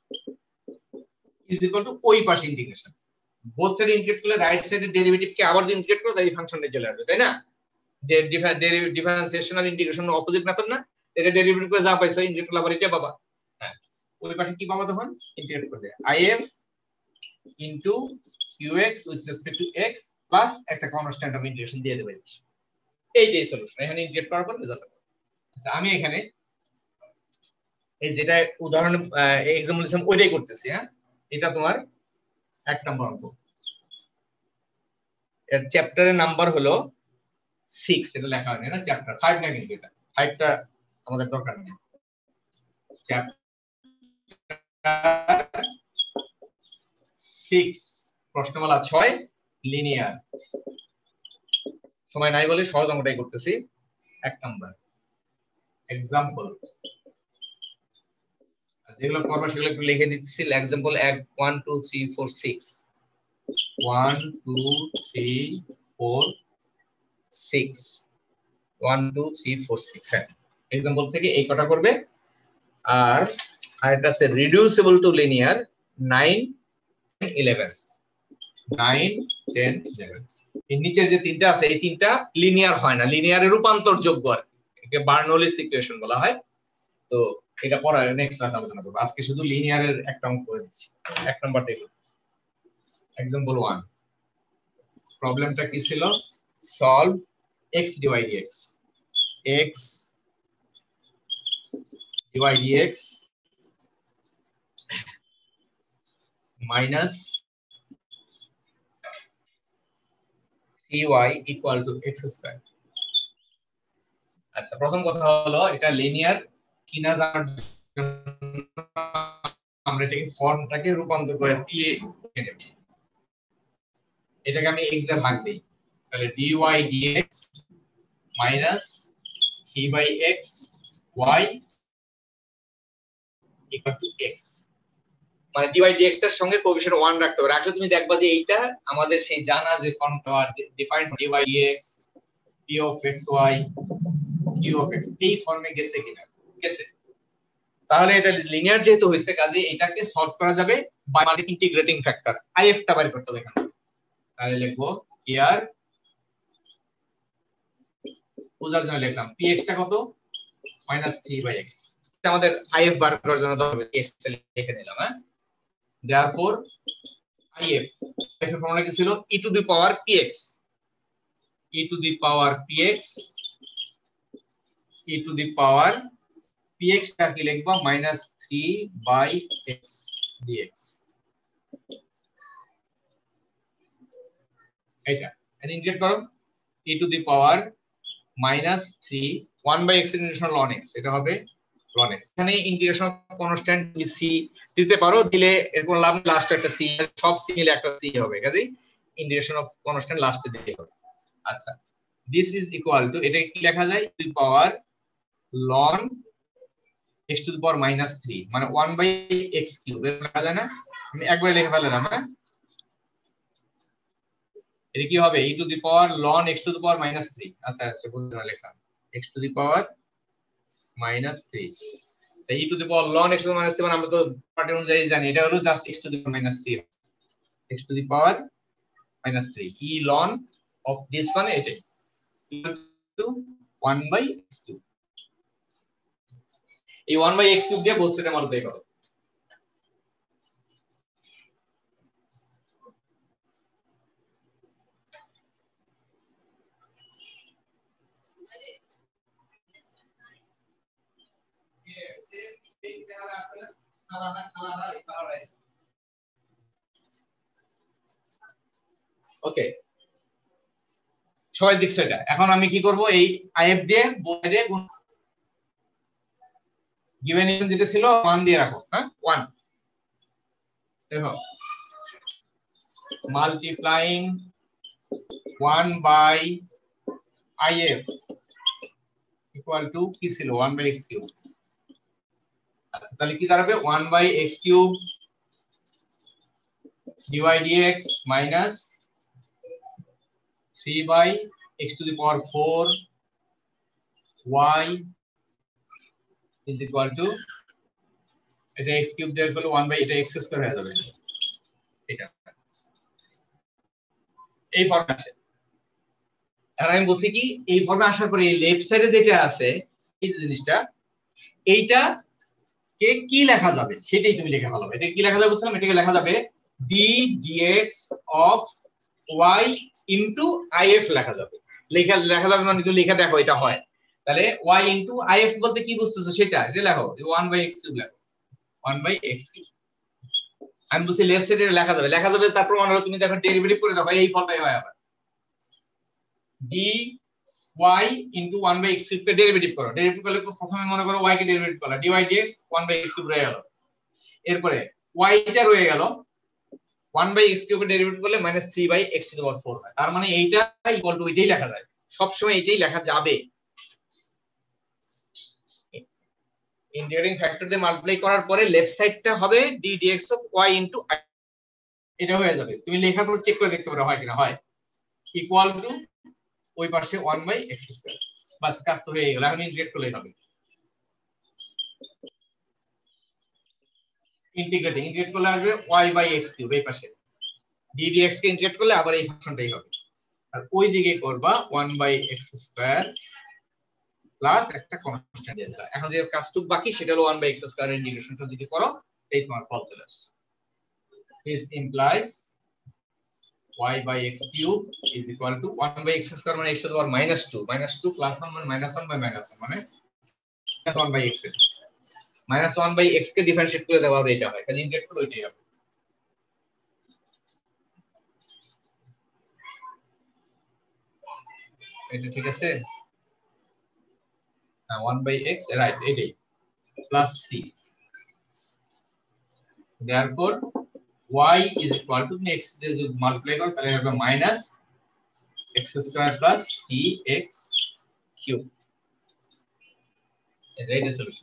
is equal to ওই পাশে ইন্টিগ্রেশন, বোথ সাইড ইন্টিগ্রেট করলে রাইট সাইডের ডেরিভেটিভকে আবার ইন্টিগ্রেট করো, তাই ফাংশনটা চলে আসবে, তাই না? ডিফারেন্সিয়েশন আর ইন্টিগ্রেশন অপোজিট মেথড না, এটা ডেরিভেটিভ করে যা পাইছো ইন্টিগ্রেট করলে আবার এটা পাবা, হ্যাঁ, ওই পাশে কি পাবা তখন, ইন্টিগ্রেট করলে IF into Qx with respect to x plus একটা কনস্ট্যান্ট অফ ইন্টিগ্রেশন দিয়ে দেবে, এইটাই সলিউশন। এখানে ইন্টিগ্রেট করার পর রেজাল্ট হবে। আচ্ছা, আমি এখানে এই যেটা উদাহরণ এক্সাম্পল দিলাম ওইটাই করতেছি, হ্যাঁ, এটা তোমার এক নম্বর অঙ্ক, এর চ্যাপ্টারের নাম্বার হলো সিক্স, এটা লেখা হয়নি না, চ্যাপ্টার ফাইভ না, কিন্তু এটা ফাইভটা আমাদের দরকার নেই, চ্যাপ্টার সিক্স, প্রশ্নমালা ছয়, লিনিয়ার। সময় নাই বলে সহজ অঙ্কটাই করতেছি, এক নাম্বার এক্সাম্পল, যেগুলো করবো সেগুলো একটু লিখে দিচ্ছি, এক্সাম্পল এক, one two three four six, one two three four six, one two three four six, হ্যাঁ, এক্সাম্পল থেকে এই কটা করবে। আর আরেকটা আছে reducible to linear, nine eleven, nine ten eleven, এর নিচে যে তিনটা আছে এই তিনটা লিনিয়ার হয় না, লিনিয়ারে রূপান্তর যোগ্য, আর একে বার্নৌলিস ইকুয়েশন বলা হয়। তো এটা পরে নেক্সট ক্লাস আলোচনা করব, আজকে শুধু লিনিয়ারের একটা অঙ্ক করে দিচ্ছি, এক নাম্বারটাই করতেছি। এক্সাম্পল ওয়ান, প্রবলেমটা কি ছিল, solve x divide dx, x divide dx minus three y equal to x square. আচ্ছা, প্রথম কথা হলো এটা লিনিয়ার কিনা জানার জন্য আমরা এটাকে ফর্মটাকে রূপান্তর করে t এ নেব, এটাকে আমি x দিয়ে ভাগ দেই, তাহলে dy dx minus three by x y equal to x, মানে dy dx টার সঙ্গে কোএফিশিয়েন্ট ওয়ান রাখতে হবে, রাখলে তুমি দেখবা যে এইটা আমাদের সেই জানা যে ফর্মটা defined dy dx p of xy q of x এই ফর্মে গেছে কিনা, গেছে। তাহলে এটা লিনিয়ার যেহেতু হইছে, কাজে এটাকে সলভ করা যাবে বাই ইন্টিগ্রেটিং ফ্যাক্টর, আইএফ টা বের করতে হবে এখানে। তাহলে লিখবো হিয়ার, বোঝার জন্য লিখলাম px টা কত, মাইনাস থ্রি বাই এক্স, আমাদের আইএফ বার করার জন্য ধরবে x টা লিখে নিলাম, হ্যাঁ। therefore আইএফ, এর ফর্মুলা কি ছিল, e to the power px, e to the power px, e to the power px টা কি লিখবা, minus three by x dx, এটা ইন্টিগ্রেট করো, e to the power minus three, one by x এর integration ln x, এটা হবে ln x. এখানে integration of constant তুমি সি দিতে পারো, দিলে এর কোনো লাভ লাস্ট একটা সি, সব সি মিলে একটা সি হবে, কাজেই ইন্টিগ্রেশন অফ কনস্ট্যান্ট লাস্টে দিতে হবে। আচ্ছা, দিস ইজ ইকুয়াল টু, এটা কি লেখা যায়, to the power ln x to the power minus three, মানে ওয়ান বাই এক্স কিউব লেখা যায় না? আমি একবার লিখে ফেললাম, হ্যাঁ এটা কি হবে, e to the power ln x to the power minus three. আচ্ছা আচ্ছা বুঝতে পারলাম, লেখা x to the power minus three, তাই e to the power ln x to the minus three, মানে আমরা তো পার্টি অনুযায়ী জানি এটা হলো just x to the power minus three, x to the power minus three, e ln of this one এটা equal to one by x cube। এই one by x cube দিয়ে both side মাল্টিপ্লাই করো। Okay, সবাই দেখছে এটা। এখন আমি কি করব, এই আইএফ দিয়ে বই দিয়ে গুণ, গিভেন ইকুয়েশন যেটা ছিল ওয়ান দিয়ে রাখো, হ্যাঁ ওয়ান, দেখো multiplying one by IF equal to কি ছিল, ওয়ান বাই এক্স কিউব। আচ্ছা তাহলে কি দাঁড়াবে, one by x cube divide dx minus three by x to the power four y is equal to, এটা x cube দিয়ে করলে one by এটা x square হয়ে যাবে, এটা এই ফর্মে আসে। আর আমি বলছি কি, এই ফর্মে আসার পরে এই লেফট সাইডে যেটা আছে এই জিনিসটা, এইটা কে কি লেখা যাবে সেটাই তুমি লিখে ফেলো। এটা কি লেখা যাবে বুঝলাম, এটাকে লেখা যাবে d dx of y into if লেখা যাবে, লেখা লেখা যাবে মানে তুমি লেখা দেখো এটা হয়, তাহলে y into if বলতে কি বুঝতেছো সেটা এটা লেখো, ওয়ান বাই এক্স কিউব লেখো, ওয়ান বাই এক্স কিউব। আমি বলছি লেফট সাইডে লেখা যাবে, লেখা যাবে তার প্রমাণ হলো তুমি দেখো ডেরিভেটিভ করে দেখো, এই ফলটাই হয় আবার dy into one by x cube কে ডেরিভেটিভ করো, ডেরিভেটিভ করলে প্রথমে মনে করো y কে ডেরিভেটিভ করলা, dy dx one by x cube রয়ে গেল, এরপরে y টা রয়ে গেল, ওয়ান বাই এক্স কিউব এর ডেরিভেটিভ করলে minus three by x to the power four হয়। তার মানে এইটা ইকুয়াল টু এটাই লেখা যায়, সব সময় এটাই লেখা যাবে। ইন্টিগ্রেটিং ফ্যাক্টর দিয়ে মাল্টিপ্লাই করার পরে লেফট সাইডটা হবে d dx of y into i, এটা হয়ে যাবে। তুমি লেখার পর চেক করে দেখতে পারো হয় কিনা, হয়, ইকুয়াল টু ওই পাশে ওয়ান বাই এক্স স্কয়ার, বাস কাজ তো হয়ে গেল। এখন ইন্টিগ্রেট করলেই হবে, ইন্টিগ্রেটিং ইন্টিগ্রেট করলে আসবে y বাই x কিউব, এই পাশে d dx কে ইন্টিগ্রেট করলে আবার এই ফাংশনটাই হবে, আর ওই দিকে করবা one by x square plus একটা কনস্ট্যান্ট দিয়ে দিলা। এখন যে কাজটুকু বাকি সেটা হলো ওয়ান বাই এক্স স্কয়ার ইন্টিগ্রেশনটা যদি করো এই তোমার ফল চলে আসছে। this implies y by x cube is equal to one by x square মানে x to the power minus two, minus two plus one মানে minus one by minus one মানে one by x, minus one by x কে differentiate করে দেওয়া হবে, এটা হয়, কাজে ইন্টিগ্রেট করলে ওইটাই হবে। এটা ঠিক আছে, হ্যাঁ ওয়ান by x রাইট, এটাই plus c, therefore y is equal to x দিয়ে যদি মাল্টিপ্লাই করো তাহলে হবে minus x square plus cx cube, এটাই এর সলিউশন।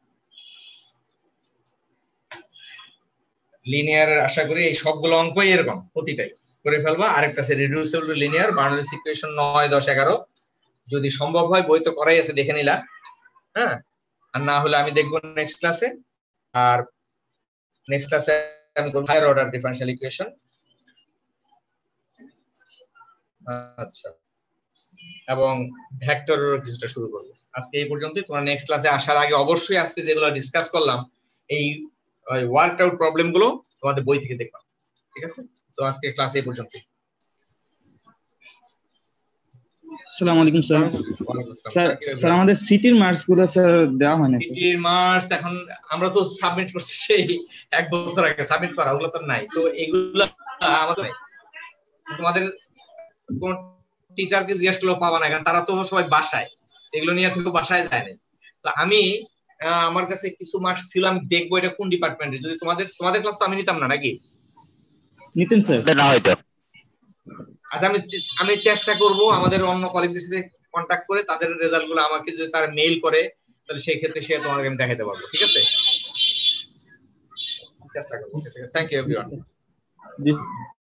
লিনিয়ার আশা করি এই সবগুলো অঙ্কই এরকম প্রতিটাই করে ফেলবা। আরেকটা আছে রিডিউসিবল লিনিয়ার বার্নৌলিস ইকুয়েশন নয় দশ এগারো, যদি সম্ভব হয় বই তো করাই আছে দেখে নিলা, হ্যাঁ, আর না হলে আমি দেখবো নেক্সট ক্লাসে। আর নেক্সট ক্লাসে আমি করব হায়ার অর্ডার ডিফারেনশিয়াল ইকুয়েশন। আচ্ছা, এবং ভেক্টরের কিছুটা শুরু করব। আজকে এই পর্যন্তই। তোমরা নেক্সট ক্লাসে আসার আগে অবশ্যই আজকে যেগুলো ডিসকাস করলাম এই ওয়ার্কড আউট প্রবলেম গুলো তোমাদের বই থেকে দেখবা, ঠিক আছে? তো আজকে ক্লাস এই পর্যন্তই। আসসালামু আলাইকুম স্যার। স্যার স্যার আমাদের সিটির মার্কস গুলো স্যার দেওয়া হয় না। সিটির মার্কস এখন আমরা তো সাবমিট করছি সেই এক বছর আগে, সাবমিট করা ওগুলো তো নাই, তো এগুলো আমাদের তোমাদের কোন টিচারকে জিজ্ঞেস করলেও পাবা না, কারণ তারা তো সবাই বাসায়, এগুলো নিয়ে থেকে বাসায় যায় না। তো আমি আমার কাছে কিছু মার্কস ছিল, আমি দেখবো এটা কোন ডিপার্টমেন্টে। যদি তোমাদের তোমাদের ক্লাস তো আমি নিতাম না নাকি? নিতেন স্যার? না হয়তো। আচ্ছা আমি আমি চেষ্টা করব আমাদের অন্য কলিগদের সাথে কন্টাক্ট করে তাদের রেজাল্ট গুলো আমাকে যদি তার মেইল করে তাহলে সেই ক্ষেত্রে সে তোমাদেরকে আমি দেখাতে পারবো। ঠিক আছে, চেষ্টা করবো। ঠিক আছে, থ্যাংক ইউ এভরিওয়ান।